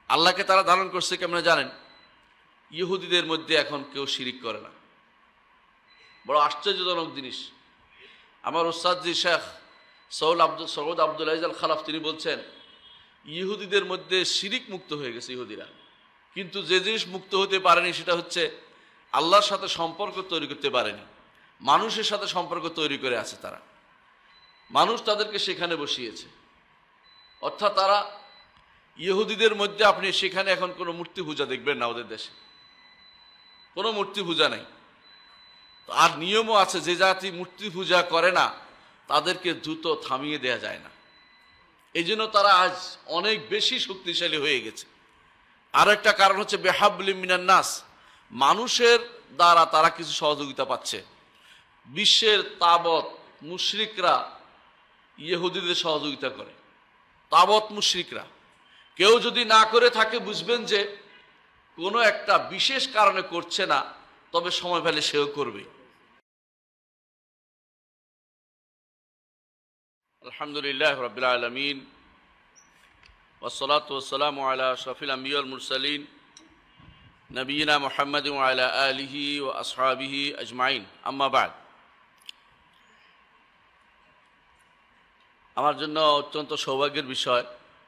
আল্লাহকে তারা ধারণ করছে কেমনে জানেন? ইহুদিদের মধ্যে এখন কেউ শিরিক করে না। বড় আশ্চর্যজনক জিনিস। আমার উস্তাদ জি শেখ সৌদ আব্দুল আজিজ আল খালাফ তিনি বলছেন, ইহুদিদের মধ্যে শিরিক মুক্ত হয়ে গেছে ইহুদিরা, কিন্তু যে জিনিস মুক্ত হতে পারেনি সেটা হচ্ছে আল্লাহর সাথে সম্পর্ক তৈরি করতে পারেনি। মানুষের সাথে সম্পর্ক তৈরি করে আছে তারা, মানুষ তাদেরকে সেখানে বসিয়েছে। অর্থাৎ তারা ইহুদিদের মধ্যে আপনি সেখানে এখন কোনো মূর্তি পূজা দেখবেন না, ওদের দেশে কোনো মূর্তি পূজা নেই। আর নিয়মও আছে, যে জাতি মূর্তি পূজা করে না তাদেরকে দ্রুত থামিয়ে দেয়া যায় না। এই জন্য তারা আজ অনেক বেশি শক্তিশালী হয়ে গেছে। আর একটা কারণ হচ্ছে বেহাবলি মিনান নাস, মানুষের দ্বারা তারা কিছু সহযোগিতা পাচ্ছে। বিশ্বের তাবৎ মুশরিকরা ইহুদিদের সহযোগিতা করে, তাবৎ মুশরিকরা। কেউ যদি না করে থাকে বুঝবেন যে কোনো একটা বিশেষ কারণে করছে না, তবে সময় পেলে সেও করবে। আলহামদুলিল্লাহ রাব্বিল আলামিন ওয়াসসালাতু ওয়াসসালামু আলা আশরাফিল আমবিয়া ওয়াল মুরসালিন নবিয়িনা মুহাম্মাদিন ওয়া আলা আলিহি ওয়া আসহাবিহি আজমাইন, আম্মা বা'দ। আমার জন্য অত্যন্ত সৌভাগ্যের বিষয়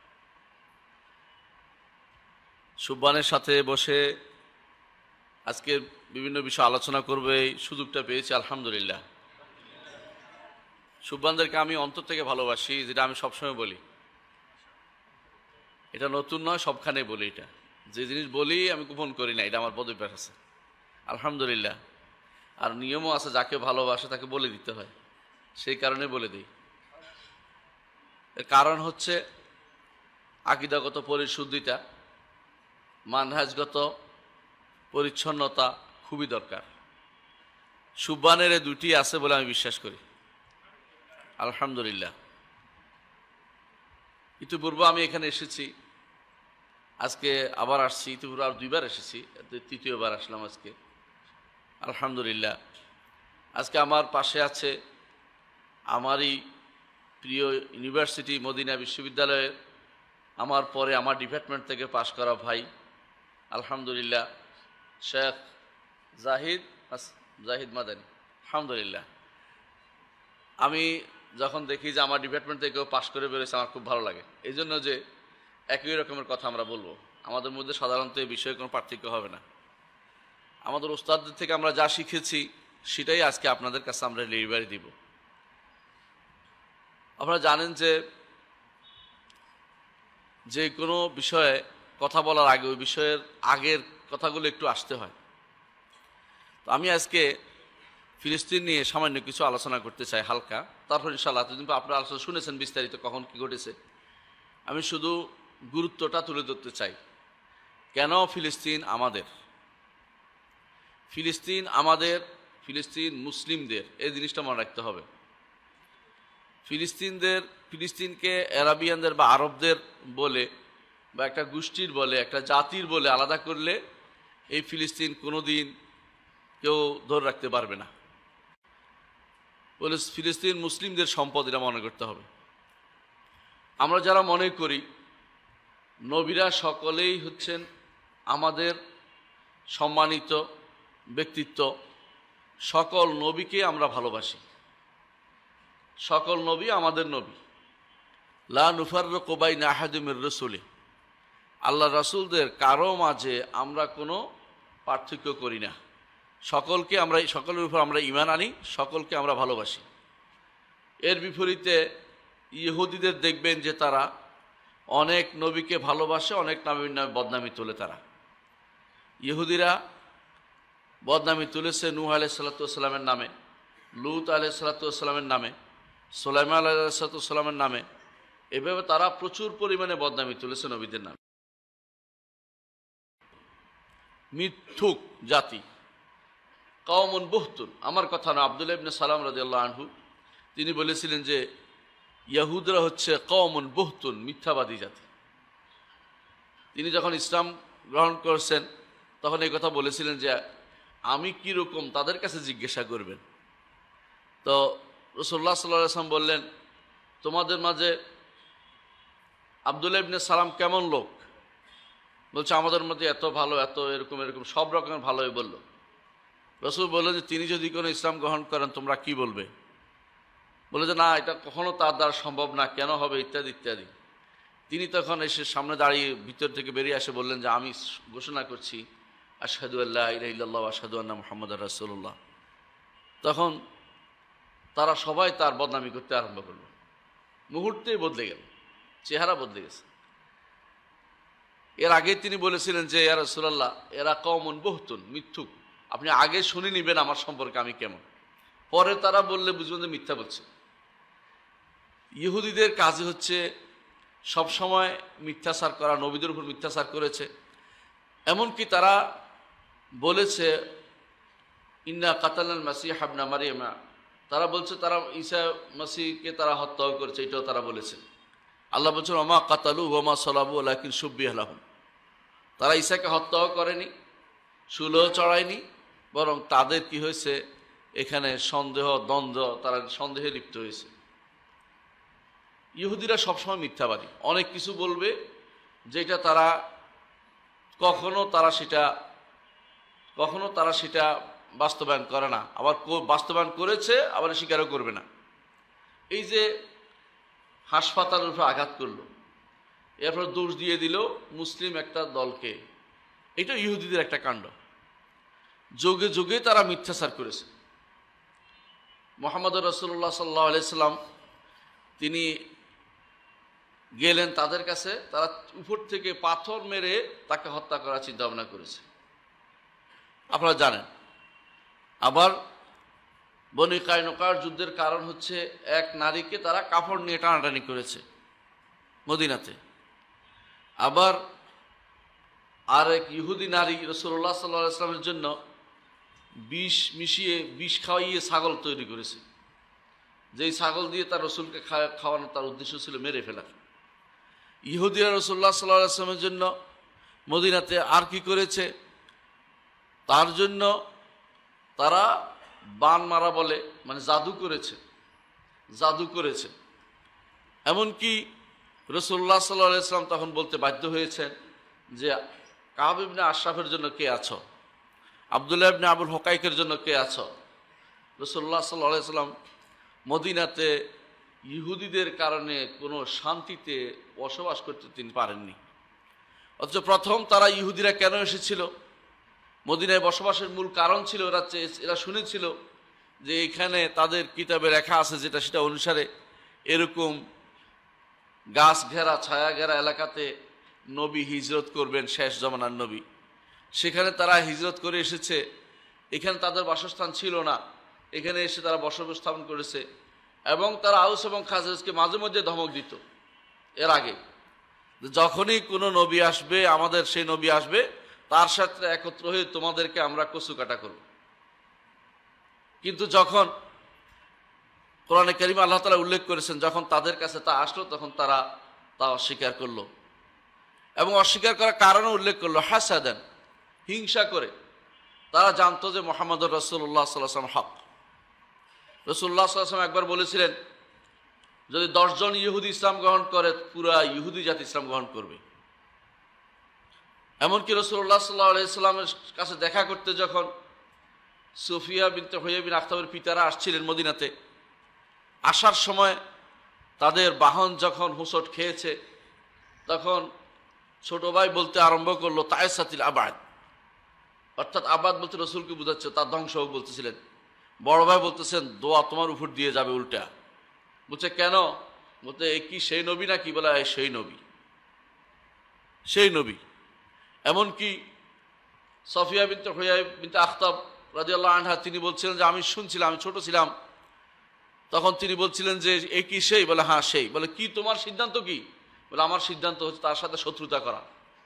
সুবহানের সাথে বসে আজকে বিভিন্ন বিষয় আলোচনা করবে এই সুযোগটা পেয়েছি, আলহামদুলিল্লাহ। সুবহানদেরকে আমি অন্তর থেকে ভালোবাসি, যেটা আমি সবসময় বলি। এটা নতুন নয়, সবখানে বলি। এটা যে জিনিস বলি আমি গোপন করি না, এটা আমার পদভ্যাস আছে, আলহামদুলিল্লাহ। আর নিয়মও আছে, যাকে ভালোবাসে তাকে বলে দিতে হয়, সেই কারণে বলে দিই। এর কারণ হচ্ছে আকীদাগত পরিশুদ্ধিটা, মানহাজগত পরিচ্ছন্নতা খুবই দরকার। সুবহানের এই দুটি আছে বলে আমি বিশ্বাস করি, আলহামদুলিল্লাহ। ইতিপূর্বে আমি এখানে এসেছি, আজকে আবার আসছি। ইতিপূর্বে আর দুইবার এসেছি, তৃতীয়বার আসলাম আজকে, আলহামদুলিল্লাহ। আজকে আমার পাশে আছে আমারই প্রিয় ইউনিভার্সিটি মদিনা বিশ্ববিদ্যালয়ের আমার পরে আমার ডিপার্টমেন্ট থেকে পাশ করা ভাই, আলহামদুলিল্লাহ, শেখ জাহিদ মাদানী, আলহামদুলিল্লাহ। আমি যখন দেখি যে আমার ডিপার্টমেন্ট থেকেও পাশ করে বেরোচ্ছে, আমার খুব ভালো লাগে। এই জন্য যে একই রকমের কথা আমরা বলবো, আমাদের মধ্যে সাধারণত এই বিষয়ে কোনো পার্থক্য হবে না। আমাদের ওস্তাদদের থেকে আমরা যা শিখেছি সেটাই আজকে আপনাদের কাছে আমরা ডেলিভারি দিব। আপনারা জানেন যে কোনো বিষয়ে কথা বলার আগে ওই বিষয়ের আগের কথাগুলো একটু আসতে হয়। তো আমি আজকে ফিলিস্তিন নিয়ে সামান্য কিছু আলোচনা করতে চাই, হালকা। তারপর ইনশাআল্লাহ এতদিন আপনারা আলোচনা শুনেছেন বিস্তারিত, কখন কী ঘটেছে। আমি শুধু গুরুত্বটা তুলে ধরতে চাই। কেন ফিলিস্তিন আমাদের, ফিলিস্তিন আমাদের, ফিলিস্তিন মুসলিমদের, এই জিনিসটা মনে রাখতে হবে। ফিলিস্তিনকে আরাবিয়ানদের বা আরবদের বলে বা একটা গোষ্ঠীর বলে, একটা জাতির বলে আলাদা করলে এই ফিলিস্তিন কোনো দিন কেউ ধরে রাখতে পারবে না। বলে ফিলিস্তিন মুসলিমদের সম্পদ, এটা মনে করতে হবে। আমরা যারা মনে করি নবীরা সকলেই হচ্ছেন আমাদের সম্মানিত ব্যক্তিত্ব, সকল নবীকে আমরা ভালোবাসি, সকল নবী আমাদের নবী। লা নুফাররিকু বাইনা আহাদিন মির রাসূলি, আল্লাহ রাসূলদের কারো মাঝে আমরা কোনো পার্থক্য করি না। সকলকে আমরা, সকলের উপর আমরা ঈমান আনি, সকলকে আমরা ভালোবাসি। এর বিপরীতে ইহুদিদের দেখবেন যে তারা অনেক নবীকে ভালোবাসে, অনেক নবীর নামে বদনামি তোলে। তারা ইহুদিরা বদনামি তুলেছে নূহ আলাইহিস সালাতু ওয়াস সালামের নামে, লূত আলাইহিস সালাতু ওয়াস সালামের নামে, সুলাইমান আলাইহিস সালাতু ওয়াস সালামের নামে। এভাবে তারা প্রচুর পরিমাণে বদনামি তুলেছে নবীদের নামে। মিথ্যুক জাতি, কওমুন বুহতুন। আমার কথা না, আব্দুল্লাহ ইবনে সালাম রাদিয়াল্লাহু আনহু তিনি বলেছিলেন যে ইহুদরা হচ্ছে কওমুন বুহতুন, মিথ্যাবাদী জাতি। তিনি যখন ইসলাম গ্রহণ করেছেন তখন এই কথা বলেছিলেন যে আমি কীরকম তাদের কাছে জিজ্ঞাসা করবেন। তো রাসূলুল্লাহ সাল্লাল্লাহু আলাইহি ওয়াসাল্লাম বললেন, তোমাদের মাঝে আব্দুল্লাহ ইবনে সালাম কেমন লোক? বলছে আমাদের মধ্যে এত ভালো, এত এরকম এরকম সব রকমের ভালোই বলল। রাসূল বললেন যে তিনি যদি কোনো ইসলাম গ্রহণ করেন তোমরা কি বলবে? বলে যে না, এটা কখনো তার দ্বারা সম্ভব না, কেন হবে, ইত্যাদি ইত্যাদি। তিনি তখন এসে সামনে দাঁড়িয়ে ভিতর থেকে বেরিয়ে এসে বললেন যে আমি ঘোষণা করছি আশহাদু আল্লা ইলাহা ইল্লাল্লাহ ওয়া আশহাদু আন্না মুহাম্মাদার রাসূলুল্লাহ। তখন তারা সবাই তার বদনামি করতে আরম্ভ করল। মুহূর্তেই বদলে গেল, চেহারা বদলে গেছে। এর আগে তিনি বলেছিলেন যে ইয়া রাসূলুল্লাহ এরা কওমুন বুহতুন, মিথ্যুক, আপনি আগে শুনে নেবেন আমার সম্পর্কে আমি কেমন, পরে তারা বললে বুঝবেন যে মিথ্যা বলছে। ইহুদিদের কাজই হচ্ছে সবসময় মিথ্যাচার করা, নবীদের উপর মিথ্যাচার করেছে। এমনকি তারা বলেছে ইন্না কাতালাল মাসিহ ইবনা মারইয়ামা, তারা বলছে তারা ঈসা মাসিহকে তারা হত্যাও করেছে, এটাও তারা বলেছে। আল্লাহ বলছেন ওমা কাতালু ওমা সালাবু ওয়ালাকিন শুব্বিহা লাহুম, তারা ঈসাকে হত্যাও করেনি, শুলও চড়ায়নি, বরং তাদের কি হয়েছে এখানে সন্দেহ, দ্বন্দ্ব, তারা সন্দেহে লিপ্ত হয়েছে। ইহুদিরা সবসময় মিথ্যাবাদী, অনেক কিছু বলবে যেটা তারা কখনো তারা সেটা বাস্তবায়ন করে না, আবার বাস্তবায়ন করেছে আবার স্বীকারও করবে না। এই যে হাসপাতালের উপর আঘাত করলো, এরপর দোষ দিয়ে দিল মুসলিম একটা দলকে, এটা ইহুদিদের একটা কাণ্ড। যুগে যুগে তারা মিথ্যাচার করেছে। মুহাম্মদ রাসূলুল্লাহ সাল্লাল্লাহু আলাইহি সাল্লাম তিনি গেলেন তাদের কাছে, তারা উপর থেকে পাথর মেরে তাকে হত্যা করার চিন্তা ভাবনা করেছে, আপনারা জানেন। আবার বনী কায়নুকার যুদ্ধের কারণ হচ্ছে এক নারীকে তারা কাপড় নিয়ে টানাটানি করেছে মদিনাতে। আবার আর এক ইহুদি নারী রাসূলুল্লাহ সাল্লাল্লাহু আলাইহি ওয়াসাল্লামের জন্য বিষ খাওয়াইয়ে ছাগল তৈরি করেছে, যেই ছাগল দিয়ে তার রসুলকে খাওয়ানো তার উদ্দেশ্য ছিল মেরে ফেলা। ইহুদিরা রাসূলুল্লাহ সাল্লাল্লাহু আলাইহি ওয়াসাল্লামের জন্য মদিনাতে আর কি করেছে, তার জন্য তারা বান মারা বলে, মানে জাদু করেছে। এমনকি রাসূলুল্লাহ সাল্লাল্লাহু আলাইহি ওয়াসাল্লাম তখন বলতে বাধ্য হয়েছেন যে কাব ইবনে আশরাফের জন্য কে আছো, আব্দুল্লাহ ইবনে আবুল হুকাইকের জন্য কে আছো। রাসূলুল্লাহ সাল্লাল্লাহু আলাইহি ওয়াসাল্লাম মদিনাতে ইহুদিদের কারণে কোনো শান্তিতে বসবাস করতে তিনি পারেননি। অথচ প্রথম তারা ইহুদিরা কেন এসেছিল, মদিনায় বসবাসের মূল কারণ ছিল এরা শুনেছিল যে এখানে তাদের কিতাবে লেখা আছে যেটা সেটা অনুসারে এরকম গাছ ঘেরা ছায়া ঘেরা এলাকাতে নবী হিজরত করবেন, শেষ জমানার নবী। সেখানে তারা হিজরত করে এসেছে, এখানে তাদের বাসস্থান ছিল না, এখানে এসে তারা বসবাস স্থাপন করেছে। এবং তারা আউস এবং খাজরাজকে মাঝে মধ্যে ধমক দিত এর আগে, যখনই কোনো নবী আসবে, আমাদের সেই নবী আসবে, তার সাথে একত্র হয়ে তোমাদেরকে আমরা কচু কাটা করব। কিন্তু যখন কোরআনে কারিমে আল্লাহ তাআলা উল্লেখ করেছেন যখন তাদের কাছে তা আসলো তখন তারা তা অস্বীকার করলো, এবং অস্বীকার করার কারণও উল্লেখ করলো হাসাদান, হিংসা করে। তারা জানতো যে মুহাম্মদুর রাসূলুল্লাহ সাল্লাল্লাহু আলাইহি ওয়াসাল্লাম হক। রাসূলুল্লাহ সাল্লাল্লাহু আলাইহি ওয়াসাল্লাম একবার বলেছিলেন যদি 10 জন ইহুদি ইসলাম গ্রহণ করে পুরা ইহুদি জাতি ইসলাম গ্রহণ করবে। এমনকি রাসূলুল্লাহ সাল্লাল্লাহু আলাইহি ওয়াসাল্লামের কাছে দেখা করতে যখন সুফিয়া বিনতে হুয়াই বিন আখতাবের পিতারা আসছিলেন মদিনাতে, আসার সময় তাদের বাহন যখন হোঁচট খেয়েছে তখন ছোট ভাই বলতে আরম্ভ করলো তায়সাতিল আবাদ, অর্থাৎ আবাদ বলতে রসুলকে বোঝাচ্ছে তার ধ্বংস হোক বলতেছিলেন। বড় ভাই বলতেছেন দোয়া তোমার উপর দিয়ে যাবে উল্টা। বলছে কেন? বলতে এ কি সেই নবী নাকি? বলে সেই নবী। এমনকি সফিয়া বিনতে হুয়াই বিনতে আখতাব রাদিয়াল্লাহু আনহা তিনি বলছিলেন যে আমি শুনছিলাম, আমি ছোট ছিলাম, তখন তিনি বলছিলেন যে এ কি সেই? বলে হ্যাঁ সেই। বলে কি তোমার সিদ্ধান্ত কি? বলে আমার সিদ্ধান্ত হচ্ছে তার সাথে শত্রুতা করা।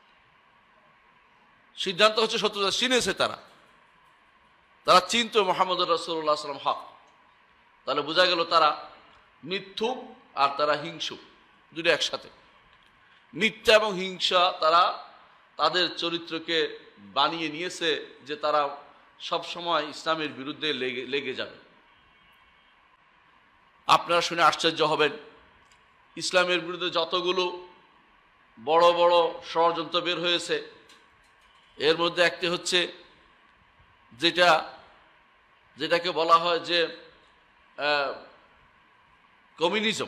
সিদ্ধান্ত হচ্ছে শত্রুতা। চিনেছে তারা চিনত মুহাম্মদুর রাসূলুল্লাহ সাল্লাল্লাহু আলাইহি ওয়াসাল্লাম হক। তাহলে বোঝা গেল তারা মিথ্যুক আর তারা হিংসুক, দুটো একসাথে। মিথ্যা এবং হিংসা তারা তাদের চরিত্রকে বানিয়ে নিয়েছে যে তারা সব সময় ইসলামের বিরুদ্ধে লেগে যাবে। আপনারা শুনে আশ্চর্য হবেন, ইসলামের বিরুদ্ধে যতগুলো বড় বড় ষড়যন্ত্র বের হয়েছে। এর মধ্যে একটি হচ্ছে যেটাকে বলা হয় যে কমিউনিজম।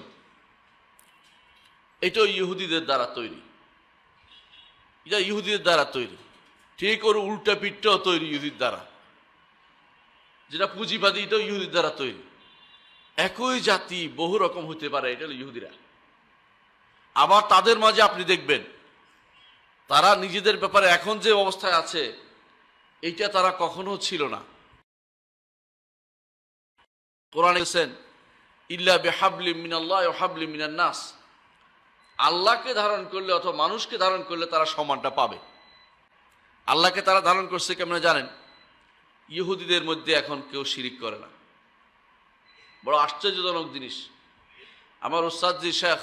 এটাও ইহুদিদের দ্বারা তৈরি, এটা ইহুদিদের দ্বারা তৈরি। ঠিক ওর উল্টা পিঠটাও তৈরি ইহুদির দ্বারা। যেটা পুঁজিবাদী, এটাও ইহুদির দ্বারা তৈরি। একই জাতি বহু রকম হতে পারে, এটা হলো ইহুদিরা। আবার তাদের মাঝে আপনি দেখবেন তারা নিজেদের ব্যাপারে এখন যে অবস্থায় আছে এইটা তারা কখনো ছিল না। কোরআনে বলেছেন ইল্লা বিহাবলিম মিনাল্লাহ ওয়া হাবলিম মিনান নাস, আল্লাহকে ধারণ করলে অথবা মানুষকে ধারণ করলে তারা সম্মানটা পাবে। আল্লাহকে তারা ধারণ করছে কেমন জানেন? ইহুদিদের মধ্যে এখন কেউ শিরিক করে না। বড় আশ্চর্যজনক জিনিস। আমার উস্তাদজি শেখ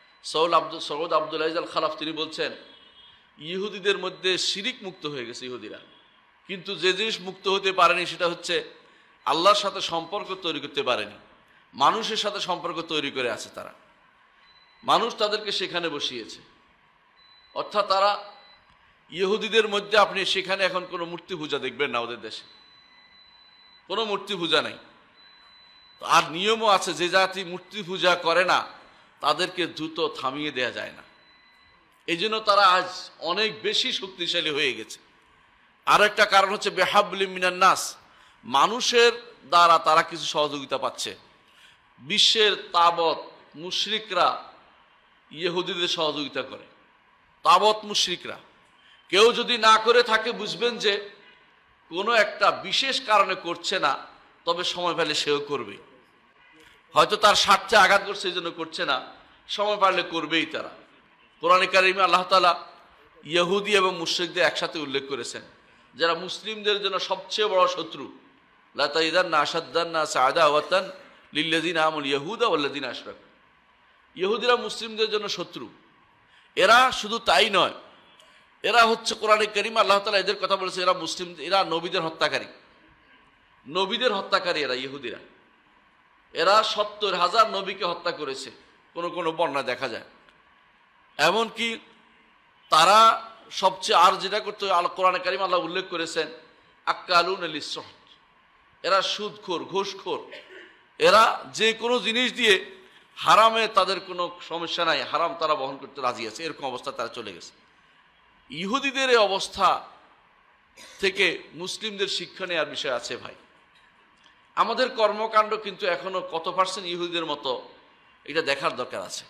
সৌদ আব্দুল আজিজ আল খালাফ তিনি বলছেন ইহুদিদের মধ্যে শিরিক মুক্ত হয়ে গেছে ইহুদিরা, কিন্তু যে জিনিস মুক্ত হতে পারেনি সেটা হচ্ছে আল্লাহর সাথে সম্পর্ক তৈরি করতে পারেনি। মানুষের সাথে সম্পর্ক তৈরি করে আছে তারা, মানুষ তাদেরকে সেখানে বসিয়েছে। অর্থাৎ তারা ইহুদিদের মধ্যে আপনি সেখানে এখন কোনো মূর্তি পূজা দেখবেন না, ওদের দেশে কোনো মূর্তি পূজা নেই। আর নিয়মও আছে, যে জাতি মূর্তি পূজা করে না তাদেরকে দ্রুত থামিয়ে দেয়া যায় না। এই জন্য তারা আজ অনেক বেশি শক্তিশালী হয়ে গেছে। আর একটা কারণ হচ্ছে বেহাবলিম মিনান নাস, মানুষের দ্বারা তারা কিছু সহযোগিতা পাচ্ছে। বিশ্বের তাবৎ মুশরিকরা ইহুদিদের সহযোগিতা করে, তাবৎ মুশরিকরা। কেউ যদি না করে থাকে বুঝবেন যে কোনো একটা বিশেষ কারণে করছে না, তবে সময় পেলে সেও করবে। হয়তো তার স্বার্থে আঘাত করছে এই জন্য করছে না, সময় পারলে করবেই তারা। কোরআনে কারিমে আল্লাহ তাআলা ইহুদি এবং মুশরিকদের একসাথে উল্লেখ করেছেন, যারা মুসলিমদের জন্য সবচেয়ে বড় শত্রু। লা তাইদান্না আশাদ্দান্নাসি আদাওয়াতান লিল্লাযিনা আমানু ইয়াহুদা ওয়াল্লাযিনা আশরাকু। ইহুদিরা মুসলিমদের জন্য শত্রু। এরা শুধু তাই নয়, এরা হচ্ছে কোরআনে কারিমে আল্লাহ তাআলা এদের কথা বলেছে এরা নবীদের হত্যাকারী, নবীদের হত্যাকারী এরা ইহুদিরা। এরা ৭০,০০০ নবীকে হত্যা করেছে, কোনো কোনো বর্ণনা দেখা যায়। এমনকি তারা সবচেয়ে আর যেটা করতে কোরআনে কারিমে আল্লাহ উল্লেখ করেছেন আক্কালুন লিস-সুহত, এরা সুদখোর, ঘুষখোর। এরা যে কোনো জিনিস দিয়ে হারামে তাদের কোনো সমস্যা নাই, হারাম তারা বহন করতে রাজি আছে, এরকম অবস্থা তারা চলে গেছে। ইহুদিদের এই অবস্থা থেকে মুসলিমদের শিক্ষা নেওয়ার বিষয় আছে ভাই। আমাদের কর্মকাণ্ড কিন্তু এখনো কত পার্সেন্ট ইহুদিদের মতো, এটা দেখার দরকার আছে।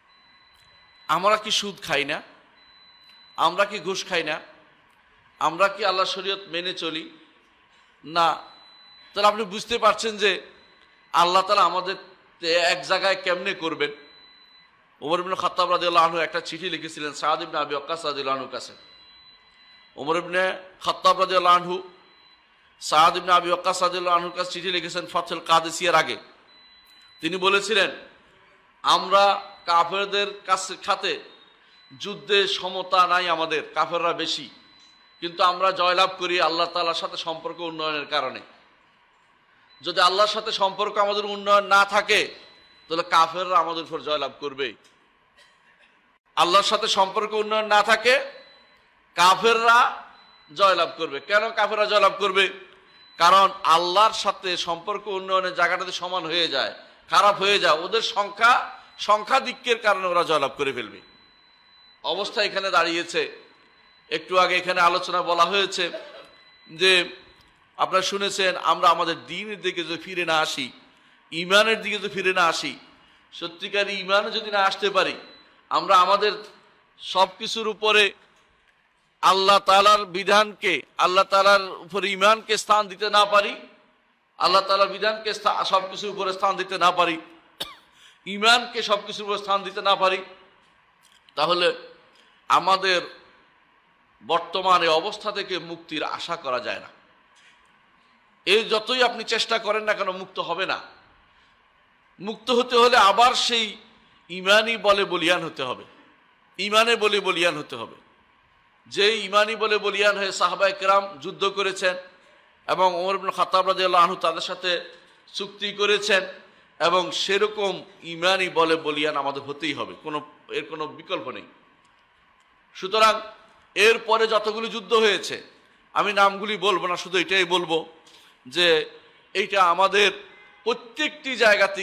আমরা কি সুদ খাই না? আমরা কি ঘুষ খাই না? আমরা কি আল্লাহ শরীয়ত মেনে চলি না? তাহলে আপনি বুঝতে পারছেন যে আল্লাহ তাআলা আমাদের এক জায়গায় কেমনে করবেন। ওমর ইবনে খাত্তাব রাদিয়াল্লাহু আনহু একটা চিঠি লিখেছিলেন সাদ ইবনে আবি ওয়াক্কাস রাদিয়াল্লাহু আনহুর কাছে। ওমর ইবনে খাত্তাব রাদিয়াল্লাহু আনহু সাদ ইবনে আবি ওয়াক্কাস রাদিয়াল্লাহু আনহুর কাছে চিঠি লিখেছেন ফাতহুল কাদেসিয়ার আগে। তিনি বলেছিলেন আমরা কাফেরদের সাথে যুদ্ধে সমতা নাই, আমাদের কাফেররা বেশি, কিন্তু আমরা জয়লাভ করি আল্লাহ তাআলার সাথে সম্পর্ক উন্নয়নের কারণে। যদি আল্লাহর সাথে সম্পর্ক আমাদের উন্নয়ন না থাকে তাহলে কাফেররা আমাদের উপর জয়লাভ করবে। আল্লাহর সাথে সম্পর্ক উন্নয়ন না থাকে কাফেররা জয়লাভ করবে। কেন কাফেররা জয়লাভ করবে? কারণ আল্লাহর সাথে সম্পর্ক উন্নয়নের জায়গাটাতে সমান হয়ে যায়, খারাপ হয়ে যায়, ওদের সংখ্যাধিক্যের কারণে ওরা জয়লাভ করে ফেলবে। অবস্থা এখানে দাঁড়িয়েছে। একটু আগে এখানে আলোচনা বলা হয়েছে যে আপনারা শুনেছেন আমরা আমাদের দ্বীনের দিকে যদি ফিরে না আসি, ইমানের দিকে যদি ফিরে না আসি, সত্যিকার ইমানে যদি না আসতে পারি, আমরা আমাদের সব কিছুর উপরে আল্লাহ তাআলার বিধানকে, আল্লাহ তাআলার উপরে ইমানকে স্থান দিতে না পারি, আল্লাহ তাআলার বিধানকে সব কিছুর উপরে স্থান দিতে না পারি, ইমানকে সব কিছুর উপরে স্থান দিতে না পারি, তাহলে আমাদের বর্তমানে অবস্থা থেকে মুক্তির আশা করা যায় না। এই যতই আপনি চেষ্টা করেন না কেন মুক্ত হবে না। মুক্ত হতে হলে আবার সেই ইমানি বলে বলিয়ান হতে হবে, ইমানে বলে বলিয়ান হতে হবে। যে ইমানি বলে বলিয়ান হয়ে সাহাবায়ে কেরাম যুদ্ধ করেছেন এবং ওমর ইবনে খাত্তাব রাদিয়াল্লাহু আনহু তাদের সাথে চুক্তি করেছেন, এবং সেরকম ইমানি বলে বলিয়ান আমাদের হতেই হবে, এর কোনো বিকল্প নেই। সুতরাং এরপরে যতগুলি যুদ্ধ হয়েছে, আমি নামগুলি বলবো না, শুধু এটাই বলবো যে এইটা আমাদের প্রত্যেকটি জায়গাতে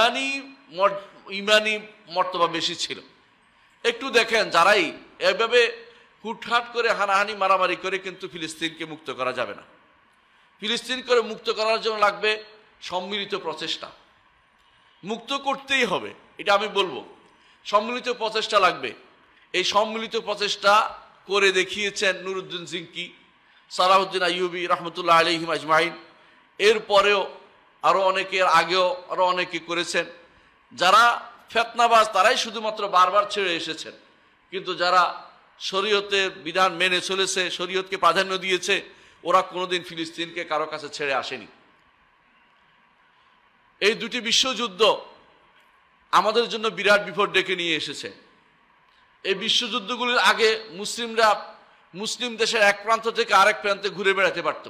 ইমানি মর্তবা বেশি ছিল। একটু দেখেন, যারাই এভাবে হুটহাট করে হানাহানি মারামারি করে কিন্তু ফিলিস্তিনকে মুক্ত করা যাবে না। ফিলিস্তিনকে মুক্ত করার জন্য লাগবে সম্মিলিত প্রচেষ্টা। মুক্ত করতেই হবে, এটা আমি বলবো, সম্মিলিত প্রচেষ্টা লাগবে। এই সম্মিলিত প্রচেষ্টা করে দেখিয়েছেন নুরুদ্দিন জিঙ্কি, সালাহুদ্দিন আইয়ুবী রহমতুল্লাহ আলাইহিম আজমাইন। এরপরেও আরও অনেকের আগেও আরও অনেকে করেছেন। যারা ফেতনাবাজ তারাই শুধুমাত্র বারবার ছেড়ে এসেছেন, কিন্তু যারা শরীয়তের বিধান মেনে চলেছে, শরীয়তকে প্রাধান্য দিয়েছে, ওরা কোনোদিন ফিলিস্তিনকে কারো কাছে ছেড়ে আসেনি। এই দুটি বিশ্বযুদ্ধ আমাদের জন্য বিরাট বিপদ ডেকে নিয়ে এসেছে। এই বিশ্বযুদ্ধগুলির আগে মুসলিমরা মুসলিম দেশের এক প্রান্ত থেকে আরেক প্রান্তে ঘুরে বেড়াতে পারত।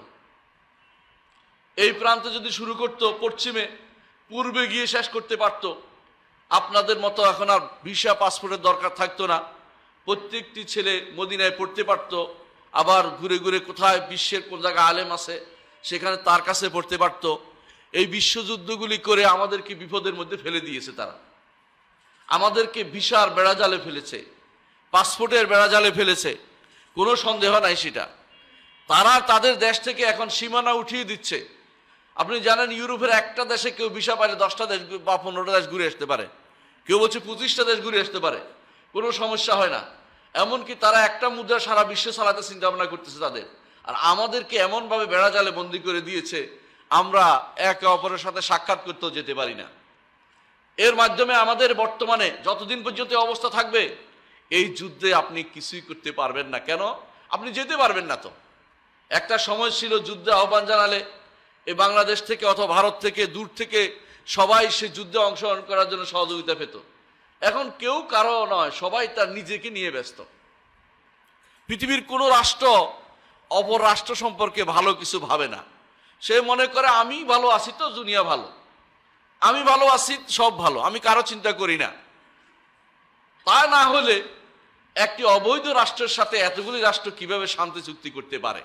এই প্রান্তে যদি শুরু করতো পশ্চিমে, পূর্বে গিয়ে শেষ করতে পারত। আপনাদের মতো এখন আর ভিসা পাসপোর্টের দরকার থাকতো না। প্রত্যেকটি ছেলে মদিনায় পড়তে পারত, আবার ঘুরে ঘুরে কোথায় বিশ্বের কোন জায়গায় আলেম আছে সেখানে তার কাছে পড়তে পারত। এই বিশ্বযুদ্ধগুলি করে আমাদেরকে বিপদের মধ্যে ফেলে দিয়েছে তারা। আমাদেরকে ভিসার বেড়াজালে ফেলেছে, পাসপোর্টের বেড়াজালে ফেলেছে, কোনো সন্দেহ নাই সেটা। তারা তাদের দেশ থেকে এখন সীমানা উঠিয়ে দিচ্ছে। আপনি জানেন, ইউরোপের একটা দেশে কেউ ভিসা পাইলে 10টা দেশ বা 15টা দেশ ঘুরে আসতে পারে, কেউ বলছে 25টা দেশ ঘুরে আসতে পারে, কোনো সমস্যা হয় না। এমনকি তারা একটা মুদ্রা সারা বিশ্বে চালাতে চিন্তা ভাবনা করতেছে তাদের। আর আমাদেরকে এমনভাবে বেড়াজালে বন্দি করে দিয়েছে, আমরা একে অপরের সাথে সাক্ষাৎ করতেও যেতে পারি না। এর মাধ্যমে আমাদের বর্তমানে যতদিন পর্যন্ত অবস্থা থাকবে, এই যুদ্ধে আপনি কিছুই করতে পারবেন না। কেন? আপনি যেতে পারবেন না। তো একটা সময় ছিল যুদ্ধে আহ্বান জানালে এই বাংলাদেশ থেকে অথবা ভারত থেকে, দূর থেকে সবাই সে যুদ্ধে অংশগ্রহণ করার জন্য সহযোগিতা পেত। এখন কেউ কারো নয়, সবাই তার নিজেকে নিয়ে ব্যস্ত। পৃথিবীর কোনো রাষ্ট্র অপর রাষ্ট্র সম্পর্কে ভালো কিছু ভাবে না। সে মনে করে আমি ভালো আছি তো দুনিয়া ভালো, আমি ভালো আছি সব ভালো, আমি কারো চিন্তা করি না। তা না হলে একটি অবৈধ রাষ্ট্রের সাথে এতগুলি রাষ্ট্র কিভাবে শান্তি চুক্তি করতে পারে?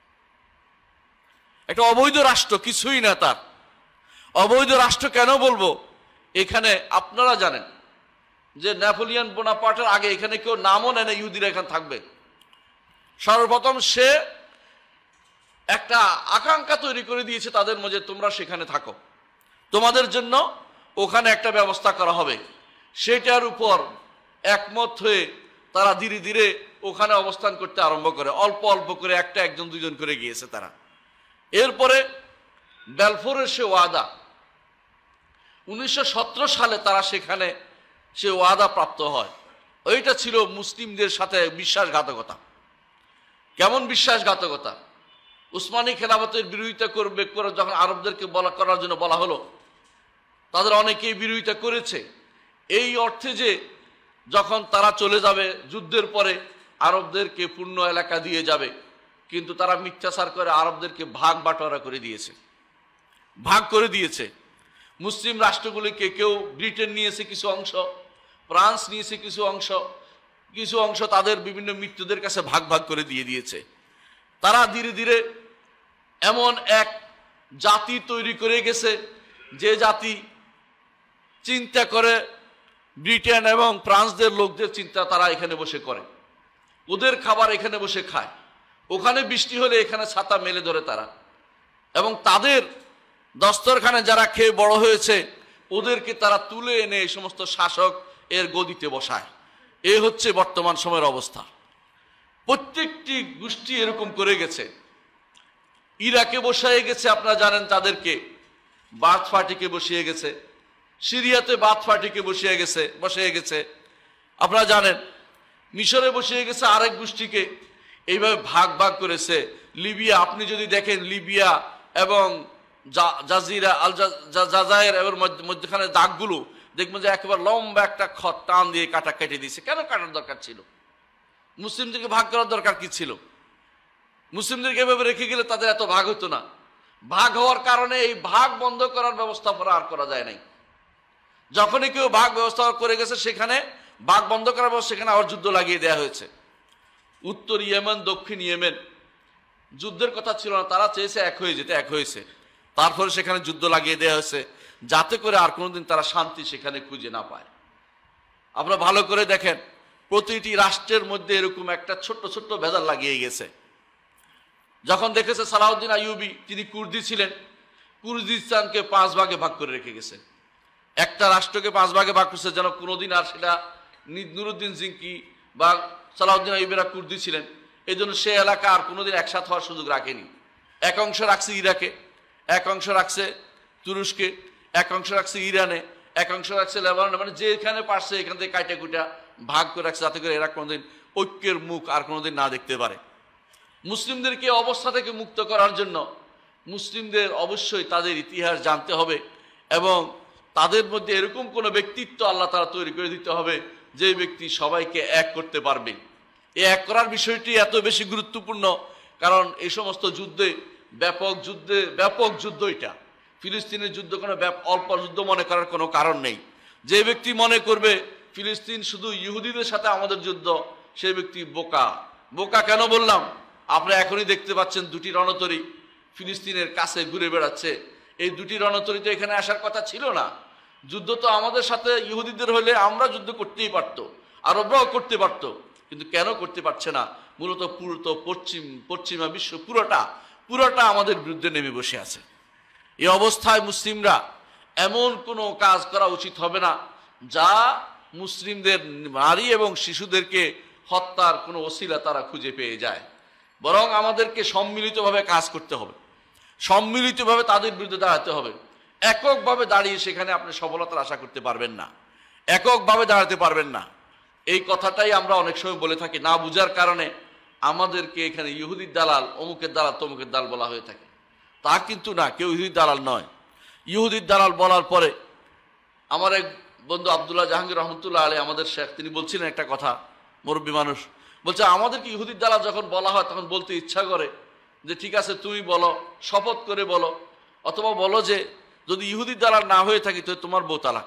একটা অবৈধ রাষ্ট্র কিছুই না তার। অবৈধ রাষ্ট্র কেন বলবো? এখানে আপনারা জানেন যে নেপোলিয়ন বোনাপার্টের আগে এখানে কেউ নামও নেয় না ইহুদিরা এখানে থাকবে। সর্বপ্রথম সে একটা আকাঙ্ক্ষা তৈরি করে দিয়েছে তাদের মধ্যে, তোমরা সেখানে থাকো, তোমাদের জন্য ওখানে একটা ব্যবস্থা করা হবে। সেটার উপর একমত হয়ে তারা ধীরে ধীরে ওখানে অবস্থান করতে আরম্ভ করে, অল্প অল্প করে একটা একজন দুজন করে গিয়েছে তারা। এরপরে বেলফোরের সে ওয়াদা 1917 সালে তারা সেখানে সে ওয়াদা প্রাপ্ত হয়। ওইটা ছিল মুসলিমদের সাথে বিশ্বাসঘাতকতা। কেমন বিশ্বাসঘাতকতা? উসমানী খেলাফতের বিরোধিতা করবে করে যখন আরবদেরকে করার জন্য বলা হলো, তাদের অনেকেই বিরোধিতা করেছে এই অর্থে যে যখন তারা চলে যাবে যুদ্ধের পরে আরবদেরকে পূর্ণ এলাকা দিয়ে যাবে, কিন্তু তারা মিথ্যাচার করে আরবদেরকে ভাগ বাটোয়ারা করে দিয়েছে, ভাগ করে দিয়েছে। মুসলিম রাষ্ট্রগুলিকে কেউ ব্রিটেন নিয়েছে কিছু অংশ, ফ্রান্স নিয়েছে কিছু অংশ, কিছু অংশ তাদের বিভিন্ন মিত্রদের কাছে ভাগ ভাগ করে দিয়ে দিয়েছে। তারা ধীরে ধীরে এমন এক জাতি তৈরি করে গেছে যে জাতি চিন্তা করে ব্রিটেন এবং ফ্রান্সদের লোকদের চিন্তা তারা এখানে বসে করে, ওদের খাবার এখানে বসে খায়, ওখানে বৃষ্টি হলে এখানে ছাতা মেলে ধরে তারা, এবং তাদের দস্তরখানে যারা খেয়ে বড় হয়েছে ওদেরকে তারা তুলে এনে এই সমস্ত শাসক এর গদিতে বসায়। এ হচ্ছে বর্তমান সময়ের অবস্থা। প্রত্যেকটি গোষ্ঠী এরকম করে গেছে। ইরাকে বসায় গেছে, আপনারা জানেন তাদেরকে বাথ পার্টিকে বসিয়ে গেছে, সিরিয়াতে বাথ পার্টিকে বসিয়ে গেছে আপনারা জানেন, মিশরে বসিয়ে গেছে আরেক গোষ্ঠীকে, এইভাবে ভাগ ভাগ করেছে। লিবিয়া আপনি যদি দেখেন, লিবিয়া এবং জাজিরা আল জাজায়ের এর মধ্যখানে দাগগুলো দেখবেন যে একেবারে লম্বা একটা খত টান দিয়ে কাটা কেটে দিয়েছে। কেন কাটার দরকার ছিল? মুসলিমদেরকে ভাগ করার দরকার কি ছিল? মুসলিমদেরকে এভাবে রেখে গেলে তাদের এত ভাগ হতো না। ভাগ হওয়ার কারণে এই ভাগ বন্ধ করার ব্যবস্থা আর করা যায় নাই। যখনই কেউ ভাগ ব্যবস্থা করে গেছে সেখানে ভাগ বন্ধ করার ব্যবস্থা, সেখানে আবার যুদ্ধ লাগিয়ে দেওয়া হয়েছে। উত্তর ইয়েমেন দক্ষিণ ইয়েমেন যুদ্ধের কথা ছিল না, তারা চেয়েছে এক হয়ে যেতে, এক হয়েছে। তারপরে সেখানে যুদ্ধ লাগিয়ে দেওয়া হয়েছে যাতে করে আর কোনোদিন তারা শান্তি সেখানে খুঁজে না পায়। আপনারা ভালো করে দেখেন, প্রতিটি রাষ্ট্রের মধ্যে এরকম একটা ছোট্ট ছোট্ট ভেজাল লাগিয়ে গেছে। যখন দেখেছে সালাউদ্দিন আইয়ুবী, তিনি কুর্দি ছিলেন, কুর্দিস্তানকে 5 ভাগে ভাগ করে রেখে গেছে। একটা রাষ্ট্রকে 5 ভাগে ভাগ করছে যেন কোনোদিন আর সেটা নুরুদ্দিন জিঙ্কি বা সালাউদ্দিন আইয়ুবীরা কুর্দি ছিলেন, এই জন্য সে এলাকা আর কোনোদিন একসাথে হওয়ার সুযোগ রাখেনি। এক অংশ রাখছে ইরাকে, এক অংশ রাখছে তুরস্কে, এক অংশ রাখছে ইরানে, এক অংশ রাখছে লেবাননে, মানে যেখানে পারছে এখান থেকে কাইটা কুইটা ভাগ করে রাখছে যাতে করে এরা কোনোদিন ঐক্যের মুখ আর কোনোদিন না দেখতে পারে। মুসলিমদেরকে অবস্থা থেকে মুক্ত করার জন্য মুসলিমদের অবশ্যই তাদের ইতিহাস জানতে হবে এবং তাদের মধ্যে এরকম কোনো ব্যক্তিত্ব আল্লাহ তাআলা তৈরি করে দিতে হবে যে ব্যক্তি সবাইকে এক করতে পারবে। এই এক করার বিষয়টি এত বেশি গুরুত্বপূর্ণ কারণ এই সমস্ত যুদ্ধে ব্যাপক যুদ্ধ, এটা ফিলিস্তিনের যুদ্ধ কোনো অল্প যুদ্ধ মনে করার কোনো কারণ নেই। যে ব্যক্তি মনে করবে ফিলিস্তিন শুধু ইহুদিদের সাথে আমাদের যুদ্ধ, সেই ব্যক্তি বোকা। বোকা কেন বললাম? আপনারা এখনই দেখতে পাচ্ছেন 2টি রণতরী ফিলিস্তিনের কাছে ঘুরে বেড়াচ্ছে। এই 2টি রণতরী তো এখানে আসার কথা ছিল না। যুদ্ধ তো আমাদের সাথে ইহুদিদের হলে আমরা যুদ্ধ করতেই পারতো, আরবরাও করতে পারতো, কিন্তু কেন করতে পারছে না? মূলত পশ্চিমা বিশ্ব পুরোটা আমাদের বিরুদ্ধে নেমে বসে আছে। এই অবস্থায় মুসলিমরা এমন কোনো কাজ করা উচিত হবে না যা মুসলিমদের নারী এবং শিশুদেরকে হত্যার কোনো ওসিলা তারা খুঁজে পেয়ে যায়। বরং আমাদেরকে সম্মিলিতভাবে কাজ করতে হবে, সম্মিলিতভাবে তাদের বিরুদ্ধে দাঁড়াতে হবে। এককভাবে দাঁড়িয়ে সেখানে আপনি সফলতার আশা করতে পারবেন না, এককভাবে দাঁড়াতে পারবেন না। এই কথাটাই আমরা অনেক সময় বলে থাকি, না বুঝার কারণে আমাদেরকে এখানে ইহুদির দালাল, অমুকের দালাল, তমুকের দালাল বলা হয়ে থাকে। তা কিন্তু না, কেউ ইহুদির দালাল নয়। ইহুদির দালাল বলার পরে আমার এক বন্ধু আব্দুল্লাহ জাহাঙ্গীর রহমতুল্লাহ আলাইহি, আমাদের শেখ, তিনি বলছিলেন একটা কথা, মুরব্বী মানুষ, বলছে আমাদেরকে ইহুদির দালাল যখন বলা হয় তখন বলতে ইচ্ছা করে যে ঠিক আছে তুমি বলো, শপথ করে বলো, অথবা বলো যে যদি ইহুদির দালাল না হয়ে থাকি তো তোমার বউ তালাক।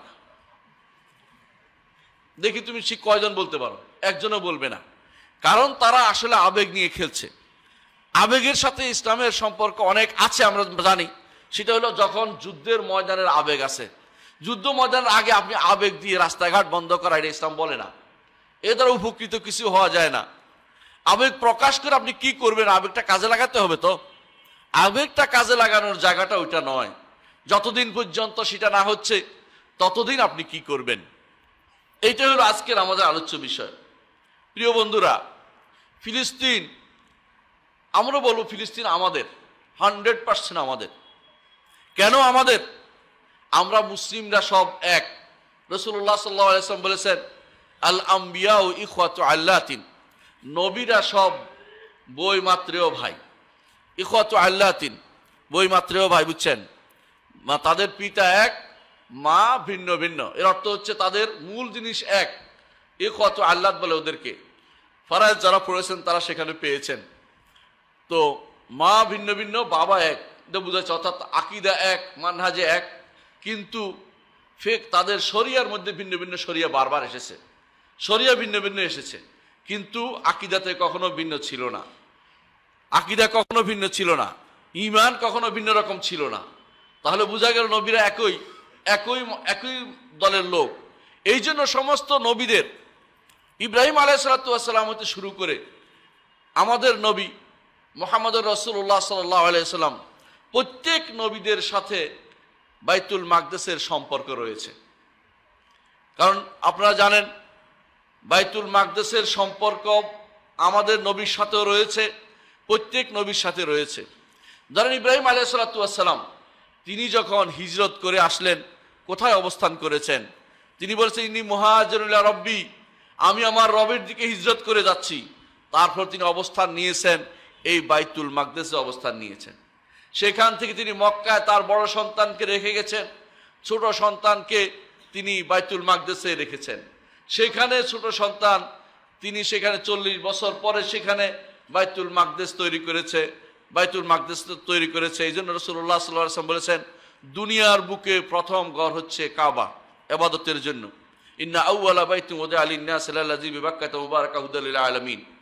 দেখি তুমি ঠিক কয়জন বলতে পারো? একজনও বলবে না। কারণ তারা আসলে আবেগ নিয়ে খেলছে। আবেগের সাথে ইসলামের সম্পর্ক অনেক আছে, আমরা জানি। সেটা হলো যখন যুদ্ধের ময়দানের আবেগ আছে। যুদ্ধ ময়দানের আগে আপনি আবেগ দিয়ে রাস্তাঘাট বন্ধ করা, এটা ইসলাম বলে না। এ দ্বারা উপকৃত কিছু হওয়া যায় না। আবেগ প্রকাশ করে আপনি কি করবেন? আবেগটা কাজে লাগাতে হবে। তো আবেগটা কাজে লাগানোর জায়গাটা ওইটা নয়। যতদিন পর্যন্ত সেটা না হচ্ছে ততদিন আপনি কি করবেন? এইটা হলো আজকের আমাদের আলোচ্য বিষয়। প্রিয় বন্ধুরা, ফিলিস্তিন, আমরা বলবো ফিলিস্তিন আমাদের, 100% আমাদের। কেন আমাদের? আমরা মুসলিমরা সব এক। রাসূলুল্লাহ সাল্লাল্লাহু আলাইহি ওয়াসাল্লাম বলেছেন, আল আম্বিয়াউ ইখওয়াতু আল্লাতিন, নবীরা সব বৈমাত্রেয় ভাই। ইখওয়াতু আল্লাতিন, বৈমাত্রেয় ভাই, বুঝছেন? তাদের পিতা এক, মা ভিন্ন ভিন্ন। এর অর্থ হচ্ছে তাদের মূল জিনিস এক। ইখওয়াতু আল্লাত বলে ওদেরকে। ফারায়েজ যারা পড়েছেন তারা সেখানে পেয়েছেন। তো মা ভিন্ন ভিন্ন, বাবা এক, এটা বোঝাচ্ছে। অর্থাৎ আকীদা এক, মানহাজে এক, কিন্তু তাদের শরিয়ার মধ্যে ভিন্ন ভিন্ন শরিয়া বারবার এসেছে, শরিয়া ভিন্ন ভিন্ন এসেছে, কিন্তু আকীদাতে কখনো ভিন্ন ছিল না। আকীদা কখনো ভিন্ন ছিল না, ঈমান কখনো ভিন্ন রকম ছিল না। তাহলে বোঝা গেল নবীরা একই দলের লোক। এই জন্য সমস্ত নবীদের, ইব্রাহিম আলাইহিস সালাম হতে শুরু করে আমাদের নবী মুহাম্মদুর রাসূলুল্লাহ সাল্লাল্লাহু আলাইহি সাল্লাম, প্রত্যেক নবীদের সাথে বাইতুল মাকদেসের সম্পর্ক রয়েছে। কারণ আপনারা জানেন বাইতুল মাকদেসের সম্পর্ক আমাদের নবীর সাথেও রয়েছে, প্রত্যেক নবীর সাথে রয়েছে। ধরেন ইব্রাহিম আলাইহিস সালাম, তিনি যখন হিজরত করে আসলেন, কোথায় অবস্থান করেছেন? তিনি বলেছেন, ইন্নী মুহাজিরুন ইলা রব্বি, আমি আমার রবের দিকে হিজরত করে যাচ্ছি। তারপর তিনি অবস্থান নিয়েছেন এই বাইতুল মাকদেসে অবস্থান নিয়েছেন। সেখান থেকে তিনি মক্কায় তার বড় সন্তানকে রেখে গেছেন, ছোট সন্তানকে তিনি বাইতুল মাকদেসে রেখেছেন। সেখানে ছোট সন্তান, তিনি সেখানে 40 বছর পরে সেখানে বাইতুল মাকদেস তৈরি করেছে। বাইতুল মাকদেস তৈরি করেছে এই জন্য রাসূলুল্লাহ সাল্লাল্লাহু আলাইহি ওয়াসাল্লাম বলেছেন, দুনিয়ার বুকে প্রথম ঘর হচ্ছে কাবা, ইবাদতের জন্য। ইন্না আউওয়ালা বাইতিন ওয়াদিআ লিন-নাসি লাল্লাযী বিবাক্কাতা মুবারাকান হুদাল লিল আলামিন।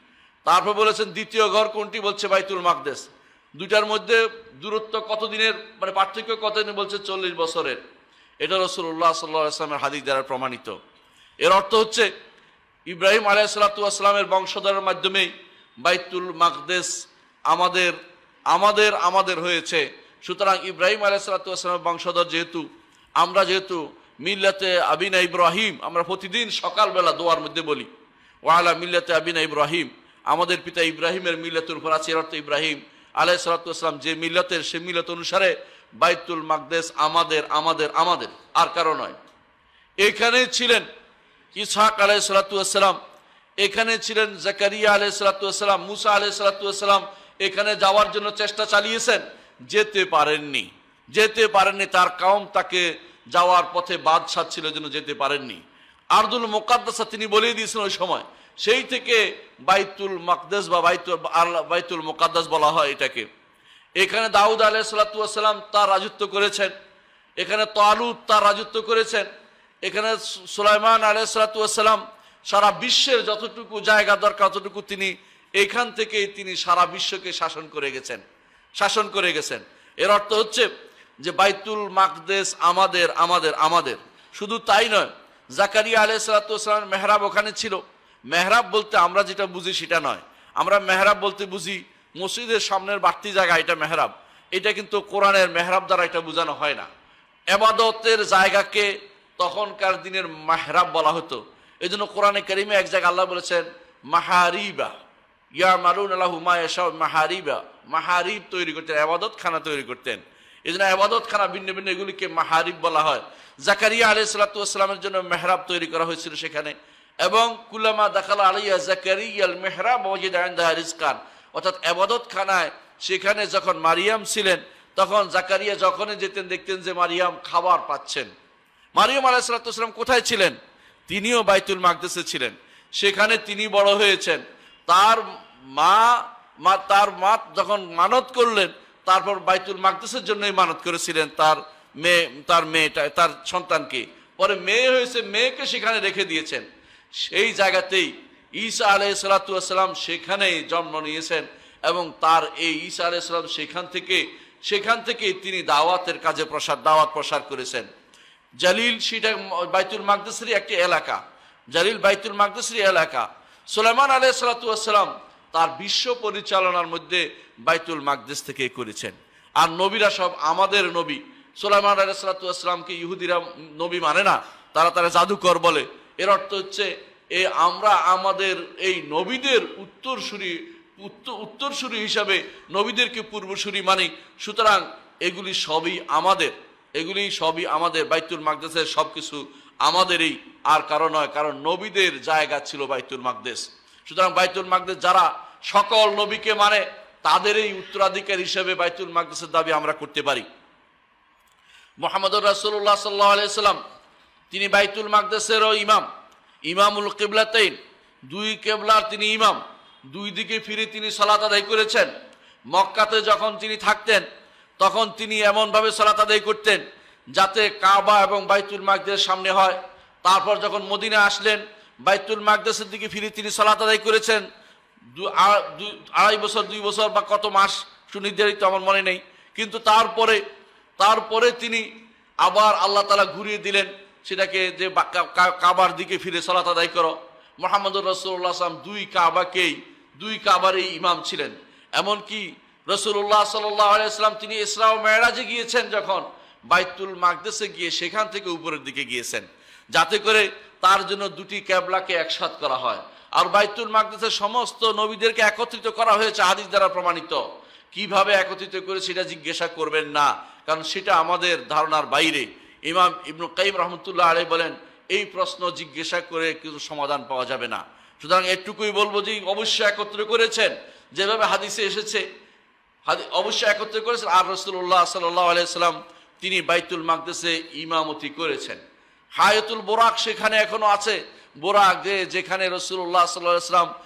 তারপর বলেছেন দ্বিতীয় ঘর কোনটি, বলছে বাইতুল মাকদেস। দুইটার মধ্যে দূরত্ব কতদিনের, মানে পার্থক্য কতদিন, বলছে 40 বছরের। এটা রাসূলুল্লাহ সাল্লাল্লাহু আলাইহি ওয়াসাল্লামের হাদিস দ্বারা প্রমাণিত। এর অর্থ হচ্ছে ইব্রাহিম আলাইহিস সালাতু ওয়াস সালামের বংশধরের মাধ্যমেই বাইতুল মাকদেস আমাদের আমাদের আমাদের হয়েছে। সুতরাং ইব্রাহিম আলাইহিস সালাতু ওয়াস সালামের বংশধর যেহেতু আমরা, যেহেতু মিল্লাতে আবিনা ইব্রাহিম, আমরা প্রতিদিন সকালবেলা দোয়ার মধ্যে বলি ওয়ালা মিল্লাতে আবিনা ইব্রাহিম, আমাদের পিতা ইব্রাহিমের মিল্লাতের উপর আছে। এর অর্থ ইব্রাহিম আলাইহিস সালাতু ওয়াস সালাম যে মিল্লাতের, সে মিল্লাত অনুসারে বাইতুল মাকদেস আমাদের আমাদের আমাদের, আর কারো নয়। এখানে ছিলেন ইসহাক আলাইহিস সালাতু ওয়াস সালাম, এখানে ছিলেন জাকারিয়া আলাইহিস সালাতু ওয়াস সালাম, মুসা আলাইহিস সালাতু ওয়াস সালাম এখানে যাওয়ার জন্য চেষ্টা চালিয়েছেন, যেতে পারেননি। তার কওম তাকে যাওয়ার পথে বাদশা ছিল, জন্য যেতে পারেননি। আরদুল মুকাদ্দাসা তিনি বলেই দিয়েছেন ওই সময়, সেই থেকে বাইতুল মাকদেস বা বাইতুল মুকাদ্দাস বলা হয় এটাকে। এখানে দাউদ আলাইহিস সালাতু ওয়াস সালাম তার রাজত্ব করেছেন, এখানে তালুত তার রাজত্ব করেছেন, এখানে সুলাইমান আলাইহিস সালাতু ওয়াস সালাম সারা বিশ্বের যতটুকু জায়গা দরকার ততটুকু তিনি এখান থেকেই তিনি সারা বিশ্বকে শাসন করে গেছেন। এর অর্থ হচ্ছে যে বাইতুল মাকদেস আমাদের আমাদের আমাদের। শুধু তাই নয়, জাকারিয়া আলাইহিস সালাতু ওয়াস সালামের মেহরাব ওখানে ছিল। মেহরাব বলতে আমরা যেটা বুঝি সেটা নয়, আমরা মেহরাব বলতে বুঝি মসজিদের সামনের বাড়তি জায়গা, এটা মেহরাব। এটা কিন্তু কোরআনের মেহরাব দ্বারা এটা বোঝানো হয় না। ইবাদতের জায়গাকে তখনকার দিনের মেহরাব বলা হতো। এই জন্য কোরআনে কারিমে এক জায়গায় আল্লাহ বলেছেন মাহারিবা ইয়ামালুনা লাহু মা ইয়াশাউ, মাহারিব তৈরি করতেন, ইবাদত খানা তৈরি করতেন। এই জন্য ইবাদত খানা ভিন্ন ভিন্ন, এগুলিকে মাহারিব বলা হয়। জাকারিয়া আলাইহিস সালাতু ওয়াস সালামের জন্য মেহরাব তৈরি করা হয়েছিল সেখানে। এবং কুল্লামা দাখালা আলাইয়া জাকারিয়াল মিহরাব ওয়াজিদা ইনদাহা রিজকান, অর্থাৎ ইবাদত খানায় সেখানে যখন মারিয়াম ছিলেন, তখন জাকারিয়া যখনই যেতেন দেখতেন যে মারিয়াম খাবার পাচ্ছেন। মারিয়াম আলাইহিস সালাতু ওয়াস সালাম কোথায় ছিলেন? তিনিও বাইতুল মাকদেসে ছিলেন, সেখানে তিনি বড় হয়েছেন। তার মা যখন মানত করলেন, তারপর বাইতুল মাকদেসের জন্যই মানত করেছিলেন তার সন্তানকে। পরে মেয়ে হয়েছে, মেয়েকে সেখানে রেখে দিয়েছেন। সেই জায়গাতেই ঈসা আলাইহিস সালাতু ওয়াস সালাম সেখানেই জন্ম নিয়েছেন, এবং তার এই ঈসা আলাইহিস সালাম সেখান থেকে তিনি দাওয়াতের কাজে দাওয়াত প্রসার করেছেন। জালিল সেটা বাইতুল মাকদেসেরই একটি এলাকা, জালিল বাইতুল মাকদেসেরই এলাকা। সুলাইমান আলাইহিস সালাতু ওয়াস সালাম তার বিশ্ব পরিচালনার মধ্যে বাইতুল মাকদেস থেকে করেছেন। আর নবীরা সব আমাদের নবী। সুলাইমান আলাইহিস সালাতু ওয়াস সালামকে ইহুদিরা নবী মানে না, তারা জাদুকর বলে। এর অর্থ হচ্ছে আমরা আমাদের এই নবীদের উত্তরসূরি হিসাবে নবীদেরকে পূর্বসূরি মানি। সুতরাং এগুলি সবই আমাদের। বাইতুল মাকদেসের সবকিছু আমাদেরই, আর কারণ নয়, কারণ নবীদের জায়গা ছিল বাইতুল মাকদেস। সুতরাং বাইতুল মাকদেস যারা সকল নবীকে মানে, তাদের এই উত্তরাধিকার হিসেবে বাইতুল মাকদেসের দাবি আমরা করতে পারি। মুহাম্মদুর রাসূলুল্লাহ সাল্লাল্লাহু আলাইহি ওয়াসাল্লাম তিনি বাইতুল মাকদেসেরও ইমামুল কিবলাতাইন, দুই কিবলার তিনি ইমাম। দুই দিকে ফিরে তিনি সালাত আদায় করেছেন। মক্কাতে যখন তিনি থাকতেন, তখন তিনি এমনভাবে সালাত আদায় করতেন যাতে কাবা এবং বাইতুল মাকদেস সামনে হয়। তারপর যখন মদিনা আসলেন, বাইতুল মাকদেসের দিকে ফিরে তিনি সালাত আদায় করেছেন 2.5 বছর 2 বছর বা কত মাস সুনির্ধারিত আমার মনে নেই। কিন্তু তারপরে তিনি আবার আল্লাহ তাআলা ঘুরিয়ে দিলেন সেটাকে, যে কাবার দিকে ফিরে সালাত আদায় করো। মুহাম্মদুর রাসূলুল্লাহ সাল্লাল্লাহু আলাইহি ওয়াসাল্লাম দুই কাবারই ইমাম ছিলেন। এমনকি রাসূলুল্লাহ সাল্লাল্লাহু আলাইহি ওয়াসাল্লাম তিনি ইসরা ও মেরাজে গিয়েছেন, যখন বাইতুল মাকদেসে গিয়ে সেখান থেকে উপরের দিকে গিয়েছেন, যাতে করে তার জন্য দুটি কিবলাকে একসাথ করা হয়। আর বাইতুল মাকদেসের সমস্ত নবীদেরকে একত্রিত করা হয়েছে হাদিস দ্বারা প্রমাণিত। কিভাবে একত্রিত করে সেটা জিজ্ঞাসা করবেন না, কারণ সেটা আমাদের ধারণার বাইরে। ইমাম ইবনে কাইয়িম রাহমাতুল্লাহ আলাইহি বলেন, এই প্রশ্ন জিজ্ঞাসা করে কিছু সমাধান পাওয়া যাবে না। সুতরাং এটুকুই বলবো যে অবশ্যই একত্র করেছেন, যেভাবে হাদিসে এসেছে অবশ্যই একত্র করেছেন। আর রাসূলুল্লাহ সাল্লাল্লাহু আলাইহি ওয়াসাল্লাম তিনি বাইতুল মাকদেসে ইমামতি করেছেন। হায়াতুল বোরাক সেখানে এখনো আছে। বোরাক যেখানে রাসূলুল্লাহ সাল্লাল্লাহু আলাইহি ওয়াসাল্লাম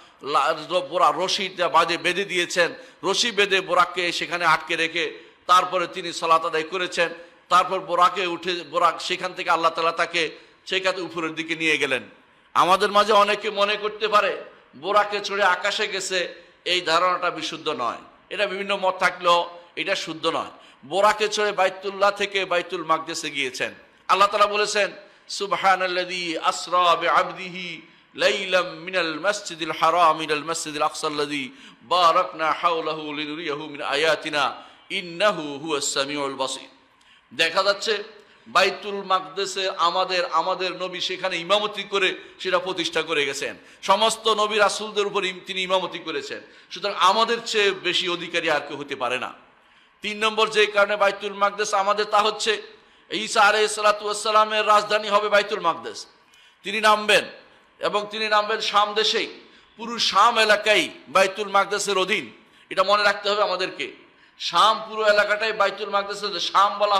রশিটা বেঁধে দিয়েছেন, রশি বেঁধে বোরাককে সেখানে আটকে রেখে তারপরে তিনি সালাত আদায় করেছেন। তারপর বোরাক সেখান থেকে আল্লাহ তাআলা তাকে সেখানে উপরের দিকে নিয়ে গেলেন। আমাদের মাঝে অনেকে মনে করতে পারে বোরাকে চড়ে আকাশে গেছে, এই ধারণাটা বিশুদ্ধ নয়। এটা বিভিন্ন মত থাকলেও এটা শুদ্ধ নয়। বোরাকে চড়ে বাইতুল্লাহ থেকে বাইতুল মাকদেসে গিয়েছেন। আল্লাহ তাআলা বলেছেন, সুবহানাল্লাযী আসরা বিআবদিহি লাইলাম মিনাল মাসজিদিল হারাম ইলাল মাসজিদিল আকসাল্লাযী বারাকনা হাওলাহু লিনুরিয়াহু মিন আয়াতিনা ইন্নাহু হুয়াস সামিউল বাসীর। দেখা যাচ্ছে বাইতুল মাকদেসে আমাদের নবী সেখানে ইমামতি করে সেটা প্রতিষ্ঠা করে গেছেন। সমস্ত নবী রাসূলদের উপর তিনি ইমামতি করেছেন। সুতরাং আমাদের চেয়ে বেশি অধিকারী আর কেউ হতে পারে না। 3 নম্বর যে কারণে বাইতুল মাকদেস আমাদের, তা হচ্ছে ঈসা আলাইহিস সালাতু ওয়াস সালামের রাজধানী হবে বাইতুল মাকদেস। তিনি নামবেন এবং তিনি নামবেন শাম দেশেই। পুরো শাম এলাকাই বাইতুল মাকদেসের অধীন, এটা মনে রাখতে হবে আমাদেরকে। শাম পুরো এলাকাটাই বাইতুল মাকদেসের। শাম বলা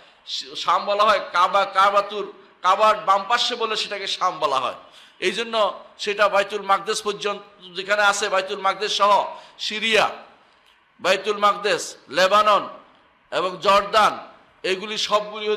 হয় কাবার বাম পাশে বলে সেটাকে শাম বলা হয়। এই জন্য সেটা বাইতুল মাকদেস পর্যন্ত যেখানে আছে, বাইতুল মাকদেস সহ সিরিয়া, বাইতুল মাকদেস, লেবানন এবং জর্দান, এইগুলি সবগুলি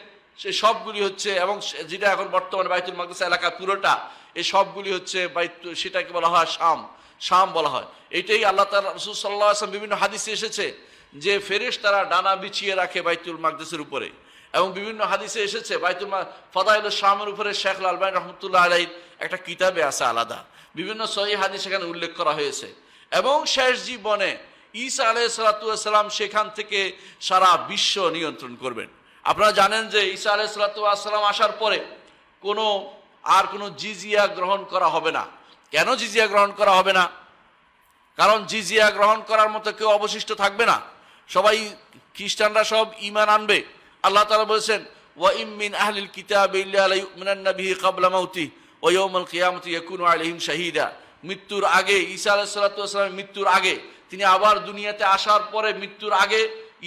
হচ্ছে এবং যেটা এখন বর্তমানে বাইতুল মাকদেস এলাকা পুরোটা, এই সবগুলি হচ্ছে সেটাকে বলা হয় শাম বলা হয়। এইটাই আল্লাহ তাআলা, রাসূল সাল্লাল্লাহু আলাইহি ওয়াসাল্লাম বিভিন্ন হাদিসে এসেছে যে ফেরেশতারা ডানা বিছিয়ে রাখে বাইতুল মাকদেসের উপরে। এবং বিভিন্ন হাদিসে এসেছে বাইতুল ফাদাইলুশ শামের উপরে শেখ আল আলবানী রাহমাতুল্লাহ আলাইহির একটা কিতাবে আছে আলাদা, বিভিন্ন সহিহ হাদিস সেখানে উল্লেখ করা হয়েছে। এবং শেষ জীবনে ঈসা আলাইহিস সালাতু ওয়াস সালাম সেখান থেকে সারা বিশ্ব নিয়ন্ত্রণ করবেন। আপনারা জানেন যে ঈসা আলাইহিস সালাতু ওয়াস সালাম আসার পরে কোনো জিজিয়া গ্রহণ করা হবে না। কেন জিজিয়া গ্রহণ করা হবে না? কারণ জিজিয়া গ্রহণ করার মতো কেউ অবশিষ্ট থাকবে না। সবাই খ্রিস্টানরা সব ঈমান আনবে। আল্লাহ তাআলা বলেছেন, ওয়া ইম মিন আহলিল কিতাবি ইল্লা লা ইউমিনান্না বিহি ক্বাবলা মাউতি ওয়া ইয়াউমাল কিয়ামাতি ইয়াকুনু আলাইহিম শাহীদা। মৃত্যুর আগে, ঈসা আলাইহিস সালাতু ওয়াস সালামের মৃত্যুর আগে, তিনি আবার দুনিয়াতে আসার পরে মৃত্যুর আগে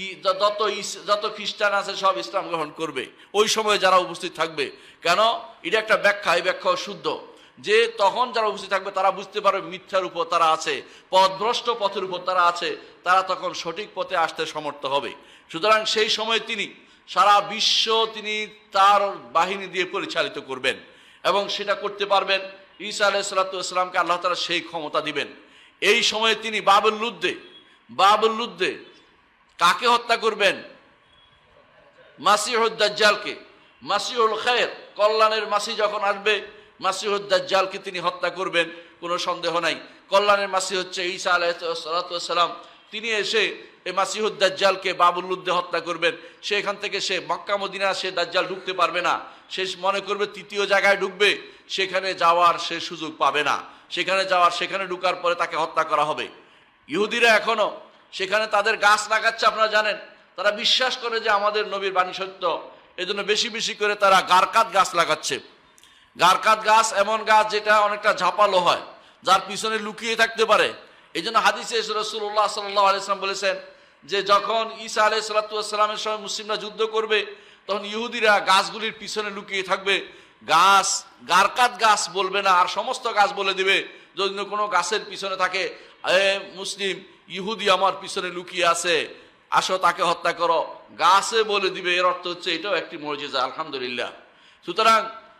যত খ্রিস্টান আছে সব ইসলাম গ্রহণ করবে। ওই সময় যারা উপস্থিত থাকবে, কেন এটা একটা ব্যাখ্যা, এই ব্যাখ্যা শুদ্ধ, যে তখন যারা উপস্থিত থাকবে তারা বুঝতে পারবে মিথ্যার উপর তারা আছে, পথভ্রষ্ট পথের উপর তারা আছে, তারা তখন সঠিক পথে আসতে সমর্থ হবে। সুতরাং সেই সময় তিনি সারা বিশ্ব তিনি তার বাহিনী দিয়ে পরিচালিত করবেন এবং সেটা করতে পারবেন। ঈসা আলাইহিস সালাতু ওয়াস সালামকে আল্লাহ তাআলা সেই ক্ষমতা দিবেন। এই সময়ে তিনি বাবুল লুদ্দে কাকে হত্যা করবেন? মাসিহুদ দাজ্জালকে। মাসিহুল খায়র, কল্যাণের মাসি যখন আসবে, মাসিহুদ দাজ্জালকে তিনি হত্যা করবেন, কোনো সন্দেহ নাই। কল্যাণের মাসি হচ্ছে ঈসা আলাইহিস সালাতু ওয়াস সালাম। তিনি এসে এই মাসিহুদ দাজ্জালকে বাবুল লুদ্দে হত্যা করবেন। সেখান থেকে সে মক্কা মদিনা সে দাজ্জাল ঢুকতে পারবে না। সে মনে করবে তৃতীয় জায়গায় ঢুকবে, সেখানে যাওয়ার সে সুযোগ পাবে না। সেখানে ঢুকার পরে তাকে হত্যা করা হবে। ইহুদিরা এখনো সেখানে তাদের গাছ লাগাচ্ছে, আপনারা জানেন। তারা বিশ্বাস করে যে আমাদের নবীর বাণী সত্য, এজন্য বেশি বেশি করে তারা গারকাত গাছ লাগাচ্ছে। গারকাত গাছ এমন গাছ যেটা অনেকটা ঝাঁপালো হয়, যার পিছনে লুকিয়ে থাকতে পারে। এই জন্য হাদিসে রাসূলুল্লাহ সাল্লাল্লাহু আলাইহি ওয়াসাল্লাম বলেছেন যে যখন ঈসা আলাইহিস সালাতু ওয়াস সালামের সময় মুসলিমরা যুদ্ধ করবে, তখন ইহুদিরা গাছগুলির পিছনে লুকিয়ে থাকবে। গারকাত গাছ বলবে না, আর সমস্ত গাছ বলে দিবে। যদি কোনো গাছের পিছনে থাকে, মুসলিম ইহুদি আমার পিছনে লুকিয়ে আছে, আসো তাকে হত্যা করো, গাছে বলে দিবে। এর অর্থ হচ্ছে এটাও একটি মুজিজা, আলহামদুলিল্লাহ। সুতরাং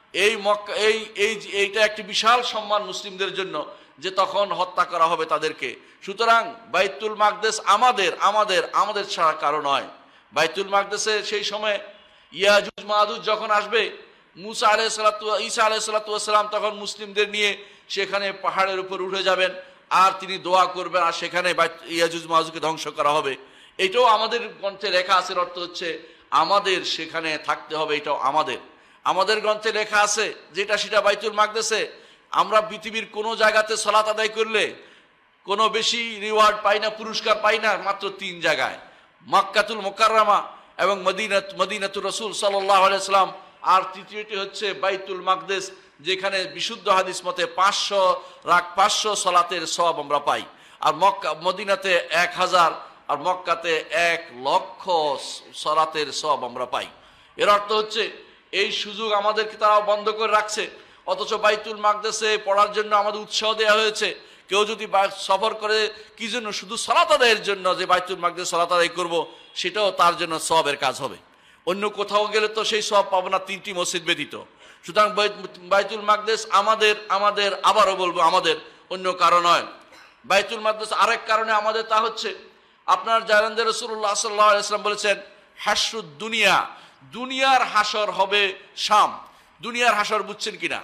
এইটা একটি বিশাল সম্মান মুসলিমদের জন্য যে তখন হত্যা করা হবে তাদেরকে। সুতরাং বাইতুল মাকদেস আমাদের ছাড়া কারো নয়। বাইতুল মাকদেসে সেই সময় ইয়াজুজ মাদুজ যখন আসবে, ঈসা আলাইহিস সালাতু ওয়াস সালাম তখন মুসলিমদের নিয়ে সেখানে পাহাড়ের উপর উঠে যাবেন, আর তিনি দোয়া করবেন, আর সেখানে ইয়াজুজ মাদুজকে ধ্বংস করা হবে। এটাও আমাদের গ্রন্থে লেখা আছে। অর্থ হচ্ছে আমাদের সেখানে থাকতে হবে। এটাও আমাদের গ্রন্থে লেখা আছে, যেটা সেটা বাইতুল মাকদেসে। আমরা পৃথিবীর কোনো জায়গাতে সালাত আদায় করলে কোনো বেশি রিওয়ার্ড পাই না, পুরস্কার পাই না, মাত্র 3 জায়গায়, মক্কাতুল মুকাররমা এবং মদিনাতুর রাসূল সাল্লাল্লাহু আলাইহি ওয়াসাল্লাম। আর তৃতীয়টি হচ্ছে বাইতুল মাকদেস, যেখানে বিশুদ্ধ হাদিস মতে 500 সালাতের সওয়াব আমরা পাই। আর মদিনাতে 1000, আর মক্কাতে 1,00,000 সালাতের সওয়াব আমরা পাই। এর অর্থ হচ্ছে এই সুযোগ আমাদেরকে তারা বন্ধ করে রাখছে। অথচ বাইতুল মাকদেসে পড়ার জন্য আমাদের উৎসাহ দেওয়া হয়েছে। কেউ যদি সফর করে কি জন্য? শুধু সালাত আদায়ের জন্য, যে বাইতুল মাকদেস সালাত আদায় করবো, সেটাও তার জন্য সওয়াবের কাজ হবে। অন্য কোথাও গেলে তো সেই সওয়াব পাবো না, 3টি মসজিদ ব্যতীত। সুতরাং বাইতুল মাকদেস আমাদের আবারও বলবো, আমাদের অন্য কারণ নয়। বাইতুল মাকদাস আরেক কারণে আমাদের, তা হচ্ছে আপনার জানেন যে রাসূলুল্লাহ সাল্লাল্লাহু আলাইহি ওয়াসাল্লাম বলেছেন হাসরুদ দুনিয়া, দুনিয়ার হাসর হবে শাম। দুনিয়ার হাসর বুঝছেন কিনা?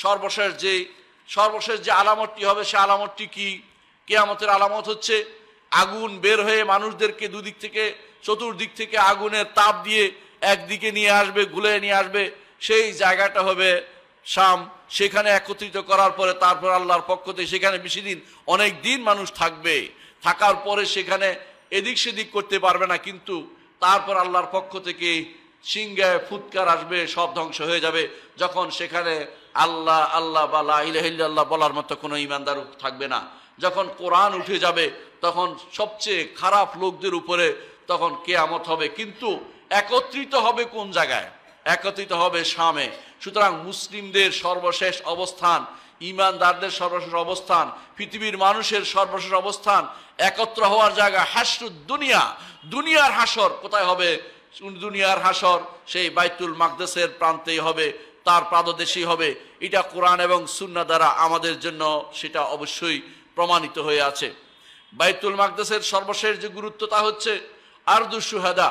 সর্বশেষ যে আলামতটি হবে, সে আলামতটি কি? কিয়ামতের আলামত হচ্ছে আগুন বের হয়ে মানুষদেরকে দুদিক থেকে, চতুর্দিক থেকে আগুনের তাপ দিয়ে একদিকে নিয়ে আসবে, গুলে নিয়ে আসবে। সেই জায়গাটা হবে শাম। সেখানে একত্রিত করার পরে তারপর আল্লাহর পক্ষ থেকে সেখানে বেশি দিন, অনেক দিন মানুষ থাকবে। থাকার পরে সেখানে এদিক সেদিক করতে পারবে না, কিন্তু তারপর আল্লাহর পক্ষ থেকে সিংহায় ফুৎকার আসবে, সব ধ্বংস হয়ে যাবে। যখন সেখানে আল্লাহ আল্লাহ বা লা ইলাহা ইল্লাল্লাহ বলার মতো কোনো ঈমানদার থাকবে না। যখন কোরআন উঠে যাবে, তখন সবচেয়ে খারাপ লোকদের উপরে তখন কিয়ামত হবে। কিন্তু একত্রিত হবে কোন জায়গায়? একত্রিত হবে শামে। সুতরাং মুসলিমদের সর্বশেষ অবস্থান, ঈমানদারদের সর্বশেষ অবস্থান, পৃথিবীর মানুষের সর্বশেষ অবস্থান, একত্র হওয়ার জায়গা হাসরুদ দুনিয়া। দুনিয়ার হাসর কোথায় হবে? দুনিয়ার হাসর সেই বাইতুল মাকদাসের প্রান্তেই হবে, তার পাদদেশেই হবে। এটা কোরআন এবং সুন্নাহ দ্বারা আমাদের জন্য সেটা অবশ্যই প্রমাণিত হয়ে আছে। বাইতুল মাকদাসের সর্বশেষ যে গুরুত্ব, তা হচ্ছে আরদু শুহাদা।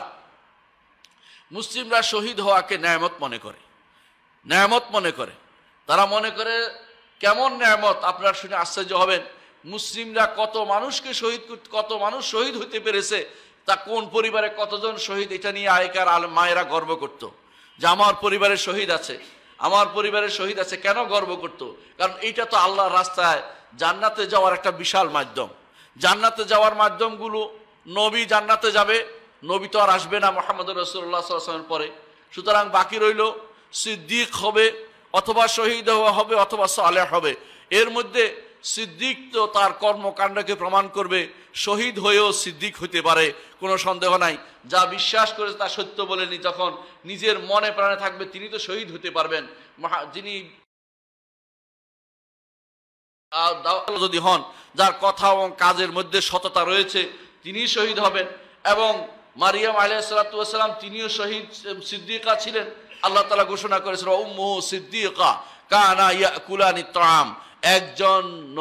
মুসলিমরা শহীদ হওয়াকে নেয়ামত মনে করে, নেয়ামত মনে করে। তারা মনে করে কেমন নেয়ামত, আপনারা শুনে আশ্চর্য হবেন। মুসলিমরা কত মানুষকে কত মানুষ শহীদ হতে পেরেছে, তা কোন পরিবারে কতজন শহীদ, এটা নিয়ে আগেকার মায়েরা গর্ব করত যে আমার পরিবারের শহীদ আছে, আমার পরিবারের শহীদ আছে। কেন গর্ব করত? কারণ এইটা তো আল্লাহর রাস্তায় জান্নাতে যাওয়ার একটা বিশাল মাধ্যম। জান্নাতে যাওয়ার মাধ্যমগুলো, নবী জান্নাতে যাবে, নবী তো আর আসবে না মুহাম্মদুর রাসূলুল্লাহ সাল্লাল্লাহু আলাইহি ওয়াসাল্লামের পরে। সুতরাং বাকি রইল সিদ্দিক হবে, অথবা শহীদ হবে, অথবা সালেহ হবে। এর মধ্যে সিদ্দিক তো তার কর্মকাণ্ডকে প্রমাণ করবে, শহীদ হয়েও সিদ্দিক হতে পারে, কোনো সন্দেহ নাই। যা বিশ্বাস করেছে তা সত্য বলেনি, যখন নিজের মনে প্রাণে থাকবে তিনি তো শহীদ হতে পারবেন। যিনি যদি হন, যার কথা এবং কাজের মধ্যে সততা রয়েছে, তিনি শহীদ হবেন। এবং মারিয়াম আলাইহিস সালাতু ওয়াস সালাম, তিনিও শহীদ সিদ্দিকা ছিলেন। আল্লাহ তাআলা ঘোষণা করেছেন উম্মুহু সিদ্দিকা কানা ইয়াকুলানি তাআম। একজন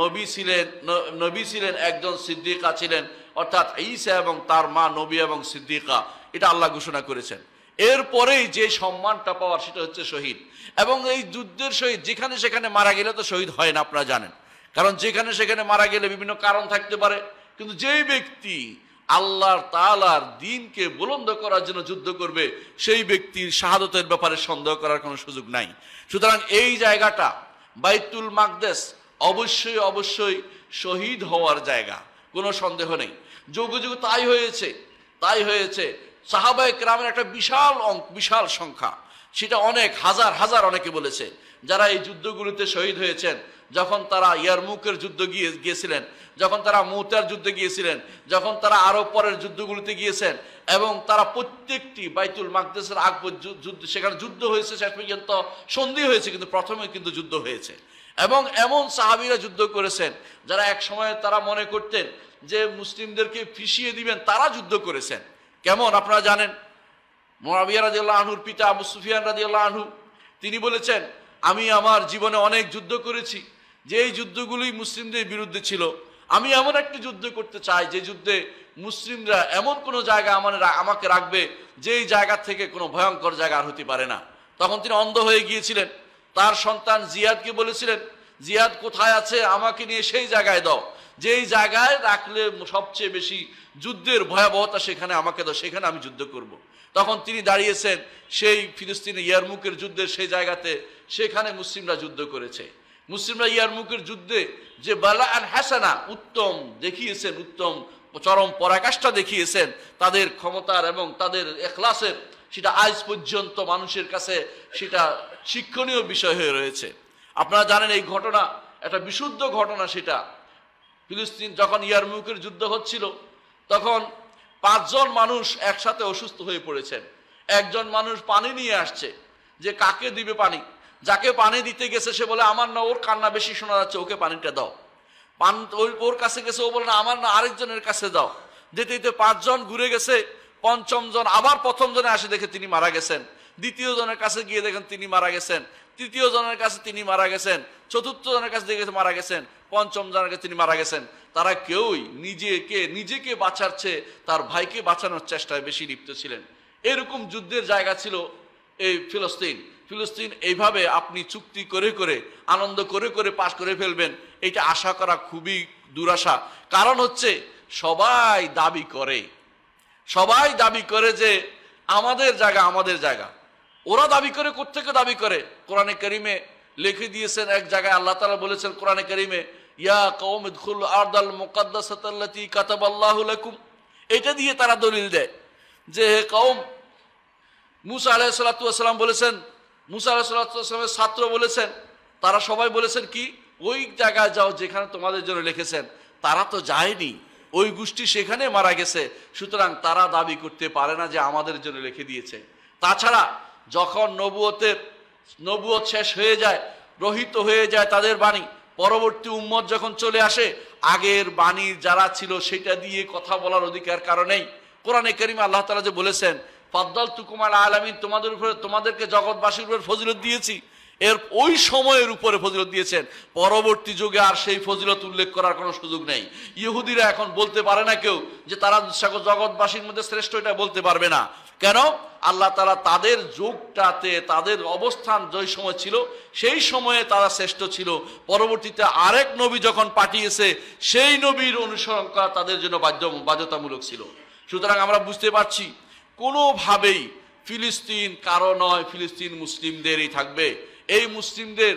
নবী ছিলেন, একজন সিদ্দিকা ছিলেন, অর্থাৎ ঈসা এবং তার মা নবী এবং সিদ্দিকা। এটা আল্লাহ ঘোষণা করেছেন। এরপরেই যে সম্মানটা পাওয়ার, সেটা হচ্ছে শহীদ। এবং এই যুদ্ধের শহীদ যেখানে সেখানে মারা গেলে তো শহীদ হয় না, আপনারা জানেন। কারণ যেখানে সেখানে মারা গেলে বিভিন্ন কারণ থাকতে পারে, কিন্তু যেই ব্যক্তি আল্লাহর তাআলার দ্বীনকে বুলন্দ করার জন্য যুদ্ধ করবে, সেই ব্যক্তির শাহাদতের ব্যাপারে সন্দেহ করার কোনো সুযোগ নাই। সুতরাং এই জায়গাটা বাইতুল মাকদাস অবশ্যই অবশ্যই শহীদ হওয়ার জায়গা, কোনো সন্দেহ নেই। যুগে যুগে তাই হয়েছে। সাহাবায়ে কেরামের একটা বিশাল সংখ্যা, সেটা অনেক হাজার হাজার, অনেকে বলেছে, যারা এই যুদ্ধগুলোতে শহীদ হয়েছেন। যখন তারা ইয়ারমুকের যুদ্ধ গিয়েছিলেন, যখন তারা মুতার যুদ্ধে গিয়েছিলেন, যখন তারা আরো পরের যুদ্ধগুলোতে গিয়েছেন, এবং তারা প্রত্যেকটি বাইতুল মাকদাসের যুদ্ধ, সেখানে যুদ্ধ হয়েছে, শেষ পর্যন্ত সন্ধি হয়েছে, কিন্তু প্রথমে কিন্তু যুদ্ধ হয়েছে। এবং এমন সাহাবীরা যুদ্ধ করেছেন যারা এক সময় তারা মনে করতেন যে মুসলিমদেরকে পিছিয়ে দিবেন, তারা যুদ্ধ করেছেন। কেমন আপনারা জানেন? মুআবিয়া রাদিয়াল্লাহু আনহুর পিতা আবু সুফিয়ান রাদিয়াল্লাহু আনহু, তিনি বলেছেন, আমি আমার জীবনে অনেক যুদ্ধ করেছি, যে এই যুদ্ধগুলোই মুসলিমদের বিরুদ্ধে ছিল। আমি এমন একটি যুদ্ধ করতে চাই যে যুদ্ধে মুসলিমরা এমন কোনো জায়গা আমাকে রাখবে, যেই জায়গা থেকে কোনো ভয়ঙ্কর জায়গা আর হতে পারে না। তখন তিনি অন্ধ হয়ে গিয়েছিলেন। তার সন্তান জিয়াদকে বলেছিলেন, জিয়াদ কোথায় আছে, আমাকে নিয়ে সেই জায়গায় দাও, যেই জায়গায় রাখলে সবচেয়ে বেশি যুদ্ধের ভয়াবহতা সেখানে আমাকে দাও, সেখানে আমি যুদ্ধ করব। তখন তিনি দাঁড়িয়েছেন সেই ফিলিস্তিনে ইয়ারমুকের যুদ্ধের সেই জায়গাতে, সেখানে মুসলিমরা যুদ্ধ করেছে। মুসলিমরা ইয়ারমুকের যুদ্ধে যে বালাআন হাসানা, উত্তম দেখিয়েছেন, উত্তম চরম পরাকাষ্ঠা দেখিয়েছেন তাদের ক্ষমতার এবং তাদের ইখলাসের, সেটা আজ পর্যন্ত মানুষের কাছে সেটা শিক্ষণীয় বিষয় হয়ে রয়েছে। আপনারা জানেন এই ঘটনা একটা বিশুদ্ধ ঘটনা। সেটা ফিলিস্তিন যখন ইয়ারমুকের যুদ্ধ হচ্ছিল, তখন 5 জন মানুষ একসাথে অসুস্থ হয়ে পড়েছেন। একজন মানুষ পানি নিয়ে আসছে, যে কাকে দিবে পানি, যাকে পানি দিতে গেছে সে বলে আমার না, ওর কান্না বেশি শোনা যাচ্ছে, ওকে পানিটা দাও। ওর কাছে গেছে, ও বলে না আমার না, আরেকজনের কাছে দাও। যেতে যেতে 5 জন ঘুরে গেছে, 5ম জন আবার প্রথম জনে আসে, দেখে তিনি মারা গেছেন। দ্বিতীয় জনের কাছে গিয়ে দেখেন তিনি মারা গেছেন, তৃতীয় জনের কাছে তিনি মারা গেছেন, চতুর্থ জনের কাছে দেখে মারা গেছেন, পঞ্চম জনের কাছে তিনি মারা গেছেন। তারা কেউই নিজেকে বাঁচার চেয়ে তার ভাইকে বাঁচানোর চেষ্টায় বেশি লিপ্ত ছিলেন। এরকম যুদ্ধের জায়গা ছিল এই ফিলিস্তিন। এইভাবে আপনি চুক্তি করে করে আনন্দ করে করে পাশ করে ফেলবেন, এটা আশা করা খুবই দুরাশা। কারণ হচ্ছে সবাই দাবি করে যে আমাদের জায়গা। ওরা দাবি করে, কোত্থেকে দাবি করে? কোরআনে কারিমে লিখে দিয়েছেন এক জায়গায় আল্লাহ তাআলা বলেছেন কোরআনে কারিমে, ইয়া কওম ইদখুলু আরদাল মুকাদ্দাসাতাল্লাতী কাতাবাল্লাহু লাকুম। এটা দিয়ে তারা দলিল দেয় যে হে কওম, মুসা আলাইহিস সালাতু ওয়াস সালাম বলেছেন, মুসা আলাইহিস সালাতু ওয়াস সালামের ছাত্র বলেছেন, তারা সবাই বলেছেন কি, ওই জায়গায় যাও যেখানে তোমাদের জন্য লিখেছেন। তারা তো যায়নি, ওই গোষ্ঠী সেখানে মারা গেছে, সুতরাং তারা দাবি করতে পারে না যে আমাদের জন্য লিখে দিয়েছে। তাছাড়া যখন নবুয়ত শেষ হয়ে যায়, রহিত হয়ে যায় তাদের বাণী, পরবর্তী উম্মত যখন চলে আসে, আগের বাণী যারা ছিল সেটা দিয়ে কথা বলার অধিকার কারণেই কোরআনে কারিমে আল্লাহ তাআলা যে বলেছেন ফাদ্দালতুকুম আলা আলামিন, তোমাদেরকে জগৎবাসীর উপর ফজিলত দিয়েছি, এর ওই সময়ের উপরে ফজিলত দিয়েছেন। পরবর্তী যুগে আর সেই ফজিলত উল্লেখ করার কোনো সুযোগ নেই। ইহুদিরা এখন বলতে পারে না কেউ যে তারা জগৎবাসীর মধ্যে শ্রেষ্ঠ, এটা বলতে পারবে না। কেন? আল্লাহ তাআলা তাদের যুগটাতে তাদের অবস্থান যে সময় ছিল সেই সময়ে তারা শ্রেষ্ঠ ছিল। পরবর্তীতে আরেক নবী যখন পাঠিয়েছে সেই নবীর অনুসরণ করা তাদের জন্য বাধ্যতামূলক ছিল। সুতরাং আমরা বুঝতে পারছি কোনোভাবেই ফিলিস্তিন কারো নয়, ফিলিস্তিন মুসলিমদেরই থাকবে। এই মুসলিমদের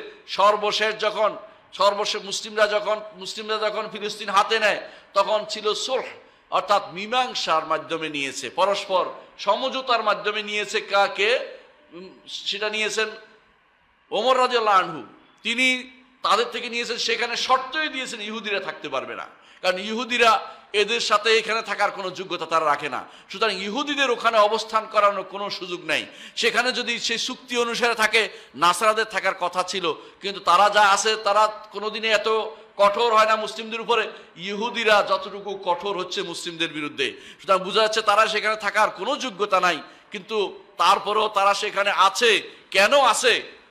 মুসলিমরা যখন ফিলিস্তিন হাতে নেয় তখন ছিল সুলহ, অর্থাৎ মীমাংসার মাধ্যমে নিয়েছে, পরস্পর সমঝোতার মাধ্যমে নিয়েছে। সেটা নিয়েছেন ওমর রাদিয়াল্লাহু আনহু, তিনি তাদের থেকে নিয়েছেন। সেখানে শর্তই দিয়েছেন ইহুদিরা থাকতে পারবে না, কারণ ইহুদিরা এদের সাথে এখানে থাকার কোনো যোগ্যতা তারা রাখে না। সুতরাং ইহুদিদের ওখানে অবস্থান করানোর কোনো সুযোগ নেই। সেখানে যদি সেই চুক্তি অনুসারে থাকে, নাসারাদের থাকার কথা ছিল, কিন্তু তারা যা আছে তারা কোনোদিনই এত কঠোর হয় না মুসলিমদের উপরে। ইহুদিরা যতটুকু কঠোর হচ্ছে মুসলিমদের বিরুদ্ধে। সুতরাং বোঝা যাচ্ছে তারা সেখানে থাকার কোনো যোগ্যতা নাই, কিন্তু তারপরেও তারা সেখানে আছে। কেন আছে?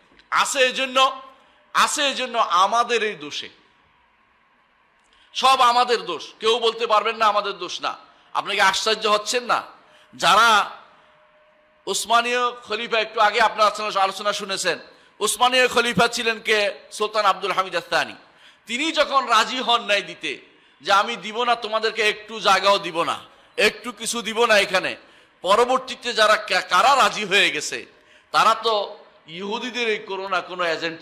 এই জন্য আমাদের এই দোষে, সব আমাদের দোষ। কেউ বলতে পারবেন না আমাদের দোষ না। আপনাকে আশ্চর্য হচ্ছেন না? যারা উসমানীয় খলিফা, একটু আগে আপনার আলোচনা শুনেছেন, উসমানীয় খলিফা ছিলেন কে? সুলতান আব্দুল হামিদ আস-সানি। তিনি যখন রাজি হন নাই দিতে, যে আমি দিব না তোমাদেরকে, একটু জায়গাও দিব না, একটু কিছু দিব না এখানে, পরবর্তীতে কারা রাজি হয়ে গেছে, তারা তো ইহুদিদের কোনো এজেন্ট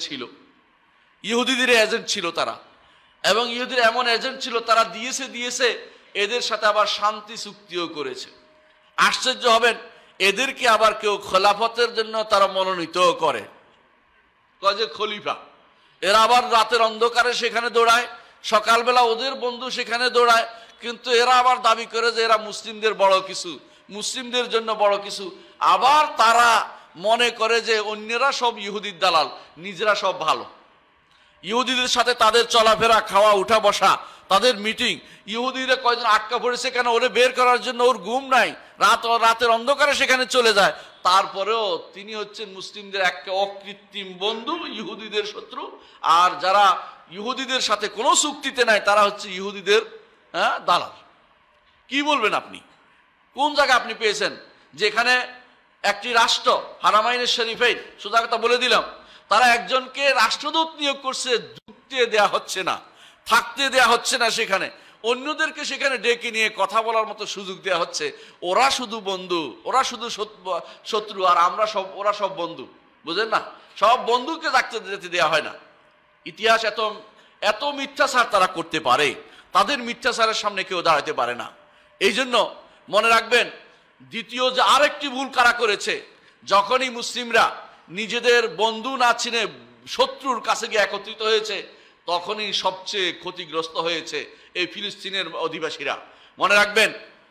ছিল তারা। এবং ইহুদির এমন এজেন্ট ছিল, তারা দিয়েছে এদের সাথে আবার শান্তি চুক্তিও করেছে। আশ্চর্য হবেন, এদেরকে আবার কেউ খেলাফতের জন্য তারা মনোনীত করে, যে খলিফা। এরা আবার রাতের অন্ধকারে সেখানে দৌড়ায়, সকালবেলা ওদের বন্ধু সেখানে দৌড়ায়, কিন্তু এরা আবার দাবি করে যে এরা মুসলিমদের বড় কিছু, মুসলিমদের জন্য বড় কিছু। আবার তারা মনে করে যে অন্যরা সব ইহুদির দালাল, নিজেরা সব ভালো। ইহুদিদের সাথে তাদের চলাফেরা, খাওয়া, উঠা বসা, তাদের মিটিং। ইহুদিরা কয়জন আটকা পড়েছে কেন? ওরে বের করার জন্য ওর ঘুম নাই, রাতের অন্ধকারে সেখানে চলে যায়। তারপরেও তিনি হচ্ছেন মুসলিমদের একটা অকৃত্রিম বন্ধু, ইহুদিদের শত্রু। আর যারা ইহুদিদের সাথে কোনো চুক্তিতে নাই, তারা হচ্ছে ইহুদিদের দালাল। কি বলবেন আপনি? কোন জায়গায় আপনি পেয়েছেন যেখানে একটি রাষ্ট্র, হারামাইনের শরীফাইন, সোজা কথা বলে দিলাম, তারা একজনকে রাষ্ট্রদূত নিয়োগ করছে, ঢুকতে দেয়া হচ্ছে না, থাকতে দেয়া হচ্ছে না সেখানে, অন্যদেরকে সেখানে ডেকে নিয়ে কথা বলার মতো সুযোগ দেওয়া হচ্ছে। ওরা শুধু বন্ধু, ওরা শুধু শত্রু, আর ওরা সব বন্ধু। বুঝেন না? সব বন্ধুকে থাকতে যেতে দেওয়া হয় না। ইতিহাস এত মিথ্যাচার তারা করতে পারে, তাদের মিথ্যাচারের সামনে কেউ দাঁড়াতে পারে না। এই জন্য মনে রাখবেন, দ্বিতীয় যে আরেকটি ভুল কারা করেছে, যখনই মুসলিমরা নিজেদের বন্ধু না চিনে শত্রুর কাছে গিয়ে একত্রিত হয়েছে, তখনই সবচেয়ে ক্ষতিগ্রস্ত হয়েছে এই ফিলিস্তিনের অধিবাসীরা। মনে রাখবেন,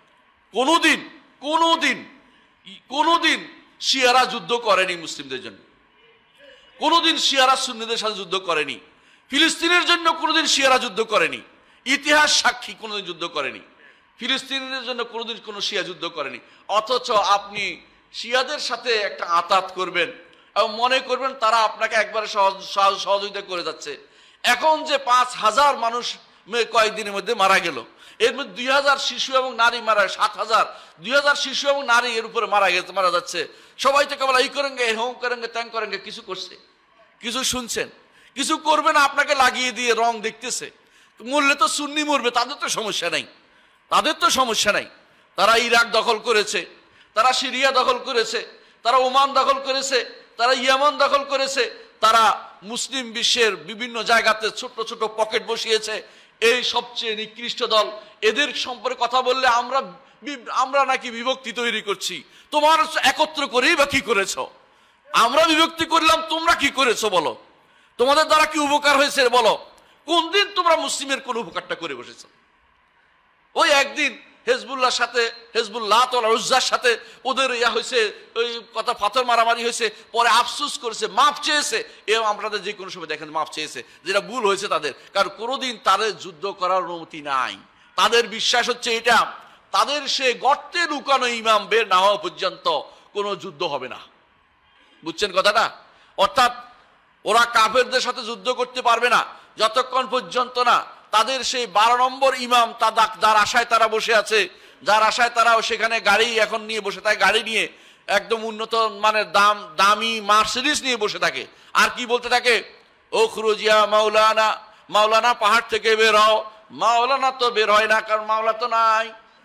কোনোদিন শিয়ারা যুদ্ধ করেনি মুসলিমদের জন্য, কোনোদিন শিয়ারা সুন্নিদের সাথে যুদ্ধ করেনি, ফিলিস্তিনের জন্য কোনোদিন শিয়ারা যুদ্ধ করেনি। ইতিহাস সাক্ষী কোনোদিন যুদ্ধ করেনি, ফিলিস্তিনের জন্য কোনোদিন কোনো শিয়া যুদ্ধ করেনি। অথচ আপনি শিয়াদের সাথে একটা আঁতাত করবেন এবং মনে করবেন তারা আপনাকে একবারে সহযোগিতা করে যাচ্ছে। এখন যে 5,000 মানুষ কয়েকদিনের মধ্যে মারা গেল, এর মধ্যে 2,000 শিশু এবং নারী মারা, 7,000 2,000 শিশু এবং নারী এর উপরে মারা যাচ্ছে। সবাই তো কেবল এই করেঙ্গে, হোম করেঙ্গে, ত্যাং করেঙ্গে, কিছু করছে, কিছু শুনছেন, কিছু করবে না, আপনাকে লাগিয়ে দিয়ে রং দেখতেছে। মরলে তো সুন্নি মরবে, তাদের তো সমস্যা নাই, তাদের তো সমস্যা নাই। তারা ইরাক দখল করেছে, তারা সিরিয়া দখল করেছে, তারা ওমান দখল করেছে, তারা ইয়েমেন দখল করেছে, তারা মুসলিম বিশ্বের বিভিন্ন জায়গাতে ছোট ছোট পকেট বসিয়েছে। এই সবচেয়ে নিকৃষ্ট দল, এদের সম্পর্কে কথা বললে আমরা নাকি বিভক্তি তৈরি করছি। তোমার একত্র করেই বা কি করেছ? আমরা বিভক্তি করলাম, তোমরা কি করেছো বলো? তোমাদের দ্বারা কি উপকার হয়েছে বলো? কোন দিন তোমরা মুসলিমের কোন উপকারটা করে বসেছ? ওই একদিন হেজবুল্লাহর সাথে, হেজবুল্লাহ উজ্জার সাথে ওদের হয়েছে, ওই কথা পাথর মারামারি হয়েছে, পরে আফসুস করেছে, মাফ চেয়েছে। এবং আপনাদের যে কোনো সময় দেখেন মাফ চেয়েছে, যেটা ভুল হয়েছে তাদের। কারণ কোনোদিন তাদের যুদ্ধ করার অনুমতি নাই। তাদের বিশ্বাস হচ্ছে এটা, তাদের সে গর্তে লুকানো ইমাম বের না হওয়া পর্যন্ত কোনো যুদ্ধ হবে না। বুঝছেন কথাটা? অর্থাৎ ওরা কাফেরদের সাথে যুদ্ধ করতে পারবে না যতক্ষণ পর্যন্ত না তাদের সেই 12 নম্বর ইমাম যার আশায় তারা বসে আছে, যার আশায় তারা সেখানে গাড়ি এখন নিয়ে বসে থাকে, গাড়ি নিয়ে একদম উন্নত মানের দামি মার্সিডিজ নিয়ে বসে থাকে, আর কি বলতে থাকে, ও খুরুজিয়া মাওলানা, মাওলানা পাহাড় থেকে বের হও। মাওলানা তো বের হয় না, কারণ মাওলা তো নাই।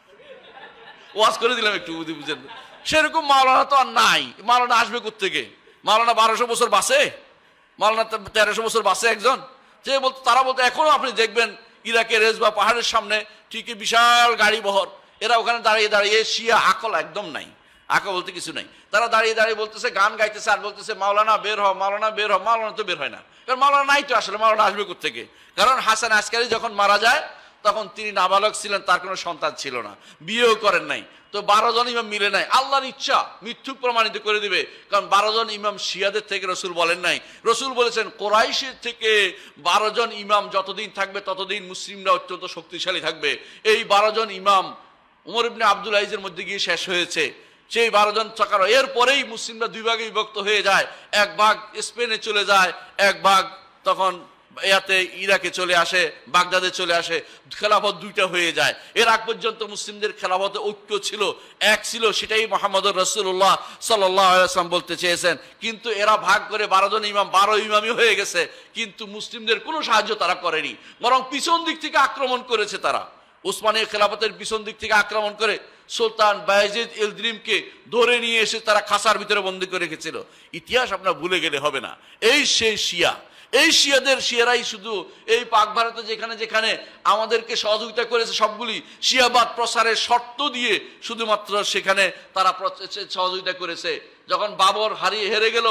ওয়াজ করে দিলাম একটু বুঝেন। সেরকম মাওলানা তো আর নাই। মাওলানা আসবে কোত্থেকে? মাওলানা 1200 বছর বাঁচে? মাওলানা 1300 বছর বাঁচে একজন? যে বলতো, তারা বলতো এখনো আপনি দেখবেন ইরাকের রেজবা পাহাড়ের সামনে ঠিকই বিশাল গাড়ি বহর, এরা ওখানে দাঁড়িয়ে দাঁড়িয়ে, শিয়া আকল একদম নাই, আকল বলতে কিছু নাই। তারা দাঁড়িয়ে দাঁড়িয়ে বলতেছে, গান গাইতেছে আর বলতেছে মাওলানা বের হ, মাওলানা বের হ। মাওলানা তো বের হয় না, কারণ মাওলানা নাই তো আসলে। মাওলানা আসবে কোত্থেকে? কারণ হাসান আসকারি যখন মারা যায় তখন তিনি নাবালক ছিলেন, তার কোনো সন্তান ছিল না, বিয়েও করেন নাই। তো 12 জন ইমাম মিলে নাই, আল্লাহর ইচ্ছা মিথ্যুক প্রমাণিত করে দিবে। কারণ 12 জন ইমাম শিয়াদের থেকে রসুল বলেন নাই। রসুল বলেছেন কোরাইশের থেকে 12 জন ইমাম যতদিন থাকবে ততদিন মুসলিমরা অত্যন্ত শক্তিশালী থাকবে। এই 12 জন ইমাম উমর ইবনে আব্দুল আজিজের মধ্যে গিয়ে শেষ হয়েছে। সেই 12 জন চাকার এরপরেই মুসলিমরা 2 ভাগে বিভক্ত হয়ে যায়। এক ভাগ স্পেনে চলে যায়, এক ভাগ তখন ইয়াতে ইরাকে চলে আসে, বাগদাদে চলে আসে, খেলাফত 2টা হয়ে যায়। এর আগ পর্যন্ত মুসলিমদের খেলাফতে ঐক্য ছিল, এক ছিল, সেটাই মুহাম্মদুর রাসূলুল্লাহ সাল্লাল্লাহু আলাইহি ওয়াসাল্লাম বলতে চেয়েছেন। কিন্তু এরা ভাগ করে 12 জন ইমাম 12 ইমামই হয়ে গেছে, কিন্তু মুসলিমদের কোনো সাহায্য তারা করেনি, বরং পিছন দিক থেকে আক্রমণ করেছে। তারা উসমানী খেলাফতের পিছন দিক থেকে আক্রমণ করে সুলতান বায়েজিদ ইলদিরিমকে ধরে নিয়ে এসে তারা খাসার ভিতরে বন্দী করে রেখেছিল। ইতিহাস আপনার ভুলে গেলে হবে না। এই সেই শিয়া, এই শিয়ারাই শুধু এই পাক ভারতে যেখানে যেখানে আমাদেরকে সহযোগিতা করেছে, সবগুলি শিয়াবাদ প্রসারের শর্ত দিয়ে শুধুমাত্র সেখানে তারা সহযোগিতা করেছে। যখন বাবর হেরে গেল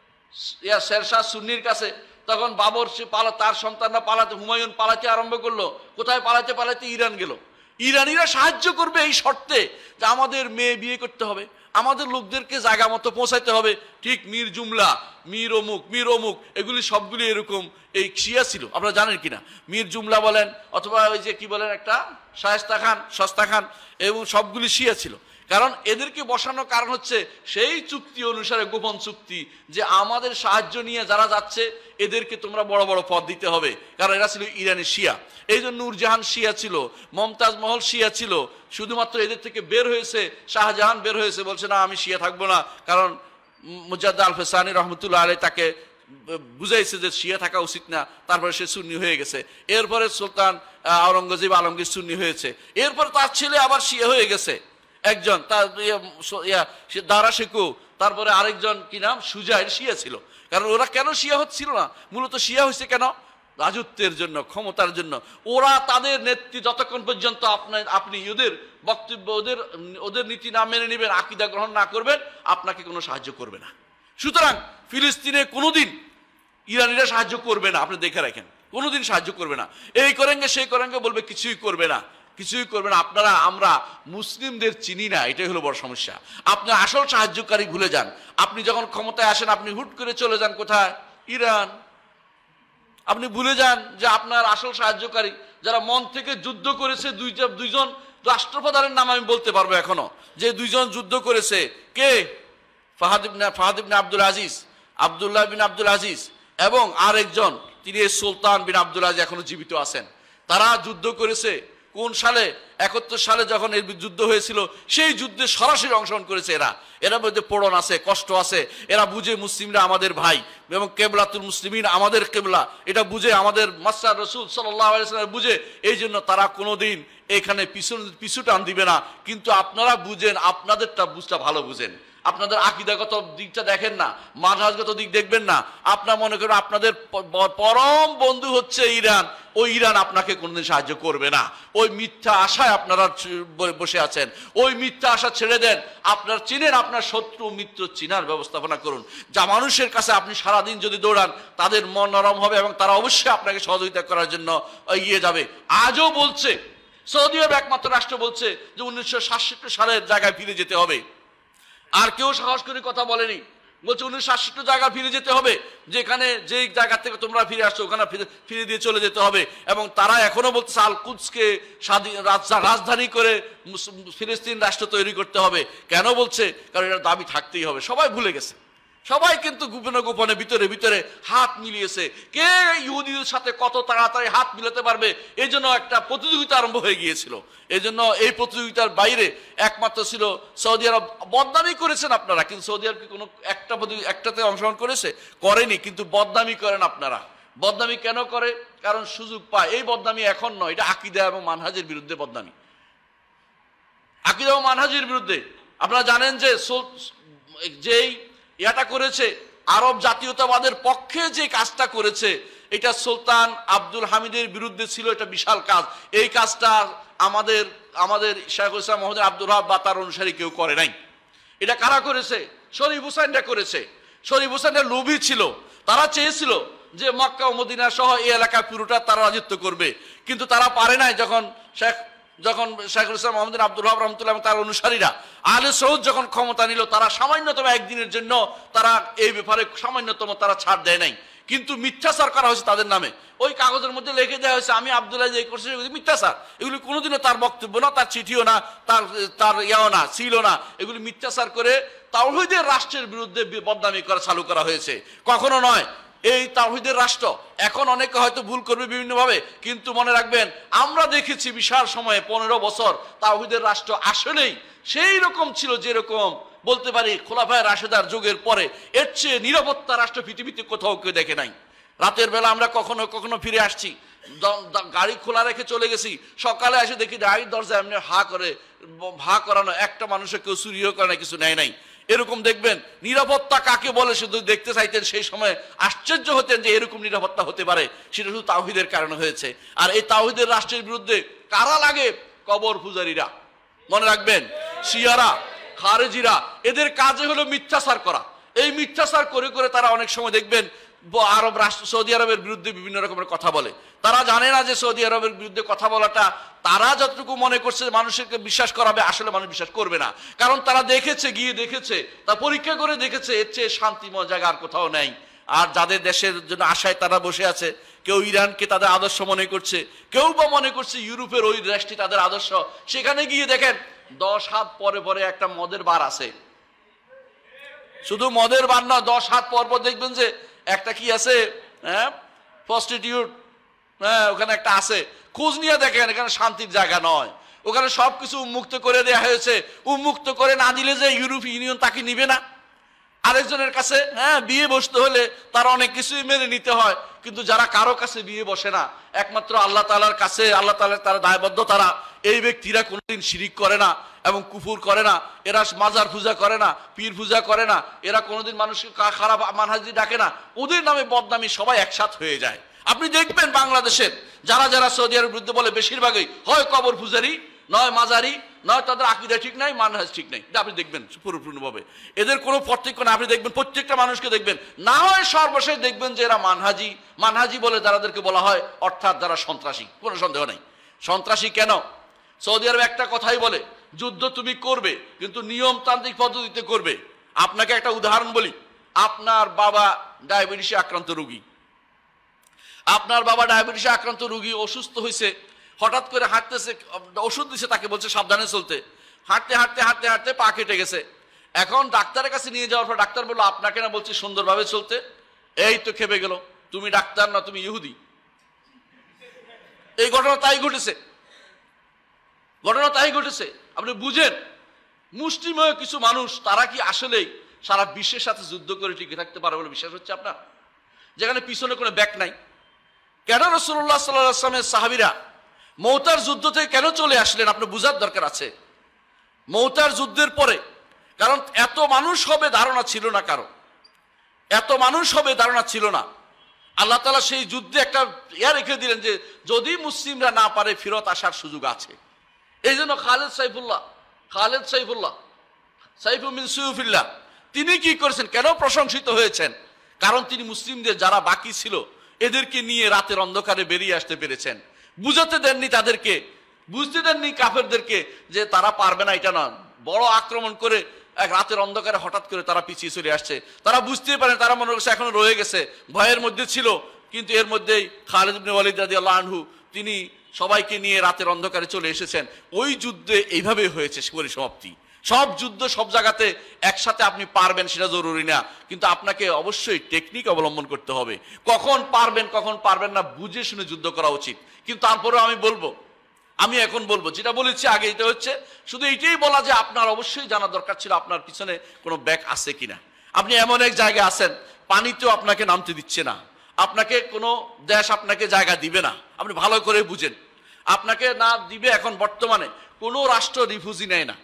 শেরশাহ সুন্নির কাছে, তখন বাবর তার সন্তানরা হুমায়ুন পালাতে আরম্ভ করলো। কোথায় পালাতে পালাতে ইরান গেল। ইরানিরা সাহায্য করবে এই শর্তে যে আমাদের মেয়ে বিয়ে করতে হবে, আমাদের লোকদেরকে জায়গা মতো পৌঁছাইতে হবে। ঠিক মীর জুমলা, মীর অমুক এগুলি সবগুলি এরকম এই শিয়া ছিল। আপনারা জানেন কিনা? মীর জুমলা বলেন অথবা ওই যে কি বলেন একটা সস্তা খান, এবং সবগুলি শিয়া ছিল। কারণ এদেরকে বসানোর কারণ হচ্ছে সেই চুক্তি অনুসারে, গোপন চুক্তি, যে আমাদের সাহায্য নিয়ে যারা যাচ্ছে এদেরকে তোমরা বড় বড় পদ দিতে হবে। কারণ এরা ছিল ইরানি শিয়া। এই জন্য নূরজাহান শিয়া ছিল, মমতাজ মহল শিয়া ছিল। শুধুমাত্র এদের থেকে বের হয়েছে শাহজাহান, বের হয়েছে, বলছে না আমি শিয়া থাকবো না। কারণ মুজাদ্দিদ আল ফেসানি রহমতুল্লাহ আলাইহি তাকে বুঝাইছে যে শিয়া থাকা উচিত না, তারপরে সে সুন্নি হয়ে গেছে। এরপরে সুলতান আওরঙ্গজেব আলমগীর সুন্নি হয়েছে। এরপরে তার ছেলে আবার শিয়া হয়ে গেছে একজন, তার দারা শেখু। তারপরে আরেকজন কি নাম, সুজাইর, শিয়া ছিল। কারণ ওরা কেন শিয়া হচ্ছিল না? মূলত শিয়া হয়েছে কেন? রাজত্বের জন্য, ক্ষমতার জন্য। ওরা তাদের নেত্রী যতক্ষণ পর্যন্ত আপনি ওদের বক্তব্য, ওদের নীতি না মেনে নেবেন, আকীদা গ্রহণ না করবেন, আপনাকে কোনো সাহায্য করবে না। সুতরাং ফিলিস্তিনে কোনোদিন ইরানিরা সাহায্য করবে না, আপনি দেখে রাখেন, কোনোদিন সাহায্য করবে না। এই করেঙ্গে সেই করেঙ্গে বলবে, কিছুই করবে না, কিছুই করবে না। আমরা মুসলিমদের চিনি না, এটাই হলো বড় সমস্যা। আপনার আসল সাহায্যকারী ভুলে যান। আপনি যখন ক্ষমতায় আসেন আপনি হুট করে চলে যান কোথায়? ইরান। আপনি ভুলে যান যে আপনার আসল সাহায্যকারী যারা মন থেকে যুদ্ধ করেছে, দুইজন রাষ্ট্রপ্রধানের নাম আমি বলতে পারবো এখনো, যে 2জন যুদ্ধ করেছে। কে? ফাহাদ ইবনে আব্দুল আজিজ, আব্দুল্লাহ বিন আব্দুল আজিজ এবং আরেকজন তিনি সুলতান বিন আব্দুল আজিজ এখনো জীবিত আছেন। তারা যুদ্ধ করেছে কোন সালে? 71 সালে যখন এই যুদ্ধ হয়েছিল, সেই যুদ্ধে সরাসরি অংশগ্রহণ করেছে এরা। এরা মধ্যে পড়ন আছে, কষ্ট আছে, এরা বুঝে মুসলিমরা আমাদের ভাই এবং কেবলাতুল মুসলিমিন আমাদের কেবলা, এটা বুঝে আমাদের মাসা রসুল সাল্লাল্লাহু আলাইহি ওয়াসাল্লাম বুঝে, এই জন্য তারা কোনোদিন এখানে পিছু টান দিবে না। কিন্তু আপনারা বুঝেন, আপনাদেরটা বুঝটা ভালো বুঝেন, আপনাদের আকীদাগত দিকটা দেখেন না, মানহাজগত দিক দেখবেন না। আপনার মনে করেন আপনাদের পরম বন্ধু হচ্ছে ইরান, ওই ইরান আপনাকে কোনোদিন সাহায্য করবে না। ওই মিথ্যা আশায় আপনারা বসে আছেন, ওই মিথ্যা আশা ছেড়ে দেন। আপনার চিনেন, আপনার শত্রু মিত্র চিনার ব্যবস্থাপনা করুন। যা মানুষের কাছে আপনি সারাদিন যদি দৌড়ান, তাদের মন নরম হবে এবং তারা অবশ্যই আপনাকে সহযোগিতা করার জন্য এগিয়ে যাবে। আজও বলছে, সৌদি আরব একমাত্র রাষ্ট্র বলছে যে 1967 সালের জায়গায় ফিরে যেতে হবে। আর কেউ সাহস করে কথা বলেনি, বলছে 1967 জায়গা ফিরে যেতে হবে, যেখানে যেই জায়গা থেকে তোমরা ফিরে আসছো ওখানে ফিরে দিয়ে চলে যেতে হবে। এবং তারা এখনো বলতেছে আল কুদসকে রাজধানী করে ফিলিস্তিন রাষ্ট্র তৈরি করতে হবে। কেন বলছে? কারণ এটার দাবি থাকতেই হবে। সবাই ভুলে গেছে, সবাই কিন্তু গোপনে গোপনে ভিতরে ভিতরে হাত মিলিয়েছে। কে ইহুদিদের সাথে কত তাড়াতাড়ি হাত মিলাতে পারবে, এই জন্য একটা প্রতিযোগিতা আরম্ভ হয়ে গিয়েছিল। এই জন্য এই প্রতিযোগিতার বাইরে একমাত্র ছিল সৌদি আরব। বদনামি করেছেন আপনারা, কিন্তু সৌদি আরব কি কোনো একটাতে অংশগ্রহণ করেনি। কিন্তু বদনামি করেন আপনারা। বদনামি কেন করে? কারণ সুযোগ পায়। এই বদনামি এখন নয়, এটা আকীদা এবং মানহাজের বিরুদ্ধে বদনামি, আকীদা এবং মানহাজের বিরুদ্ধে। আপনারা জানেন যে যেই এটা করেছে, আরব জাতীয়তাবাদের পক্ষে যে কাজটা করেছে, এটা সুলতান আব্দুল হামিদের বিরুদ্ধে ছিল। এটা বিশাল কাজ। এই কাজটা আমাদের শাইখুল ইসলাম মোহাম্মদ আব্দুল ওয়াহাব বা তার অনুসারী কেউ করে নাই। এটা কারা করেছে? শরীফ হুসাইনরা করেছে। শরীফ হুসাইনরা লোভী ছিল, তারা চেয়েছিল যে মক্কা ও মদিনা সহ এই এলাকা পুরোটা তারা রাজত্ব করবে, কিন্তু তারা পারে নাই। যখন শাইখুল ইসলাম মোহাম্মদ আব্দুল ওয়াহাব রাহমাতুল্লাহ এবং তার অনুসারীরা আলে সৌদ যখন ক্ষমতা নিল, তারা সামান্যতম একদিনের জন্য তারা এই ব্যাপারে সামান্যতম তারা ছাড় দেয় নাই। কিন্তু মিথ্যাচার করা হয়েছে তাদের নামে। ওই কাগজের মধ্যে লিখে দেওয়া হয়েছে আমি আব্দুল্লাহ যে করছি মিথ্যাচার। এগুলি কোনোদিনও তার বক্তব্য না, তার চিঠিও না, তার ইয়াও না, ছিল না। এগুলি মিথ্যাচার করে তাওহীদের রাষ্ট্রের বিরুদ্ধে বদনামি করা চালু করা হয়েছে। কখনো নয়। এই তাওহীদের রাষ্ট্র এখন অনেকে হয়তো ভুল করবে বিভিন্নভাবে, কিন্তু মনে রাখবেন আমরা দেখেছি বিশাল সময়ে 15 বছর তাওহীদের রাষ্ট্র আসলেই সেই রকম ছিল যেরকম বলতে পারি খোলাফায়ে রাশেদার যুগের পরে এর চেয়ে নিরাপত্তা রাষ্ট্র পৃথিবীতে কোথাও কেউ দেখে নাই। রাতের বেলা আমরা কখনো কখনো ফিরে আসছি, গাড়ি খোলা রেখে চলে গেছি, সকালে এসে দেখি গাড়ির দরজা এমনি হা করানো, একটা মানুষের কেউ চুরিও করে না, কিছু নেয় নাই। এরকম দেখবেন নিরাপত্তা কাকে বলে শুধু দেখতে চাইতেন, সেই সময় আশ্চর্য হতেন যে এরকম নিরাপত্তা হতে পারে। সেটা শুধু তাওহীদের কারণে হয়েছে। আর এই তাওহীদের রাষ্ট্রের বিরুদ্ধে কারা লাগে? কবর পূজারীরা। মনে রাখবেন, শিয়ারা, খারেজিরা, এদের কাজে হলো মিথ্যাচার করা। এই মিথ্যাচার করে করে তারা অনেক সময় দেখবেন আরব রাষ্ট্র সৌদি আরবের বিরুদ্ধে বিভিন্ন রকমের কথা বলে। তারা জানে না যে সৌদি আরবের বিরুদ্ধে কথা বলাটা তারা যতটুকু মনে করছে মানুষকে বিশ্বাস করাবে, আসলে মানুষ বিশ্বাস করবে না। কারণ তারা গিয়ে দেখেছে, তা পরীক্ষা করে দেখেছে এর চেয়ে শান্তিময় জায়গা আর কোথাও নেই। আর যাদের দেশের জন্য আশায় তারা বসে আছে, কেউ ইরানকে তাদের আদর্শ মনে করছে, কেউ বা মনে করছে ইউরোপের ওই দেশটি তাদের আদর্শ। সেখানে গিয়ে দেখেন 10 হাত পরে পরে একটা মদের বার আছে। শুধু মদের বার না, 10 হাত পর পর দেখবেন যে একটা কি আছে, প্রস্টিটিউট, ওখানে একটা আছে। খোঁজ নিয়ে দেখেন, এখানে শান্তির জায়গা নয়। ওখানে সবকিছু উন্মুক্ত করে দেওয়া হয়েছে। উন্মুক্ত করে না দিলে যে ইউরোপীয় ইউনিয়ন তাকে নিবে না। আরেকজনের কাছে বিয়ে বসতে হলে তার অনেক কিছুই মেনে নিতে হয়, কিন্তু যারা কারো কাছে বিয়ে বসে না, একমাত্র আল্লাহ তাআলার কাছে, আল্লাহ তাআলার তারা দায়বদ্ধ। তারা এই ব্যক্তিরা কোনোদিন শিরিক করে না এবং কুফর করে না। এরা মাজার পূজা করে না, পীর পূজা করে না। এরা কোনোদিন মানুষকে খারাপ মানহাজি ডাকে না। ওদের নামে বদনামি সবাই একসাথ হয়ে যায়। আপনি দেখবেন বাংলাদেশের যারা সৌদি আরবের বিরুদ্ধে বলে, বেশিরভাগই হয় কবর পূজারি, নয় মাজারি, নয় তাদের আকীদা ঠিক নাই, মানহাজ ঠিক নাই। আপনি দেখবেন পরিপূর্ণভাবে এদের কোনো পার্থক্য না। আপনি দেখবেন প্রত্যেকটা মানুষকে দেখবেন, না হয় সর্বশেষ দেখবেন যে এরা মানহাজি বলে যাদেরকে বলা হয়, অর্থাৎ যারা সন্ত্রাসী। কোনো সন্দেহ নেই। সন্ত্রাসী কেন? সৌদি আরব একটা কথাই বলে, যুদ্ধ তুমি করবে কিন্তু নিয়মতান্ত্রিক পদ্ধতিতে করবে। আপনাকে একটা উদাহরণ বলি, আপনার বাবা ডায়াবেটিসে আক্রান্ত রোগী, অসুস্থ হয়েছে, হঠাৎ করে হাঁটতেছে, ওষুধ দিছে, তাকে বলছে সাবধানে চলতে। হাঁটতে হাঁটতে হাঁটতে হাঁটতে পা কেটে গেছে। এখন ডাক্তারের কাছে নিয়ে যাওয়ার পর ডাক্তার বললো আপনাকে না বলছি সুন্দরভাবে চলতে, এই তো খেপে গেল, তুমি ডাক্তার না তুমি ইহুদি। এই ঘটনা তাই ঘটেছে, ঘটনা তাই ঘটেছে। আপনি বুঝেন মুষ্টিমেয় কিছু মানুষ তারা কি আসলেই সারা বিশ্বের সাথে যুদ্ধ করে টিকে থাকতে পারে বলে বিশ্বাস হচ্ছে আপনার? যেখানে পিছনে কোনো ব্যাক নাই। কেন রাসূলুল্লাহ সাল্লাল্লাহু আলাইহি ওয়াসাল্লামের সাহাবীরা মৌতার যুদ্ধ থেকে কেন চলে আসলেন আপনি বুঝার দরকার আছে। মৌতার যুদ্ধের পরে, কারণ এত মানুষ হবে ধারণা ছিল না কারো, এত মানুষ হবে ধারণা ছিল না। আল্লাহ তাআলা সেই যুদ্ধে একটা রেখে দিলেন যে যদি মুসলিমরা না পারে ফেরত আসার সুযোগ আছে। এই জন্য খালেদ সাইফুল্লাহ সাইফু মিন সুয়ুফিল্লাহ তিনি কি করেছেন, কেন প্রশংসিত হয়েছেন? কারণ তিনি মুসলিমদের যারা বাকি ছিল এদেরকে নিয়ে রাতের অন্ধকারে বেরিয়ে আসতে পেরেছেন। বুঝাতে দেননি তাদেরকে, বুঝতে দেননি কাফেরদেরকে যে তারা পারবে না, এটা না। বড় আক্রমণ করে এক রাতের অন্ধকারে হঠাৎ করে তারা পিছিয়ে চলে আসছে। তারা বুঝতেই পারেন, তারা মনে করছে এখনো রয়ে গেছে, ভয়ের মধ্যে ছিল। কিন্তু এর মধ্যেই খালিদ ইবনে ওয়ালিদ রাদিয়াল্লাহু আনহু তিনি সবাইকে নিয়ে রাতের অন্ধকারে চলে এসেছেন। ওই যুদ্ধে এইভাবে হয়েছে পরিসমাপ্তি। সব যুদ্ধ সব জায়গাতে একসাথে আপনি পারবেন সেটা জরুরি না, কিন্তু আপনাকে অবশ্যই টেকনিক অবলম্বন করতে হবে। কখন পারবেন কখন পারবেন না বুঝে শুনে যুদ্ধ করা উচিত। কিন্তু তারপরেও আমি এখন বলবো যেটা বলেছি আগে, এটা হচ্ছে শুধু এইটাই বলা যে আপনার অবশ্যই জানা দরকার ছিল আপনার পিছনে কোনো ব্যাগ আছে কিনা। আপনি এমন এক জায়গায় আছেন পানিতেও আপনাকে নামতে দিচ্ছে না, আপনাকে কোনো দেশ আপনাকে জায়গা দিবে না। আপনি ভালো করে বুঝেন, আপনাকে না দিবে। এখন বর্তমানে কোনো রাষ্ট্র রিফিউজি নেয় না।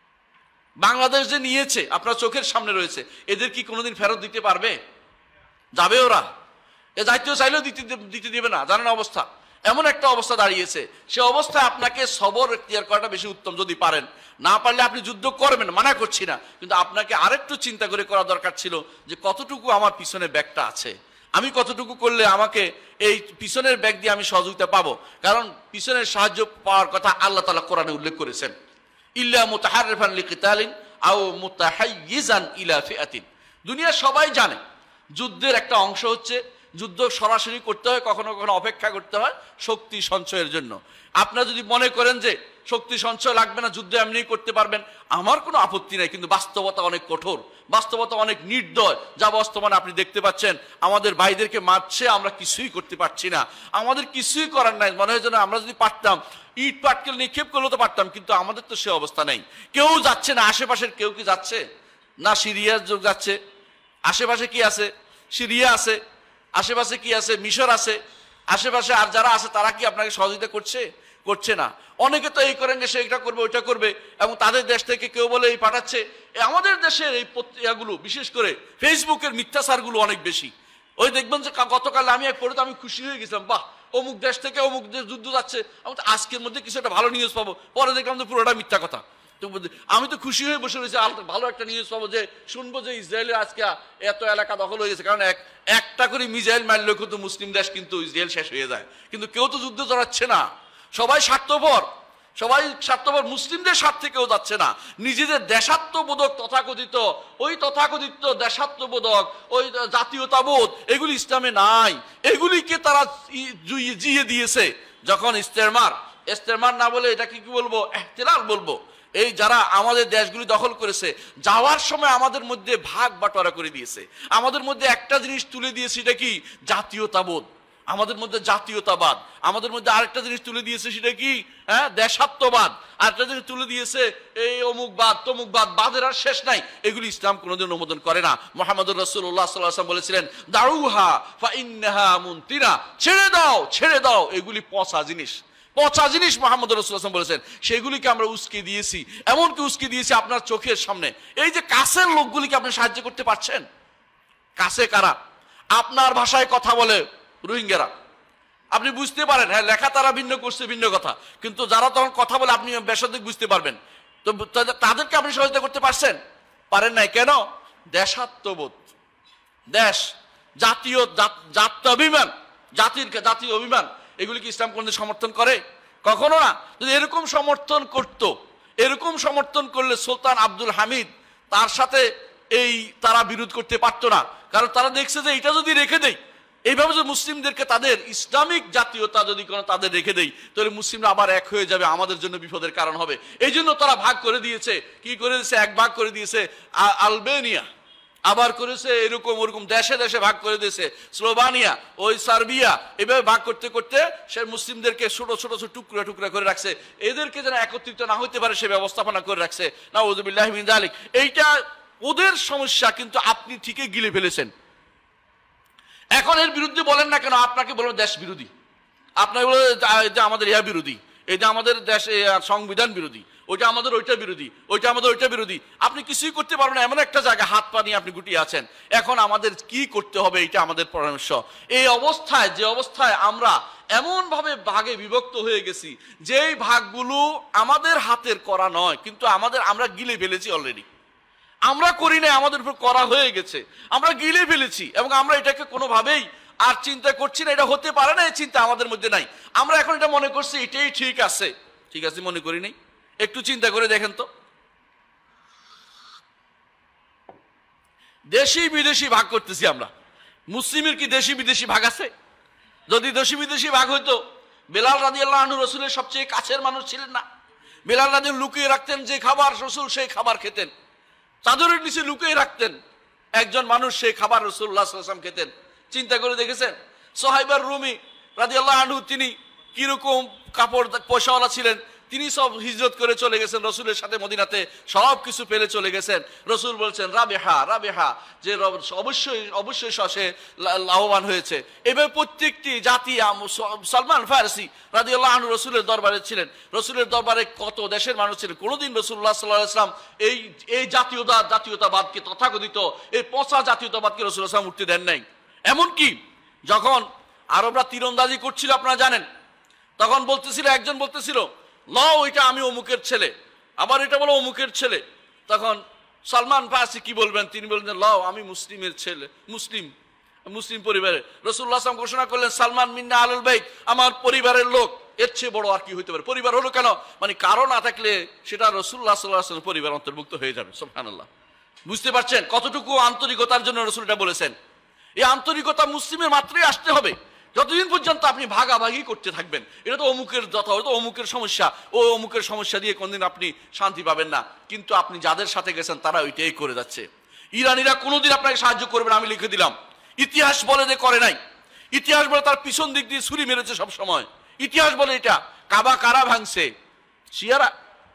বাংলাদেশ যে নিয়েছে আপনার চোখের সামনে রয়েছে, এদের কি কোনোদিন ফেরত দিতে পারবে? যাবে ওরা? এ দায়িত্ব চাইলেও দিতে দিবে না। জানেন অবস্থা, এমন একটা অবস্থা দাঁড়িয়েছে, সে অবস্থায় আপনাকে সবর এখতিয়ার করাটা বেশি উত্তম। যদি পারেন, না পারলে আপনি যুদ্ধ করবেন, মানা করছি না, কিন্তু আপনাকে আরেকটু চিন্তা করে করা দরকার ছিল যে কতটুকু আমার পিছনে ব্যাগটা আছে, আমি কতটুকু করলে আমাকে এই পিছনের ব্যাগ দিয়ে আমি সহযোগিতা পাবো। কারণ পিছনের সাহায্য পাওয়ার কথা আল্লাহ তাআলা কোরআনে উল্লেখ করেছেন, ইল্লা মুতাহাররিফান লিকিতালিন আও মুতাহাইয়িজান ইলা ফিআতিন। দুনিয়া সবাই জানে যুদ্ধের একটা অংশ হচ্ছে যুদ্ধ সরাসরি করতে হয়, কখনো কখনো অপেক্ষা করতে হয় শক্তি সঞ্চয়ের জন্য। আপনারা যদি মনে করেন যে শক্তি সঞ্চয় লাগবে না, যুদ্ধ এমনিই করতে পারবেন, আমার কোনো আপত্তি নাই। কিন্তু বাস্তবতা অনেক কঠোর, বাস্তবতা অনেক নির্দয়। যা বর্তমানে আপনি দেখতে পাচ্ছেন, আমাদের ভাইদেরকে মারছে, আমরা কিছুই করতে পারছি না, আমাদের কিছুই করার নাই। মনে হয় যেন আমরা যদি পারতাম ইট পাটকেল নিক্ষেপ করলেও তো পারতাম, কিন্তু আমাদের তো সে অবস্থা নেই। কেউ যাচ্ছে না, আশেপাশের কেউ কি যাচ্ছে না? সিরিয়া যাচ্ছে, আশেপাশে কি আছে? সিরিয়া আছে, আশেপাশে কি আছে? মিশর আছে, আশেপাশে আর যারা আছে তারা কি আপনাকে সহযোগিতা করছে না। অনেকে তো এই করেন যে সে এটা করবে ওইটা করবে, এবং তাদের দেশ থেকে কেউ বলে এই পাঠাচ্ছে। আমাদের দেশের এই পত্রিকাগুলো, বিশেষ করে ফেসবুকের মিথ্যাচারগুলো অনেক বেশি। ওই দেখবেন যে গতকাল আমি এক পড়ে তো আমি খুশি হয়ে গেছিলাম, বাহ অমুক দেশ থেকে অমুক দেশ যুদ্ধ যাচ্ছে, আমি তো আজকের মধ্যে কিছু একটা ভালো নিউজ পাবো। পরে দেখলাম যে পুরোটা মিথ্যা কথা। আমি তো খুশি হয়ে বসে রয়েছি, ভালো একটা নিউজ পাবো, যে শুনবো যে ইসরায়েলের আজকে এত এলাকা দখল হয়ে গেছে। কারণ একটা করে মিসাইল মারলেও কিন্তু মুসলিম দেশ কিন্তু ইসরায়েল শেষ হয়ে যায়। কিন্তু কেউ তো যুদ্ধ জড়াচ্ছে না, সবাই স্বার্থপর, মুসলিমদের স্বার্থে কেউ যাচ্ছে না। নিজেদের দেশাত্মবোধক তথাকথিত দেশাত্মবোধক, ওই জাতীয়তাবোধ, এগুলি ইসলামে নাই। এগুলিকে তারা জিয়ে দিয়েছে। যখন ইস্তেমার না বলে এটাকে কি বলবো, ইহতিলাল বলবো। এই যারা আমাদের দেশগুলি দখল করেছে, যাওয়ার সময় আমাদের মধ্যে ভাগ বাটোয়ারা করে দিয়েছে। আমাদের মধ্যে একটা জিনিস তুলে দিয়েছে, সেটা কি? জাতীয়তাবোধ। আমাদের মধ্যে জাতীয়তাবাদ। আমাদের মধ্যে আরেকটা জিনিস তুলে দিয়েছে, সেটা কি? দেশাত্মবাদ। আরেকটা জিনিস তুলে দিয়েছে এই অমুকবাদ তমুকবাদ, বাদের আর শেষ নাই। এগুলি ইসলাম কোনোদিন অনুমোদন করে না। মুহাম্মদুর রাসূলুল্লাহ সাল্লাল্লাহু আলাইহি ওয়াসাল্লাম বলেছিলেন, দাউহা ফা ইন্নাহা মুনতিনা, ছেড়ে দাও, এগুলি পচা জিনিস। মুহাম্মদ রাসূলুল্লাহ বলেছেন, সেগুলিকে আমরা উস্কে দিয়েছি। এমনকি উস্কে দিয়েছি আপনার চোখের সামনে। এই যে কাছের লোকগুলিকে আপনি সাহায্য করতে পারছেন? কাছে কারা? আপনার ভাষায় কথা বলে রোহিঙ্গারা, আপনি বুঝতে পারেন, হ্যাঁ লেখা তারা ভিন্ন করছে, ভিন্ন কথা, কিন্তু যারা তখন কথা বলে আপনি বেসাদিক বুঝতে পারবেন। তো তাদেরকে আপনি সহযোগিতা করতে পারছেন? পারেন নাই। কেন? দেশাত্মবোধ, জাতীয় অভিমান, এগুলি কি ইসলাম কোনদিন সমর্থন করে? কখনো না। যদি এরকম সমর্থন করলে সুলতান আব্দুল হামিদ তার সাথে তারা বিরোধ করতে পারতো না। কারণ তারা দেখছে যে এটা যদি রেখে দেয় এইভাবে যদি মুসলিমদেরকে তাদের ইসলামিক জাতীয়তা যদি কোনো তাদের রেখে দেই, তাহলে মুসলিমরা আবার এক হয়ে যাবে, আমাদের জন্য বিপদের কারণ হবে। এই জন্য তারা ভাগ করে দিয়েছে। কি করে দিয়েছে? এক ভাগ করে দিয়েছে আলবেনিয়া, আবার করেছে এরকম ওরকম দেশে দেশে ভাগ করে দিয়েছে স্লোভানিয়া, ওই সার্বিয়া, এভাবে ভাগ করতে করতে সে মুসলিমদেরকে ছোট ছোট ছোট টুকরা টুকরা করে রাখছে। এদেরকে যেন একত্রিত না হতে পারে সে ব্যবস্থাপনা করে রাখছে। নাউযুবিল্লাহি মিন যালিক। এইটা ওদের সমস্যা, কিন্তু আপনি ঠিকই গিলে ফেলেছেন। এখন এর বিরুদ্ধে বলেন না কেন? আপনাকে বলবেন দেশ বিরোধী, আপনাকে বলে যে আমাদের ইয়া বিরোধী, এই যে আমাদের দেশ সংবিধান বিরোধী, ওইটা আমাদের ওইটা বিরোধী, ওইটা আমাদের ওইটা বিরোধী। আপনি কিছুই করতে পারবেন না, এমন একটা জায়গায় হাত পা নিয়ে আপনি গুটিয়ে আছেন। এখন আমাদের কি করতে হবে, এইটা আমাদের পরামর্শ। এই অবস্থায়, যে অবস্থায় আমরা এমন ভাবে ভাগে বিভক্ত হয়ে গেছি, যেই ভাগগুলো আমাদের হাতের করা নয়, কিন্তু আমরা গিলে ফেলেছি অলরেডি। আমরা করি না, আমাদের উপর করা হয়ে গেছে, আমরা গিলে ফেলেছি, এবং আমরা এটাকে কোনোভাবেই আর চিন্তা করছি না। এটা হতে পারে না, এই চিন্তা আমাদের মধ্যে নাই। আমরা এখন এটা মনে করছি এটাই ঠিক আছে। ঠিক আছে মনে করি নাই? একটু চিন্তা করে দেখেন তো, দেশি বিদেশি ভাগ করতেছি আমরা। মুসলিমের কি দেশি বিদেশি ভাগ আছে? যদি দেশি বিদেশি ভাগ হইতো, বেলাল রাদিয়াল্লাহু আনহু রাসূলের সবচেয়ে কাছের মানুষ ছিলেন না? বেলাল রাদিয়াল্লাহু লুকিয়ে রাখতেন যে খাবার রাসূল সেই খাবার খেতেন, চাদরের নিচে লুকিয়ে রাখতেন একজন মানুষ সেই খাবার রাসূলুল্লাহ সাল্লাল্লাহু আলাইহি ওয়াসাল্লাম খেতেন। চিন্তা করে দেখেছেন? সোহাইবার রুমি রাদিয়াল্লাহু আনহু তিনি কিরকম কাপড় পয়সাওয়ালা ছিলেন, তিনি সব হিজরত করে চলে গেছেন রসুলের সাথে মদিনাতে, সব কিছু পেলে চলে গেছেন। রসুল বলছেন রাবেহা রাবেহা, যে অবশ্যই অবশ্যই সে লাভবান হয়েছে। এবার প্রত্যেকটি জাতি, সালমান ফারসি রাদিয়াল্লাহু আনহু রসুলের দরবারে ছিলেন, রসুলের দরবারে কত দেশের মানুষ ছিলেন। কোনোদিন রসুল্লাহ সাল্লাল্লাহু আলাইহি ওয়াসাল্লাম এই জাতীয়তাবাদকে, তথাকথিত এই পচা জাতীয়তাবাদকে রসুল সাল্লাল্লাহু আলাইহি ওয়াসাল্লাম উঠতে দেন নাই। এমনকি যখন আরবরা তীরন্দাজি করছিল, আপনারা জানেন, তখন বলতেছিল, একজন বলতেছিল লও এটা আমি অমুকের ছেলে, আবার এটা বলো অমুকের ছেলে। তখন সালমান ফারসি কি বলবেন? তিনি বললেন লও আমি মুসলিমের ছেলে, মুসলিম পরিবারের। রাসূলুল্লাহ সাল্লাল্লাহু আলাইহি ওয়াসাল্লাম ঘোষণা করলেন সালমান মিন্না আহলুল বাইত, আমার পরিবারের লোক। এর চেয়ে বড় আর কি হইতে পারে? পরিবার হলো কেন, মানে কারণ না থাকলে সেটা রাসূলুল্লাহ সাল্লাল্লাহু আলাইহি ওয়াসাল্লামের পরিবার অন্তর্ভুক্ত হয়ে যাবে। সুবহানাল্লাহ। বুঝতে পারছেন কতটুকু আন্তরিকতার জন্য রাসূল এটা বলেছেন? এই আন্তরিকতা মুসলিমের মাত্রই আসতে হবে। যতদিন পর্যন্ত আপনি ভাগাভাগি করতে থাকবেন, এটা তো অমুকের যত অমুকের সমস্যা, ও অমুকের সমস্যা দিয়ে কোনদিন আপনি শান্তি পাবেন না। কিন্তু আপনি যাদের সাথে গেছেন তারা ওইটাই করে যাচ্ছে। ইরানিরা কোনোদিন আপনাকে সাহায্য করবে না, আমি লিখে দিলাম। ইতিহাস বলে যে করে নাই, ইতিহাস বলে তার পিছন দিক দিয়ে ছুরি মেরেছে সব সময়। ইতিহাস বলে এটা। কাবা কারা ভাঙছে? শিয়ারা।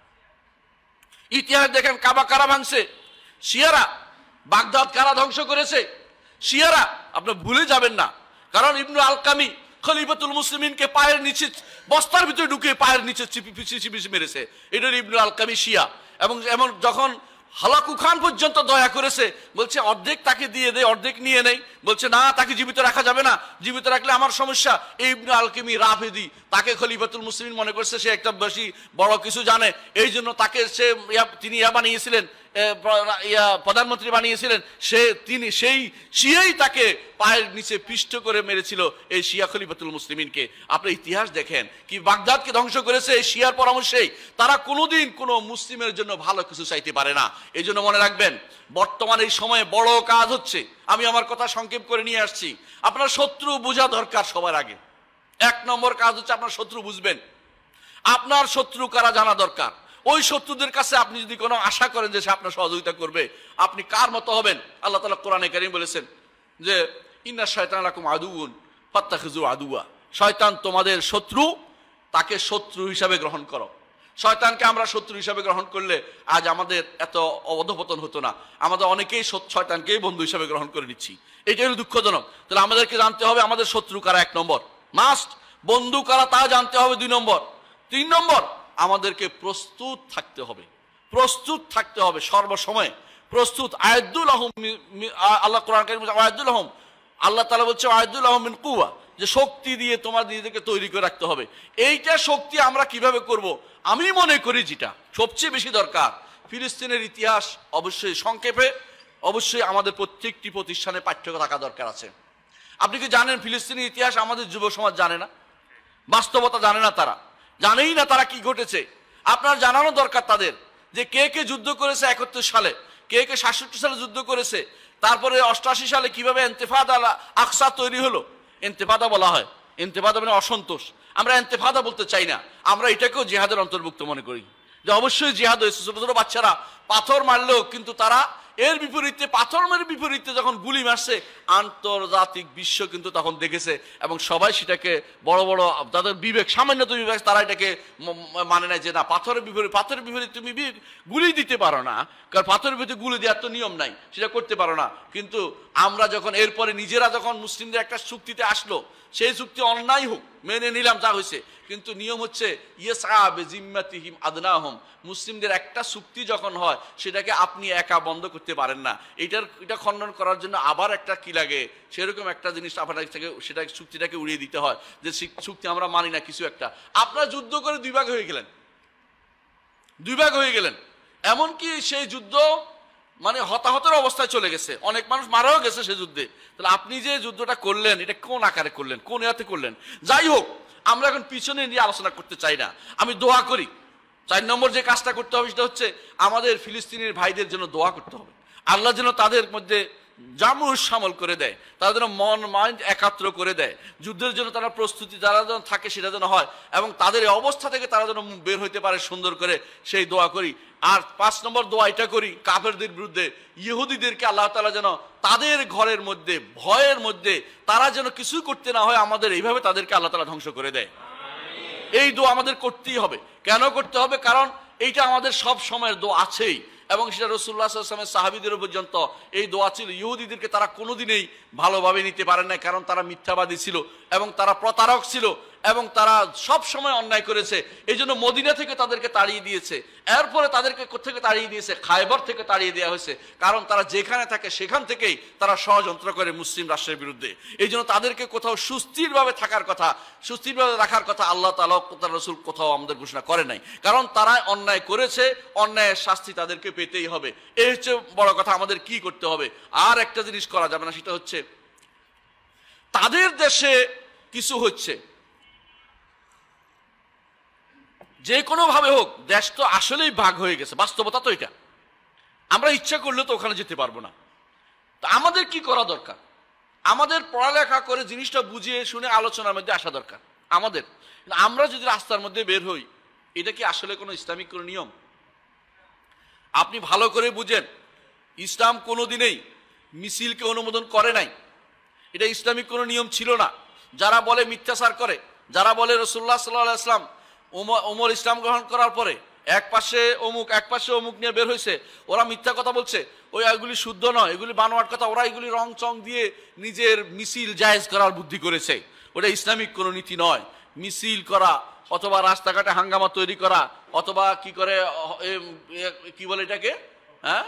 ইতিহাস দেখেন, কাবা কারা ভাঙছে? শিয়ারা। বাগদাদ কারা ধ্বংস করেছে? শিয়ারা। আপনি ভুলে যাবেন না, কারণ ইবনে আল-কামি খলিফাতুল মুসলিমিনকে পায়ের নিচে, বস্তার ভিতরে ঢুকে পায়ের নিচে চিপি মেরেছে। এটা ইবনে আল-কামি শিয়া। এবং এমন যখন হালাকু খান পর্যন্ত দয়া করেছে, বলছে অর্ধেক তাকে দিয়ে দেয়, অর্ধেক নিয়ে নেই। বলছে না, তাকে জীবিত রাখা যাবে না, জীবিত রাখলে আমার সমস্যা। এই ইবনে আল-কামি রাফেদি, তাকে খলিফাতুল মুসলিমিন মনে করছে সে একটা বেশি বড় কিছু জানে, এই জন্য তাকে তিনি বানিয়েছিলেন, প্রধানমন্ত্রী বানিয়েছিলেন। তিনি সেই শিয়াই তাকে পায়ের নিচে পিষ্ট করে মেরেছিল, এই শিয়া খলিফাতুল মুসলিমিনকে। আপনি ইতিহাস দেখেন কি বাগদাদকে ধ্বংস করেছে এই শিয়ার পরামর্শেই। তারা কোনোদিন কোনো মুসলিমের জন্য ভালো কিছু চাইতে পারে না। এই জন্য মনে রাখবেন, বর্তমান এই সময়ে বড় কাজ হচ্ছে। আমি আমার কথা সংক্ষেপ করে নিয়ে আসছি। আপনার শত্রু বোঝা দরকার সবার আগে। 1 নম্বর কাজ হচ্ছে আপনার শত্রু বুঝবেন। আপনার শত্রু কারা জানা দরকার। ওই শত্রুদের কাছে আপনি যদি কোনো আশা করেন যে সে আপনার সহযোগিতা করবে, আপনি কার মতো হবেন? আল্লাহ তাআলা কোরআনে কারীম বলেছেন যে ইন্না শায়তানা লাকুম আদুউন ফাত্তাখিযু আদুওয়া, শয়তান তোমাদের শত্রু, তাকে শত্রু হিসাবে গ্রহণ করো। শয়তানকে আমরা শত্রু হিসাবে গ্রহণ করলে আজ আমাদের এত অধঃপতন হতো না। আমাদের অনেকেই শয়তানকেই বন্ধু হিসাবে গ্রহণ করে নিচ্ছি। এটাই হলো দুঃখজনক। তাহলে আমাদেরকে জানতে হবে আমাদের শত্রু কারা 1 নম্বর, মাস্ট। বন্ধু কারা তা জানতে হবে 2 নম্বর। 3 নম্বর, আমাদেরকে প্রস্তুত থাকতে হবে। প্রস্তুত থাকতে হবে সর্বসময়, প্রস্তুত। আয়াদুল আহম, আল্লাহ কোরআন কারীমে আয়াদুল আহম, আল্লাহ তাআলা বলছে আয়াদুল আহম মিন কুওয়া, যে শক্তি দিয়ে তোমার নিজেদেরকে তৈরি করে রাখতে হবে। এইটা শক্তি আমরা কিভাবে করব? আমি মনে করি যেটা সবচেয়ে বেশি দরকার, ফিলিস্তিনের ইতিহাস অবশ্যই সংক্ষেপে, অবশ্যই আমাদের প্রত্যেকটি প্রতিষ্ঠানে পাঠ্য থাকা দরকার আছে। আপনি কি জানেন ফিলিস্তিনের ইতিহাস আমাদের যুব সমাজ জানে না, বাস্তবতা জানে না, তারা জানেই না তারা কি ঘটেছে। আপনার জানানো দরকার তাদের যে কে কে যুদ্ধ করেছে 71 সালে, কে কে 67 সালে যুদ্ধ করেছে, তারপরে 88 সালে কিভাবে ইন্তেফাদা আল আকসা তৈরি হলো, ইন্তেফাদা বলা হয়। ইন্তেফাদা মানে অসন্তোষ। আমরা ইন্তেফাদা বলতে চাই না, আমরা এটাকেও জিহাদের অন্তর্ভুক্ত মনে করি, যে অবশ্যই জিহাদ হয়েছে। ছোট ছোট বাচ্চারা পাথর মারলেও কিন্তু তারা এর বিপরীতে, পাথর মারের বিপরীতে যখন গুলি মারছে, আন্তর্জাতিক বিশ্ব কিন্তু তখন দেখেছে এবং সবাই সেটাকে বড় বড় তাদের বিবেক, সামান্যত বিবেক, তারা এটাকে মানে নেয় যে না, পাথরের বিপরীতে তুমি গুলি দিতে পারো না, কারণ পাথরের বিপরীতে গুলি দেওয়ার তো নিয়ম নাই, সেটা করতে পারো না। কিন্তু আমরা যখন এরপরে নিজেরা যখন মুসলিমদের একটা চুক্তিতে আসলো, সেই চুক্তি অন্যায় হোক মেনে নিলাম, যা হয়েছে, কিন্তু নিয়ম হচ্ছে ইয়েসাবিজিম্মাতিহিম আদনাহুম, মুসলিমদের একটা চুক্তি যখন হয় সেটাকে আপনি একা বন্ধ করতে পারেন না। এটা খণ্ডন করার জন্য আবার একটা কি লাগে, সেরকম একটা জিনিস আপনার থেকে সেটা চুক্তিটাকে উড়িয়ে দিতে হয়, যে চুক্তি আমরা মানি না কিছু একটা। আপনারা যুদ্ধ করে দুই ভাগ হয়ে গেলেন, এমনকি সেই যুদ্ধ মানে হতাহতের অবস্থায় চলে গেছে, অনেক মানুষ মারাও গেছে সে যুদ্ধে। তাহলে আপনি যে যুদ্ধটা করলেন, এটা কোন আকারে করলেন, কোন ইয়াতে করলেন? যাই হোক, আমরা এখন পিছনে নিয়ে আলোচনা করতে চাই না। আমি দোয়া করি 4 নম্বর যে কাজটা করতে হবে সেটা হচ্ছে আমাদের ফিলিস্তিনের ভাইদের জন্য দোয়া করতে হবে। আল্লাহ যেন তাদের মধ্যে জামুস সামল করে দেয়, তারা যেন মাইন্ড একাত্র করে দেয়, যুদ্ধের জন্য তারা প্রস্তুতি যারা যেন থাকে সেটা যেন হয়, এবং তাদের এই অবস্থা থেকে তারা যেন বের হইতে পারে সুন্দর করে, সেই দোয়া করি। আর 5 নম্বর দোয়া এটা করি, কাফেরদের বিরুদ্ধে ইহুদিদেরকে আল্লাহ তাআলা যেন তাদের ঘরের মধ্যে ভয়ের মধ্যে তারা যেন কিছু করতে না হয়, আমাদের এইভাবে তাদেরকে আল্লাহ তাআলা ধ্বংস করে দেয়। এই দোয়া আমাদের করতেই হবে। কেন করতে হবে? কারণ এইটা আমাদের সব সময়ের দোয়া আছেই, এবং সেটা রাসূলুল্লাহ সাল্লাল্লাহু আলাইহি ওয়াসাল্লামের সাহাবীদের পর্যন্ত এই দোয়া ছিল। ইহুদিদেরকে তারা কোনোদিনই ভালোভাবে নিতে পারে না, কারণ তারা মিথ্যাবাদী ছিল এবং তারা প্রতারক ছিল এবং তারা সব সময় অন্যায় করেছে। এই জন্য মদিনা থেকে তাদেরকে তাড়িয়ে দিয়েছে। এরপরে তাদেরকে কোথেকে তাড়িয়ে দিয়েছে? খায়বার থেকে তাড়িয়ে দেওয়া হয়েছে, কারণ তারা যেখানে থাকে সেখান থেকেই তারা ষড়যন্ত্র করে মুসলিম রাষ্ট্রের বিরুদ্ধে। এই জন্য তাদেরকে কোথাও সুস্থিরভাবে থাকার কথা, সুস্থিরভাবে রাখার কথা আল্লাহ তাআলা তার রাসূল কোথাও আমাদের ঘোষণা করে নাই, কারণ তারা অন্যায় করেছে, অন্যায়ের শাস্তি তাদেরকে পেতেই হবে। এই হচ্ছে বড় কথা। আমাদের কি করতে হবে? আর একটা জিনিস করা যাবে না, সেটা হচ্ছে তাদের দেশে কিছু হচ্ছে, যে কোনো ভাবে হোক, দেশ তো আসলেই ভাগ হয়ে গেছে, বাস্তবতা তো এটা। আমরা ইচ্ছা করলে তো ওখানে যেতে পারবো না। তো আমাদের কি করা দরকার? আমাদের পড়ালেখা করে জিনিসটা বুঝিয়ে শুনে আলোচনার মধ্যে আসা দরকার আমাদের। আমরা যদি রাস্তার মধ্যে বের হই, এটা কি আসলে কোনো ইসলামিক কোনো নিয়ম? আপনি ভালো করে বুঝেন, ইসলাম কোনোদিনই মিছিলকে অনুমোদন করে নাই, এটা ইসলামিক কোনো নিয়ম ছিল না। যারা বলে মিথ্যাচার করে, যারা বলে রাসূলুল্লাহ সাল্লাল্লাহু আলাইহি ওয়াসাল্লাম ওমর ইসলাম গ্রহণ করার পরে এক পাশে অমুক নিয়ে বের হয়েছে, ওরা মিথ্যা কথা বলছে, এগুলি শুদ্ধ নয়, এগুলি বানোয়াট কথা, ওরা এগুলি রং চং দিয়ে নিজের মিছিল জায়েজ করার বুদ্ধি করেছে। ওটা ইসলামিক কোনো নীতি নয়। মিছিল করা অথবা রাস্তাঘাটে হাঙ্গামা তৈরি করা অথবা কি করে কি বলে এটাকে, হ্যাঁ,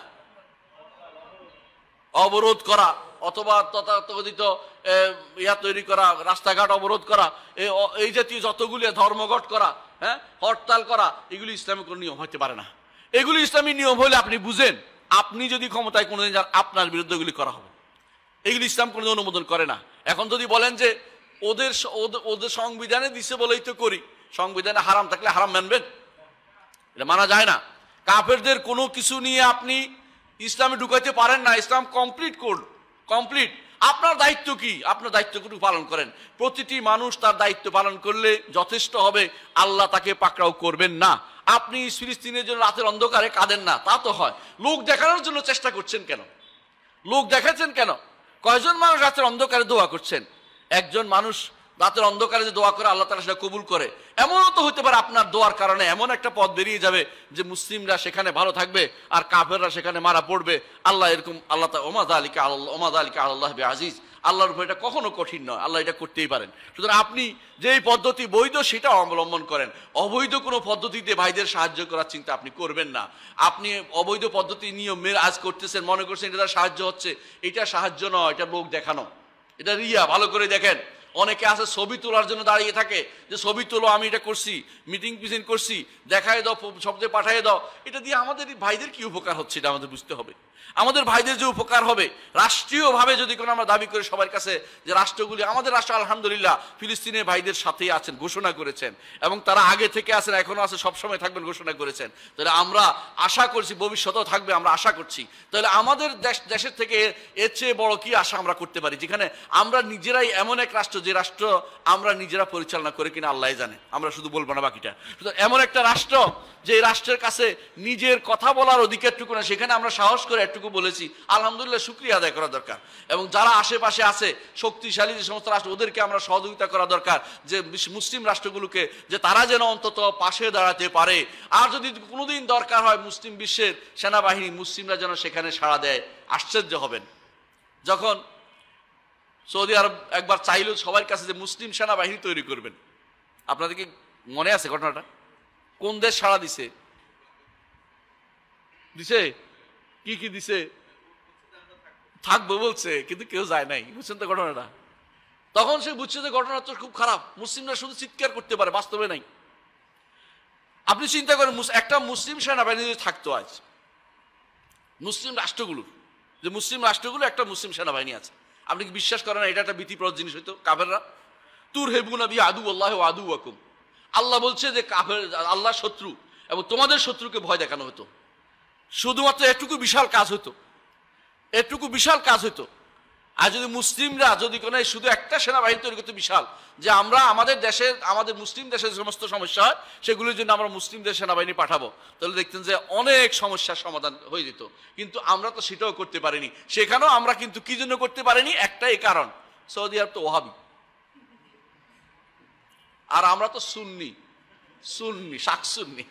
অবরোধ করা অথবা তথাকথিত ইয়া তৈরি করা, রাস্তাঘাট অবরোধ করা, এই জাতীয় যতগুলি ধর্মঘট করা, হ্যাঁ, হরতাল করা, এগুলি ইসলামিক কোনো নিয়ম হতে পারে না। এগুলি ইসলামী নিয়ম হলে আপনি বুঝেন, আপনি যদি ক্ষমতায় কোনোদিন যান, আপনার বিরুদ্ধে এগুলি করা হবে। এগুলি ইসলাম কোনো অনুমোদন করে না। এখন যদি বলেন যে ওদের সংবিধানে দিছে বলেই তো করি, সংবিধানে হারাম থাকলে হারাম মানবেন? এটা মানা যায় না। কাফেরদের কোনো কিছু নিয়ে আপনি ইসলামে ঢুকাইতে পারেন না। ইসলাম কমপ্লিট। আপনার দায়িত্ব কি? আপনার দায়িত্বটুকু পালন করেন। প্রতিটি মানুষ তার দায়িত্ব পালন করলে যথেষ্ট হবে, আল্লাহ তাকে পাকড়াও করবেন না। আপনি ফিলিস্তিনের জন্য রাতের অন্ধকারে কাঁদেন না, তা তো হয়। লোক দেখানোর জন্য চেষ্টা করছেন কেন? লোক দেখাচ্ছেন কেন? কয়জন মানুষ রাতের অন্ধকারে দোয়া করছেন? একজন মানুষ রাতের অন্ধকারে যে দোয়া করে, আল্লাহ তাআলা সেটা কবুল করে। এমনও তো হতে পারে আপনার দোয়ার কারণে এমন একটা পথ বেরিয়ে যাবে যে মুসলিমরা সেখানে ভালো থাকবে আর কাফেররা সেখানে মারা পড়বে। আল্লাহ এরকম, আল্লাহ ওমা যালিকা আলাল্লাহি বিআজিজ, আল্লাহর উপর এটা কখনো কঠিন নয়, আল্লাহ এটা করতেই পারেন। সুতরাং আপনি যেই পদ্ধতি বৈধ সেটা অবলম্বন করেন। অবৈধ কোনো পদ্ধতিতে ভাইদের সাহায্য করার চিন্তা আপনি করবেন না। আপনি অবৈধ পদ্ধতি নিয়মের আজ করতেছেন, মনে করছেন এটা সাহায্য হচ্ছে, এটা সাহায্য নয়, এটা লোক দেখানো, এটা রিয়া। ভালো করে দেখেন, অনেকে আছে ছবি তোলার জন্য দাঁড়িয়ে থাকে, যে ছবি তোলো, আমি এটা করছি, মিটিং পিছিং করছি, দেখায় দাও, শব্দে পাঠিয়ে দাও। এটা দিয়ে আমাদের ভাইদের কি উপকার হচ্ছে এটা আমাদের বুঝতে হবে। আমাদের ভাইদের যে উপকার হবে, রাষ্ট্রীয়ভাবে যদি কোনো আমরা দাবি করি সবার কাছে যে রাষ্ট্রগুলি, আমাদের রাষ্ট্র আলহামদুলিল্লাহ ফিলিস্তিনের ভাইদের সাথেই আছেন, ঘোষণা করেছেন, এবং তারা আগে থেকে আছেন, এখনো আছে, সবসময় থাকবেন, ঘোষণা করেছেন। তাহলে আমরা আশা করছি ভবিষ্যতেও থাকবে, আমরা আশা করছি। তাহলে আমাদের দেশের থেকে এর চেয়ে বড় কি আশা আমরা করতে পারি, যেখানে আমরা নিজেরাই এমন এক রাষ্ট্র, যে রাষ্ট্র আমরা নিজেরা পরিচালনা করে কিনা আল্লাহ জানে, আমরা শুধু বলবো না বাকিটা। এমন একটা রাষ্ট্র যে রাষ্ট্রের কাছে নিজের কথা বলার অধিকারটুকু না, সেখানে আমরা সাহস করে একটুকু বলেছি, আলহামদুলিল্লাহ, শুকরিয়া আদায় করা দরকার। এবং যারা আশেপাশে আছে শক্তিশালী যে সমস্ত রাষ্ট্র, ওদেরকে আমরা সহযোগিতা করা দরকার, যে মুসলিম রাষ্ট্রগুলোকে, যে তারা যেন অন্তত পাশে দাঁড়াতে পারে। আর যদি কোনোদিন দরকার হয় মুসলিম বিশ্বের সেনাবাহিনী, মুসলিমরা যেন সেখানে সাড়া দেয়। আশ্চর্য হবেন যখন সৌদি আরব একবার চাইল সবার কাছে যে মুসলিম সেনাবাহিনী তৈরি করবেন। আপনাদের কি মনে আছে ঘটনাটা? কোন দেশ সাড়া দিছে? দিছে কি কি দিছে? থাকবো বলছে, কিন্তু কেউ যায় নাই। বুঝছেন তো ঘটনাটা? তখন সে বুঝছে যে ঘটনা তো খুব খারাপ, মুসলিমরা শুধু চিৎকার করতে পারে, বাস্তবে নাই। আপনি চিন্তা করেন, একটা মুসলিম সেনাবাহিনী যদি থাকতো আজ, মুসলিম রাষ্ট্রগুলো, যে মুসলিম রাষ্ট্রগুলো একটা মুসলিম সেনাবাহিনী আছে, আপনি কি বিশ্বাস করেন এটা একটা ভীতিপ্রদ জিনিস হইতো? কাফেররা তুর হেবুনা বি আদু আল্লাহ আদু ওয়াকুম, আল্লাহ বলছে যে কাফের আল্লাহ শত্রু এবং তোমাদের শত্রুকে ভয় দেখানো হতো। শুধুমাত্র এটুকু বিশাল কাজ হতো, এটুকু বিশাল কাজ হতো। আর যদি মুসলিমরা যদি কোনো শুধু একটা সেনাবাহিনী তৈরি করতে, বিশাল, যে আমরা আমাদের দেশের, আমাদের মুসলিম দেশের সমস্ত সমস্যা হয় সেগুলির জন্য আমরা মুসলিমদের সেনাবাহিনী পাঠাবো, তাহলে দেখতেন যে অনেক সমস্যার সমাধান হয়ে যেত। কিন্তু আমরা তো সেটাও করতে পারিনি। সেখানেও আমরা কিন্তু কি জন্য করতে পারিনি? একটাই কারণ, সৌদি আরব তো ওয়াহাবি, আর আমরা তো সুন্নি, শাক সুন্নি।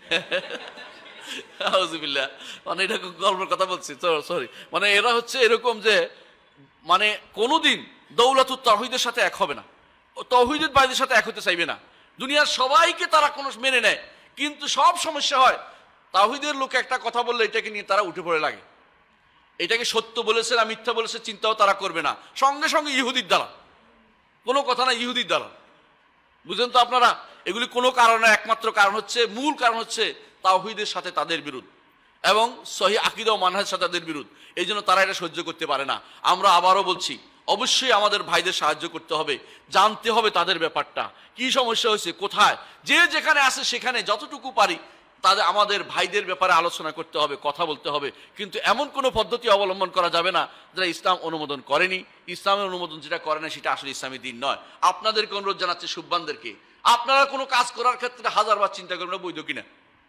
মানে এটা গল্পের কথা বলছি, সরি। মানে এরা হচ্ছে এরকম যে মানে কোনোদিন দৌলাতুত তাওহীদের সাথে এক হবে না, তাওহীদের বাইদের সাথে এক হতে চাইবে না। দুনিয়ার সবাইকে তারা কোনো মেনে নেয়, কিন্তু সব সমস্যা হয় তাওহীদের লোক একটা কথা বললে এটাকে নিয়ে তারা উঠে পড়ে লাগে। এটাকে সত্য বলেছে না মিথ্যা বলেছে চিন্তাও তারা করবে না, সঙ্গে সঙ্গে ইহুদির দ্বারা, কোনো কথা না, ইহুদির দ্বারা। বুঝলেন তো আপনারা? এগুলি কোনো কারণে, একমাত্র কারণ হচ্ছে, মূল কারণ হচ্ছে তাওহীদের সাথে তাদের বিরোধ এবং সহি আকীদা ও মানহাজের সাথে তাদের বিরোধ। এই জন্য তারা এটা সহ্য করতে পারে না। আমরা আবারও বলছি, অবশ্যই আমাদের ভাইদের সাহায্য করতে হবে, জানতে হবে তাদের ব্যাপারটা, কি সমস্যা হয়েছে, কোথায়, যে যেখানে আছে সেখানে যতটুকু পারি তাদের আমাদের ভাইদের ব্যাপারে আলোচনা করতে হবে, কথা বলতে হবে। কিন্তু এমন কোনো পদ্ধতি অবলম্বন করা যাবে না যেটা ইসলাম অনুমোদন করেনি। ইসলামের অনুমোদন যেটা করে না সেটা আসলে ইসলামী দিন নয়। আপনাদেরকে অনুরোধ জানাচ্ছি, সুববানদেরকে, আপনারা কোনো কাজ করার ক্ষেত্রে হাজারবার চিন্তা করবেন বৈধ কিনা।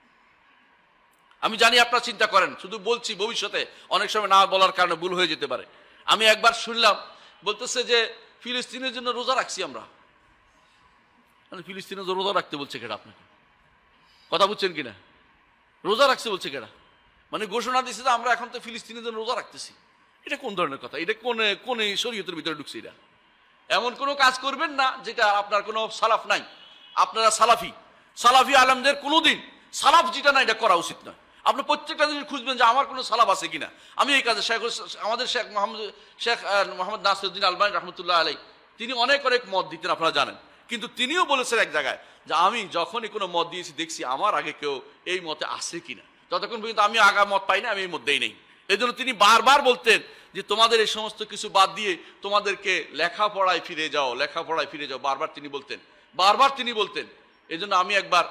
আমি জানি আপনারা চিন্তা করেন, শুধু বলছি, ভবিষ্যতে অনেক সময় না বলার কারণে ভুল হয়ে যেতে পারে। আমি একবার শুনলাম বলতেছে যে ফিলিস্তিনের জন্য রোজা রাখছি আমরা। মানে ফিলিস্তিনের জন্য রোজা রাখতে বলছে কেডা? আপনাকে কথা বুঝছেন কিনা? রোজা রাখছে বলছে কেডা? মানে ঘোষণা দিচ্ছে যে আমরা এখন তো ফিলিস্তিনের জন্য রোজা রাখতেছি। এটা কোন ধরনের কথা? এটা কোন শরীয়তের ভিতরে ঢুকছে? এটা এমন কোনো কাজ করবেন না যেটা আপনার কোনো সালাফ নাই। আপনারা সালাফি আলেমদের কোনোদিন সালাফ যেটা না এটা করা উচিত নয়। আপনি প্রত্যেকটা জিনিস খুঁজবেন যে আমার কোনো সালাফ আছে কিনা। আমি এই কাজে আমাদের শেখ মোহাম্মদ নাসিরউদ্দিন আলবানী রহমতুল্লাহ আলাই, তিনি অনেক মত দিতেন, আপনারা জানেন। কিন্তু তিনিও বলেছেন এক জায়গায় যে আমি যখনই কোনো মত দিয়েছি দেখছি আমার আগে কেউ এই মতে আসে কিনা, যতক্ষণ পর্যন্ত আমি আগা মত পাই না আমি এই মধ্যেই নেই। এই জন্য তিনি বারবার বলতেন যে তোমাদের এই সমস্ত কিছু বাদ দিয়ে তোমাদেরকে লেখাপড়ায় ফিরে যাও, লেখাপড়ায় ফিরে যাও, বারবার তিনি বলতেন। এই জন্য আমি একবার,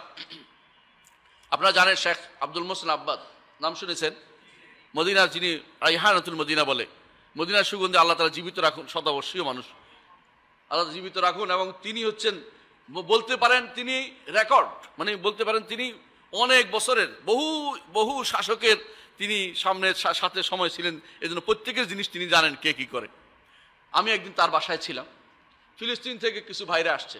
আপনারা জানেন শেখ আব্দুল মোহসেন আব্বাদ নাম শুনেছেন, মদিনার যিনি রাইহানাতুল মদিনা বলে, মদিনার সুগন্ধে আল্লাহ তাআলা জীবিত রাখুন, শতাবর্ষীয় মানুষ, আল্লাহ জীবিত রাখুন। এবং তিনি হচ্ছেন, বলতে পারেন তিনি রেকর্ড, মানে বলতে পারেন তিনি অনেক বছরের বহু শাসকের তিনি সাথে সময় ছিলেন। এই জন্য প্রত্যেকের জিনিস তিনি জানেন কে কি করে। আমি একদিন তার বাসায় ছিলাম, ফিলিস্তিন থেকে কিছু ভাইরা আসছে,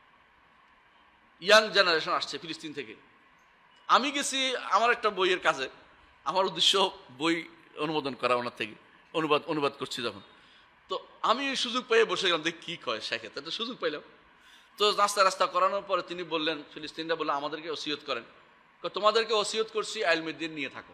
ইয়াং জেনারেশন আসছে ফিলিস্তিন থেকে। আমি গেছি আমার একটা বইয়ের কাজে, আমার উদ্দেশ্য বই অনুমোদন করা, ওনার থেকে অনুবাদ করছি যখন। তো আমি সুযোগ পেয়ে বসে গেলাম, দেখ কি কয় শেখে, তো সুযোগ পাইলাম। তো রাস্তা করানোর পরে তিনি বললেন, ফিলিস্তিনরা বললেন আমাদেরকে ওসিয়ত করেন, তোমাদেরকে ওসিয়ত করছি আইলমদ্দিন নিয়ে থাকো।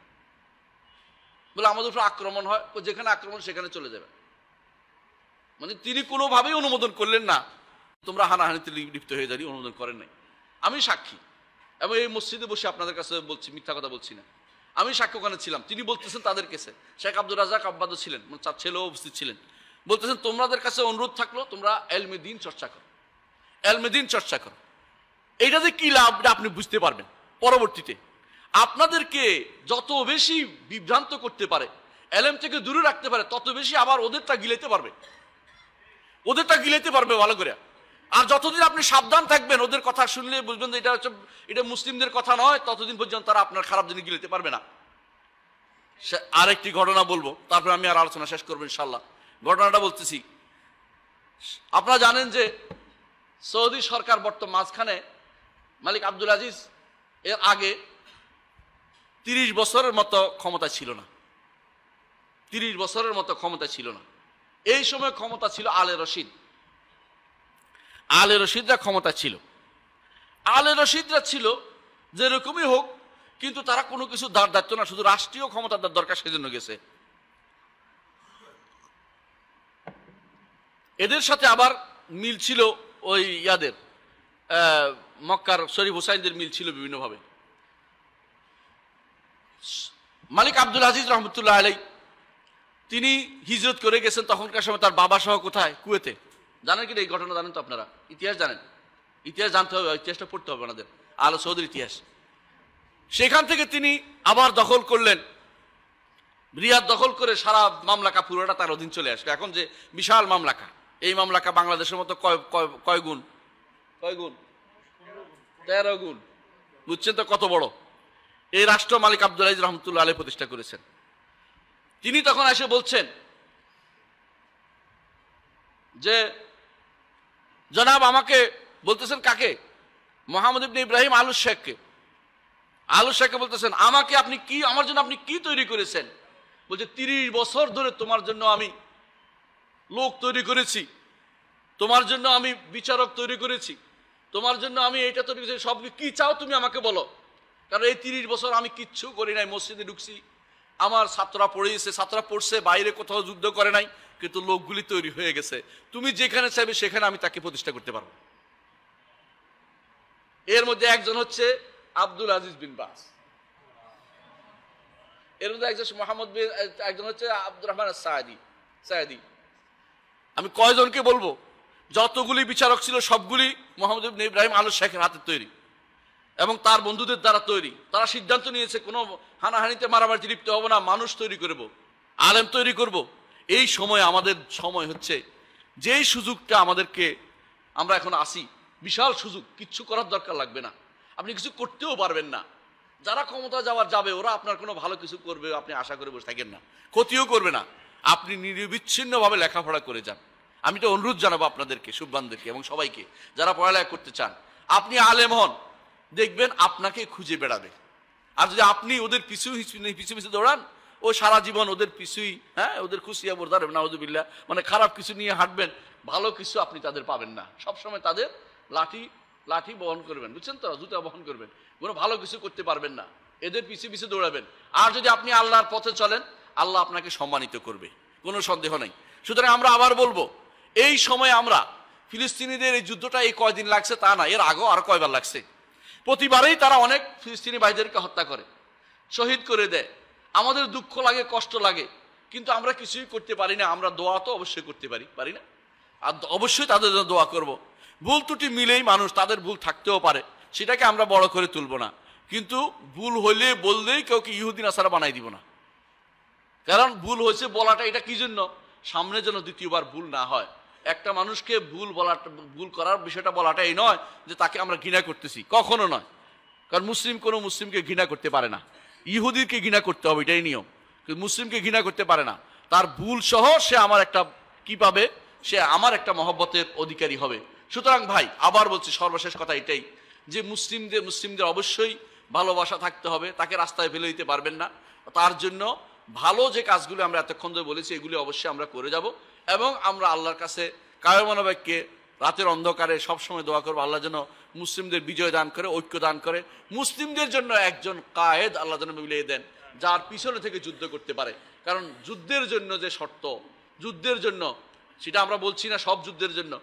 বলে আমাদের উপর আক্রমণ হয়, যেখানে আক্রমণ সেখানে চলে যাবে। মানে তিনি কোনোভাবেই অনুমোদন করলেন না তোমরা হানাহানিতে লিপ্ত হয়ে যাবি, অনুমোদন করেন নাই। আমি সাক্ষী, এবং এই মসজিদে বসে আপনাদের কাছে বলছি, মিথ্যা কথা বলছি না। আমি সাক্ষ্য ওখানে ছিলাম, তিনি বলতেছেন তাদের কাছে, শেখ আব্দুর রাজাক আব্বাদও ছিলেন, তার ছেলেও উপস্থিত ছিলেন, বলতেছেন তোমাদের কাছে অনুরোধ থাকলো তোমরা এলমে দ্বীন চর্চা করো, এলমে দ্বীন চর্চা করো। এইটা যে কি লাভ আপনি বুঝতে পারবেন পরবর্তীতে। আপনাদেরকে যত বেশি বিভ্রান্ত করতে পারে, এলএম থেকে দূরে রাখতে পারে, তত বেশি আবার ওদেরটা গিলাইতে পারবে, ওদেরটা গিলাইতে পারবে ভালো করে। আর যতদিন আপনি সাবধান থাকবেন, ওদের কথা শুনলে বুঝবেন যে এটা হচ্ছে, এটা মুসলিমদের কথা নয়, ততদিন পর্যন্ত তারা আপনার খারাপ জিনিস গিলাতে পারবে না। আরেকটি ঘটনা বলবো, তারপরে আমি আর আলোচনা শেষ করবো ইনশাল্লাহ। ঘটনাটা বলতেছি, আপনারা জানেন যে সৌদি সরকার বর্তমান মাঝখানে মালিক আব্দুল আজিজ এর আগে 30 বছরের মতো ক্ষমতা ছিল না, 30 বছরের মতো ক্ষমতা ছিল না। এই সময় ক্ষমতা ছিল আলে রশিদ, আলে রশিদরা ক্ষমতা ছিল। আলে রশিদরা ছিল যেরকমই হোক, কিন্তু তারা কোনো কিছু দায়িত্ব না, শুধু রাষ্ট্রীয় ক্ষমতার দরকার, সেজন্য গেছে। এদের সাথে আবার মিল ছিল ওই ইয়াদের মক্কার শরীফ হুসাইনদের মিল ছিল বিভিন্নভাবে। মালিক আব্দুল আজিজ রহমতুল্লাহ আলাই তিনি হিজরত করে গেছেন, তখনকার সময় তার বাবা সহ কোথায়, কুয়েতে। জানেন কি এই ঘটনা? জানেন তো আপনারা, ইতিহাস জানেন, ইতিহাস জানতে হবে, ইতিহাসটা পড়তে হবে আমাদের, আল সৌদের ইতিহাস। সেখান থেকে তিনি আবার দখল করলেন, রিয়াদ দখল করে সারা মামলাকা পুরোটা তার অধীন চলে আসলো। এখন যে বিশাল মামলাকা, এই মামলাকা বাংলাদেশের মতো কয় গুণ, 13 গুণ, বুঝছেন তো কত বড়। এই রাষ্ট্র মালিক আব্দুল আজিজ রহমতুল্লাহ আলাইহি প্রতিষ্ঠা করেছেন। তিনি তখন এসে বলছেন যে জনাব আমাকে বলতেছেন, কাকে? মোহাম্মদ ইবনে ইব্রাহিম আলু শেখকে, আলু শেখকে বলতেছেন আমাকে আপনি কি, আমার জন্য আপনি কি তৈরি করেছেন? বলছে 30 বছর ধরে তোমার জন্য আমি লোক তৈরি করেছি, তোমার জন্য আমি বিচারক তৈরি করেছি, তোমার জন্য আমি এইটা তৈরি করেছি, সব কি চাও তুমি আমাকে বলো। কারণ এই 30 বছর আমি কিচ্ছু করি নাই, মসজিদে ঢুকছি, আমার ছাত্ররা পড়িয়েছে, ছাত্ররা পড়ছে, বাইরে কোথাও যুদ্ধ করে নাই, কিন্তু লোকগুলি তৈরি হয়ে গেছে, তুমি যেখানে চাইবে সেখানে আমি তাকে প্রতিষ্ঠা করতে পারবো। এর মধ্যে একজন হচ্ছে আব্দুল আজিজ বিন বাস, এর মধ্যে একজন মোহাম্মদ বিন, একজন হচ্ছে আব্দুর রহমান সায়েদি। আমি কয়জনকে বলবো? যতগুলি বিচারক ছিল সবগুলি মোহাম্মদ ইবনে ইব্রাহিম আলু শেখের হাতে তৈরি এবং তার বন্ধুদের দ্বারা তৈরি। তারা সিদ্ধান্ত নিয়েছে কোনো হানাহানিতে মারামারি লিপ্ত হবো না, মানুষ তৈরি করব, আলেম তৈরি করব। এই সময় আমাদের সময় হচ্ছে, যেই সুযোগটা আমাদেরকে, আমরা এখন আসি, বিশাল সুযোগ, কিচ্ছু করার দরকার লাগবে না, আপনি কিছু করতেও পারবেন না। যারা ক্ষমতা যাবে ওরা আপনার কোনো ভালো কিছু করবে আপনি আশা করে বসে থাকেন না, ক্ষতিও করবে না। আপনি নিরবিচ্ছিন্নভাবে লেখাপড়া করে যান। আমি তো অনুরোধ জানাবো আপনাদেরকে, সুব্বানদেরকে এবং সবাইকে যারা পড়ালেখা করতে চান, আপনি আলেম হন, দেখবেন আপনাকে খুঁজে বেড়াবে। আর যদি আপনি ওদের পিছু পিছু দৌড়ান, ও সারা জীবন ওদের পিছুই, হ্যাঁ, ওদের খুশিয়া বোরদার নাউযুবিল্লাহ, মানে খারাপ কিছু নিয়ে হাঁটবেন, ভালো কিছু আপনি তাদের পাবেন না। সবসময় তাদের লাঠি বহন করবেন, বুঝছেন তো, জুতা বহন করবেন, কোনো ভালো কিছু করতে পারবেন না, এদের পিছু দৌড়াবেন। আর যদি আপনি আল্লাহর পথে চলেন, আল্লাহ আপনাকে সম্মানিত করবে, কোনো সন্দেহ নেই। সুতরাং আমরা আবার বলবো, এই সময় আমরা ফিলিস্তিনিদের এই যুদ্ধটা এই কয়দিন লাগছে তা না, এর আগেও আর কয়বার লাগছে। প্রতিবারেই তারা অনেক ফিলিস্তিনি ভাইদেরকে হত্যা করে, শহীদ করে দেয়। আমাদের দুঃখ লাগে, কষ্ট লাগে, কিন্তু আমরা কিছুই করতে পারি না। আমরা দোয়া তো অবশ্যই করতে পারি না, আর অবশ্যই তাদের জন্য দোয়া করব। ভুল ত্রুটি মিলেই মানুষ, তাদের ভুল থাকতেও পারে, সেটাকে আমরা বড় করে তুলব না। কিন্তু ভুল হইলে বললেই কাউকে ইহুদি নাসারা বানাই দিব না। কারণ ভুল হয়েছে বলাটা, এটা কি জন্য? সামনে যেন দ্বিতীয়বার ভুল না হয়। একটা মানুষকে ভুল করার বিষয়টা বলাটা এই নয় যে তাকে আমরা ঘৃণা করতেছি, কখনো নয়। কারণ কোনো মুসলিমকে ঘৃণা করতে পারে না, ইহুদিকে ঘৃণা করতে হবে, এটাই নিয়ম। কিন্তু মুসলিমকে ঘৃণা করতে পারে না, তার ভুল সহ সে আমার একটা কি পাবে, সে আমার একটা মহব্বতের অধিকারী হবে। সুতরাং ভাই, আবার বলছি, সর্বশেষ কথা এটাই যে মুসলিমদের অবশ্যই ভালোবাসা থাকতে হবে, তাকে রাস্তায় ফেলে দিতে পারবেন না। তার জন্য ভালো যে কাজগুলো আমরা এতক্ষণ ধরে বলেছি, এগুলি অবশ্যই আমরা করে যাব এবং আমরা আল্লাহর কাছে কায়মনোবাক্যে রাতের অন্ধকারে সবসময় দোয়া করবো, আল্লাহ যেন মুসলিমদের বিজয় দান করে, ঐক্য দান করে, মুসলিমদের জন্য একজন কায়েদ আল্লাহ যেন মিলিয়ে দেন, যার পিছনে থেকে যুদ্ধ করতে পারে। কারণ যুদ্ধের জন্য যে শর্ত, যুদ্ধের জন্য, সেটা আমরা বলছি না সব যুদ্ধের জন্য,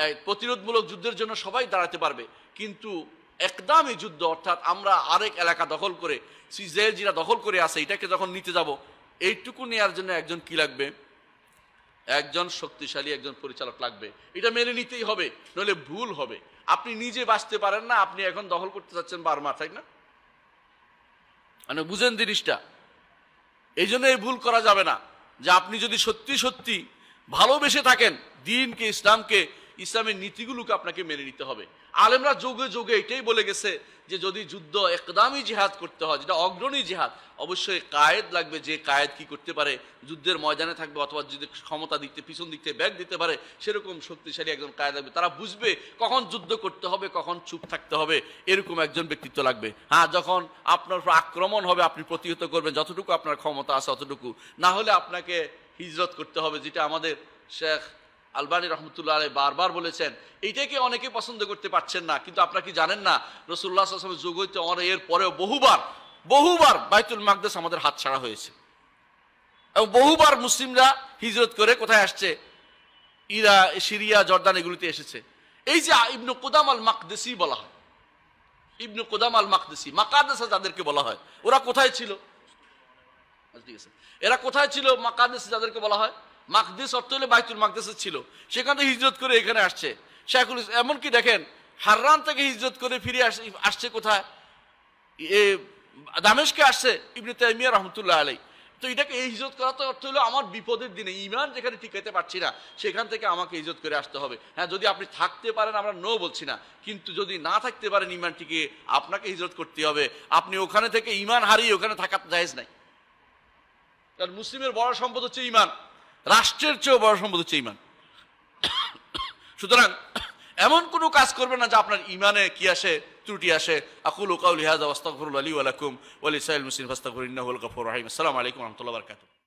প্রতিরোধমূলক যুদ্ধের জন্য সবাই দাঁড়াতে পারবে, কিন্তু একদমই যুদ্ধ অর্থাৎ আমরা আরেক এলাকা দখল করে ইসরায়েল যেটা দখল করে আছে এটাকে যখন নিতে যাব, এইটুকু নেওয়ার জন্য একজন কি লাগবে? একজন শক্তিশালী একজন পরিচালক লাগবে। এটা মেনে নিতেই হবে, নইলে ভুল হবে। আপনি নিজে বাঁচতে পারেন না, আপনি এখন দখল করতে চাচ্ছেন বার্মা, তাই না? মানে বুঝেন জিনিসটা। এই জন্য এই ভুল করা যাবে না যে আপনি যদি সত্যি সত্যি ভালোবেসে থাকেন দ্বীনকে, ইসলামকে, ইসলামের নীতিগুলোকে আপনাকে মেনে নিতে হবে। আলেমরা যুগে যুগে এটাই বলে গেছে যে যদি যুদ্ধ একদমই জিহাদ করতে হয়, যেটা অগ্রণী জিহাদ, অবশ্যই কায়েদ লাগবে, যে কায়েদ কি করতে পারে, যুদ্ধের ময়দানে থাকবে অথবা যদি ক্ষমতা দিতে পিছন দিক থেকে ব্যাগ দিতে পারে সেরকম শক্তিশালী একজন কায়েদ লাগবে। তারা বুঝবে কখন যুদ্ধ করতে হবে, কখন চুপ থাকতে হবে, এরকম একজন ব্যক্তিত্ব লাগবে। হ্যাঁ, যখন আপনার উপর আক্রমণ হবে আপনি প্রতিহত করবেন যতটুকু আপনার ক্ষমতা আছে অতটুকু, না হলে আপনাকে হিজরত করতে হবে, যেটা আমাদের শেখ আলবানী রহমতুল্লাহ আলাইহি বারবার বলেছেন। এইটাকে অনেকে পছন্দ করতে পারছেন না, কিন্তু আপনারা কি জানেন না রাসূলুল্লাহ সাল্লাল্লাহু আলাইহি ওয়াসাল্লামের যুগ হইতে এর পরেও বহুবার বাইতুল মাকদেস আমাদের হাতছাড়া হয়েছে, এবং বহুবার মুসলিমরা হিজরত করে কোথায় আসছে? সিরিয়া, জর্দান এগুলিতে এসেছে। এই যে ইবনে কুদাম আল মাকদেসি বলা হয়, ইবনে কুদাম আল মাকদেসি, মাকাদেসা যাদেরকে বলা হয়, ওরা কোথায় ছিল? ঠিক আছে, এরা কোথায় ছিল? মাকাদেস যাদেরকে বলা হয়, মাকদেস অর্থ হলে বাইতুল মাকদেসে ছিল, সেখান থেকে হিজরত করে এখানে আসছে। শেখুল এমনকি দেখেন হাররান থেকে হিজরত করে ফিরে আসছে কোথায়? দামেশকে আসছে ইবনে তাইমিয়া রহমতুল্লাহ আলাইহি। তো এটাকে এই হিজরত করা তো অর্থ হলো আমার বিপদের দিনে ঈমান যেখানে টিকাইতে পারছি না সেখান থেকে আমাকে হিজরত করে আসতে হবে। হ্যাঁ, যদি আপনি থাকতে পারেন আমরা নো বলছি না, কিন্তু যদি না থাকতে পারেন ঈমান টিকে, আপনাকে হিজরত করতে হবে। আপনি ওখানে থেকে ঈমান হারিয়ে ওখানে থাকা জায়েজ নাই। কারণ মুসলিমের বড় সম্পদ হচ্ছে ঈমান, রাষ্ট্রের চেয়েও বড় সম্পদ হচ্ছে ঈমান। সুতরাং এমন কোনো কাজ করবেন না যা আপনার ঈমানে কি আসে? ত্রুটি আসে। আকুলু কাউলি হাযা ওয়াস্তাগফিরুল্লাহ লি ওয়া লাকুম ওয়া লিসাইরিল মুসলিমিন ফাস্তাগফিরুহু ইন্নাহু হুল গফুরুর রহিম। আসসালামু আলাইকুম ওয়া রাহমাতুল্লাহি ওয়া বারাকাতুহু।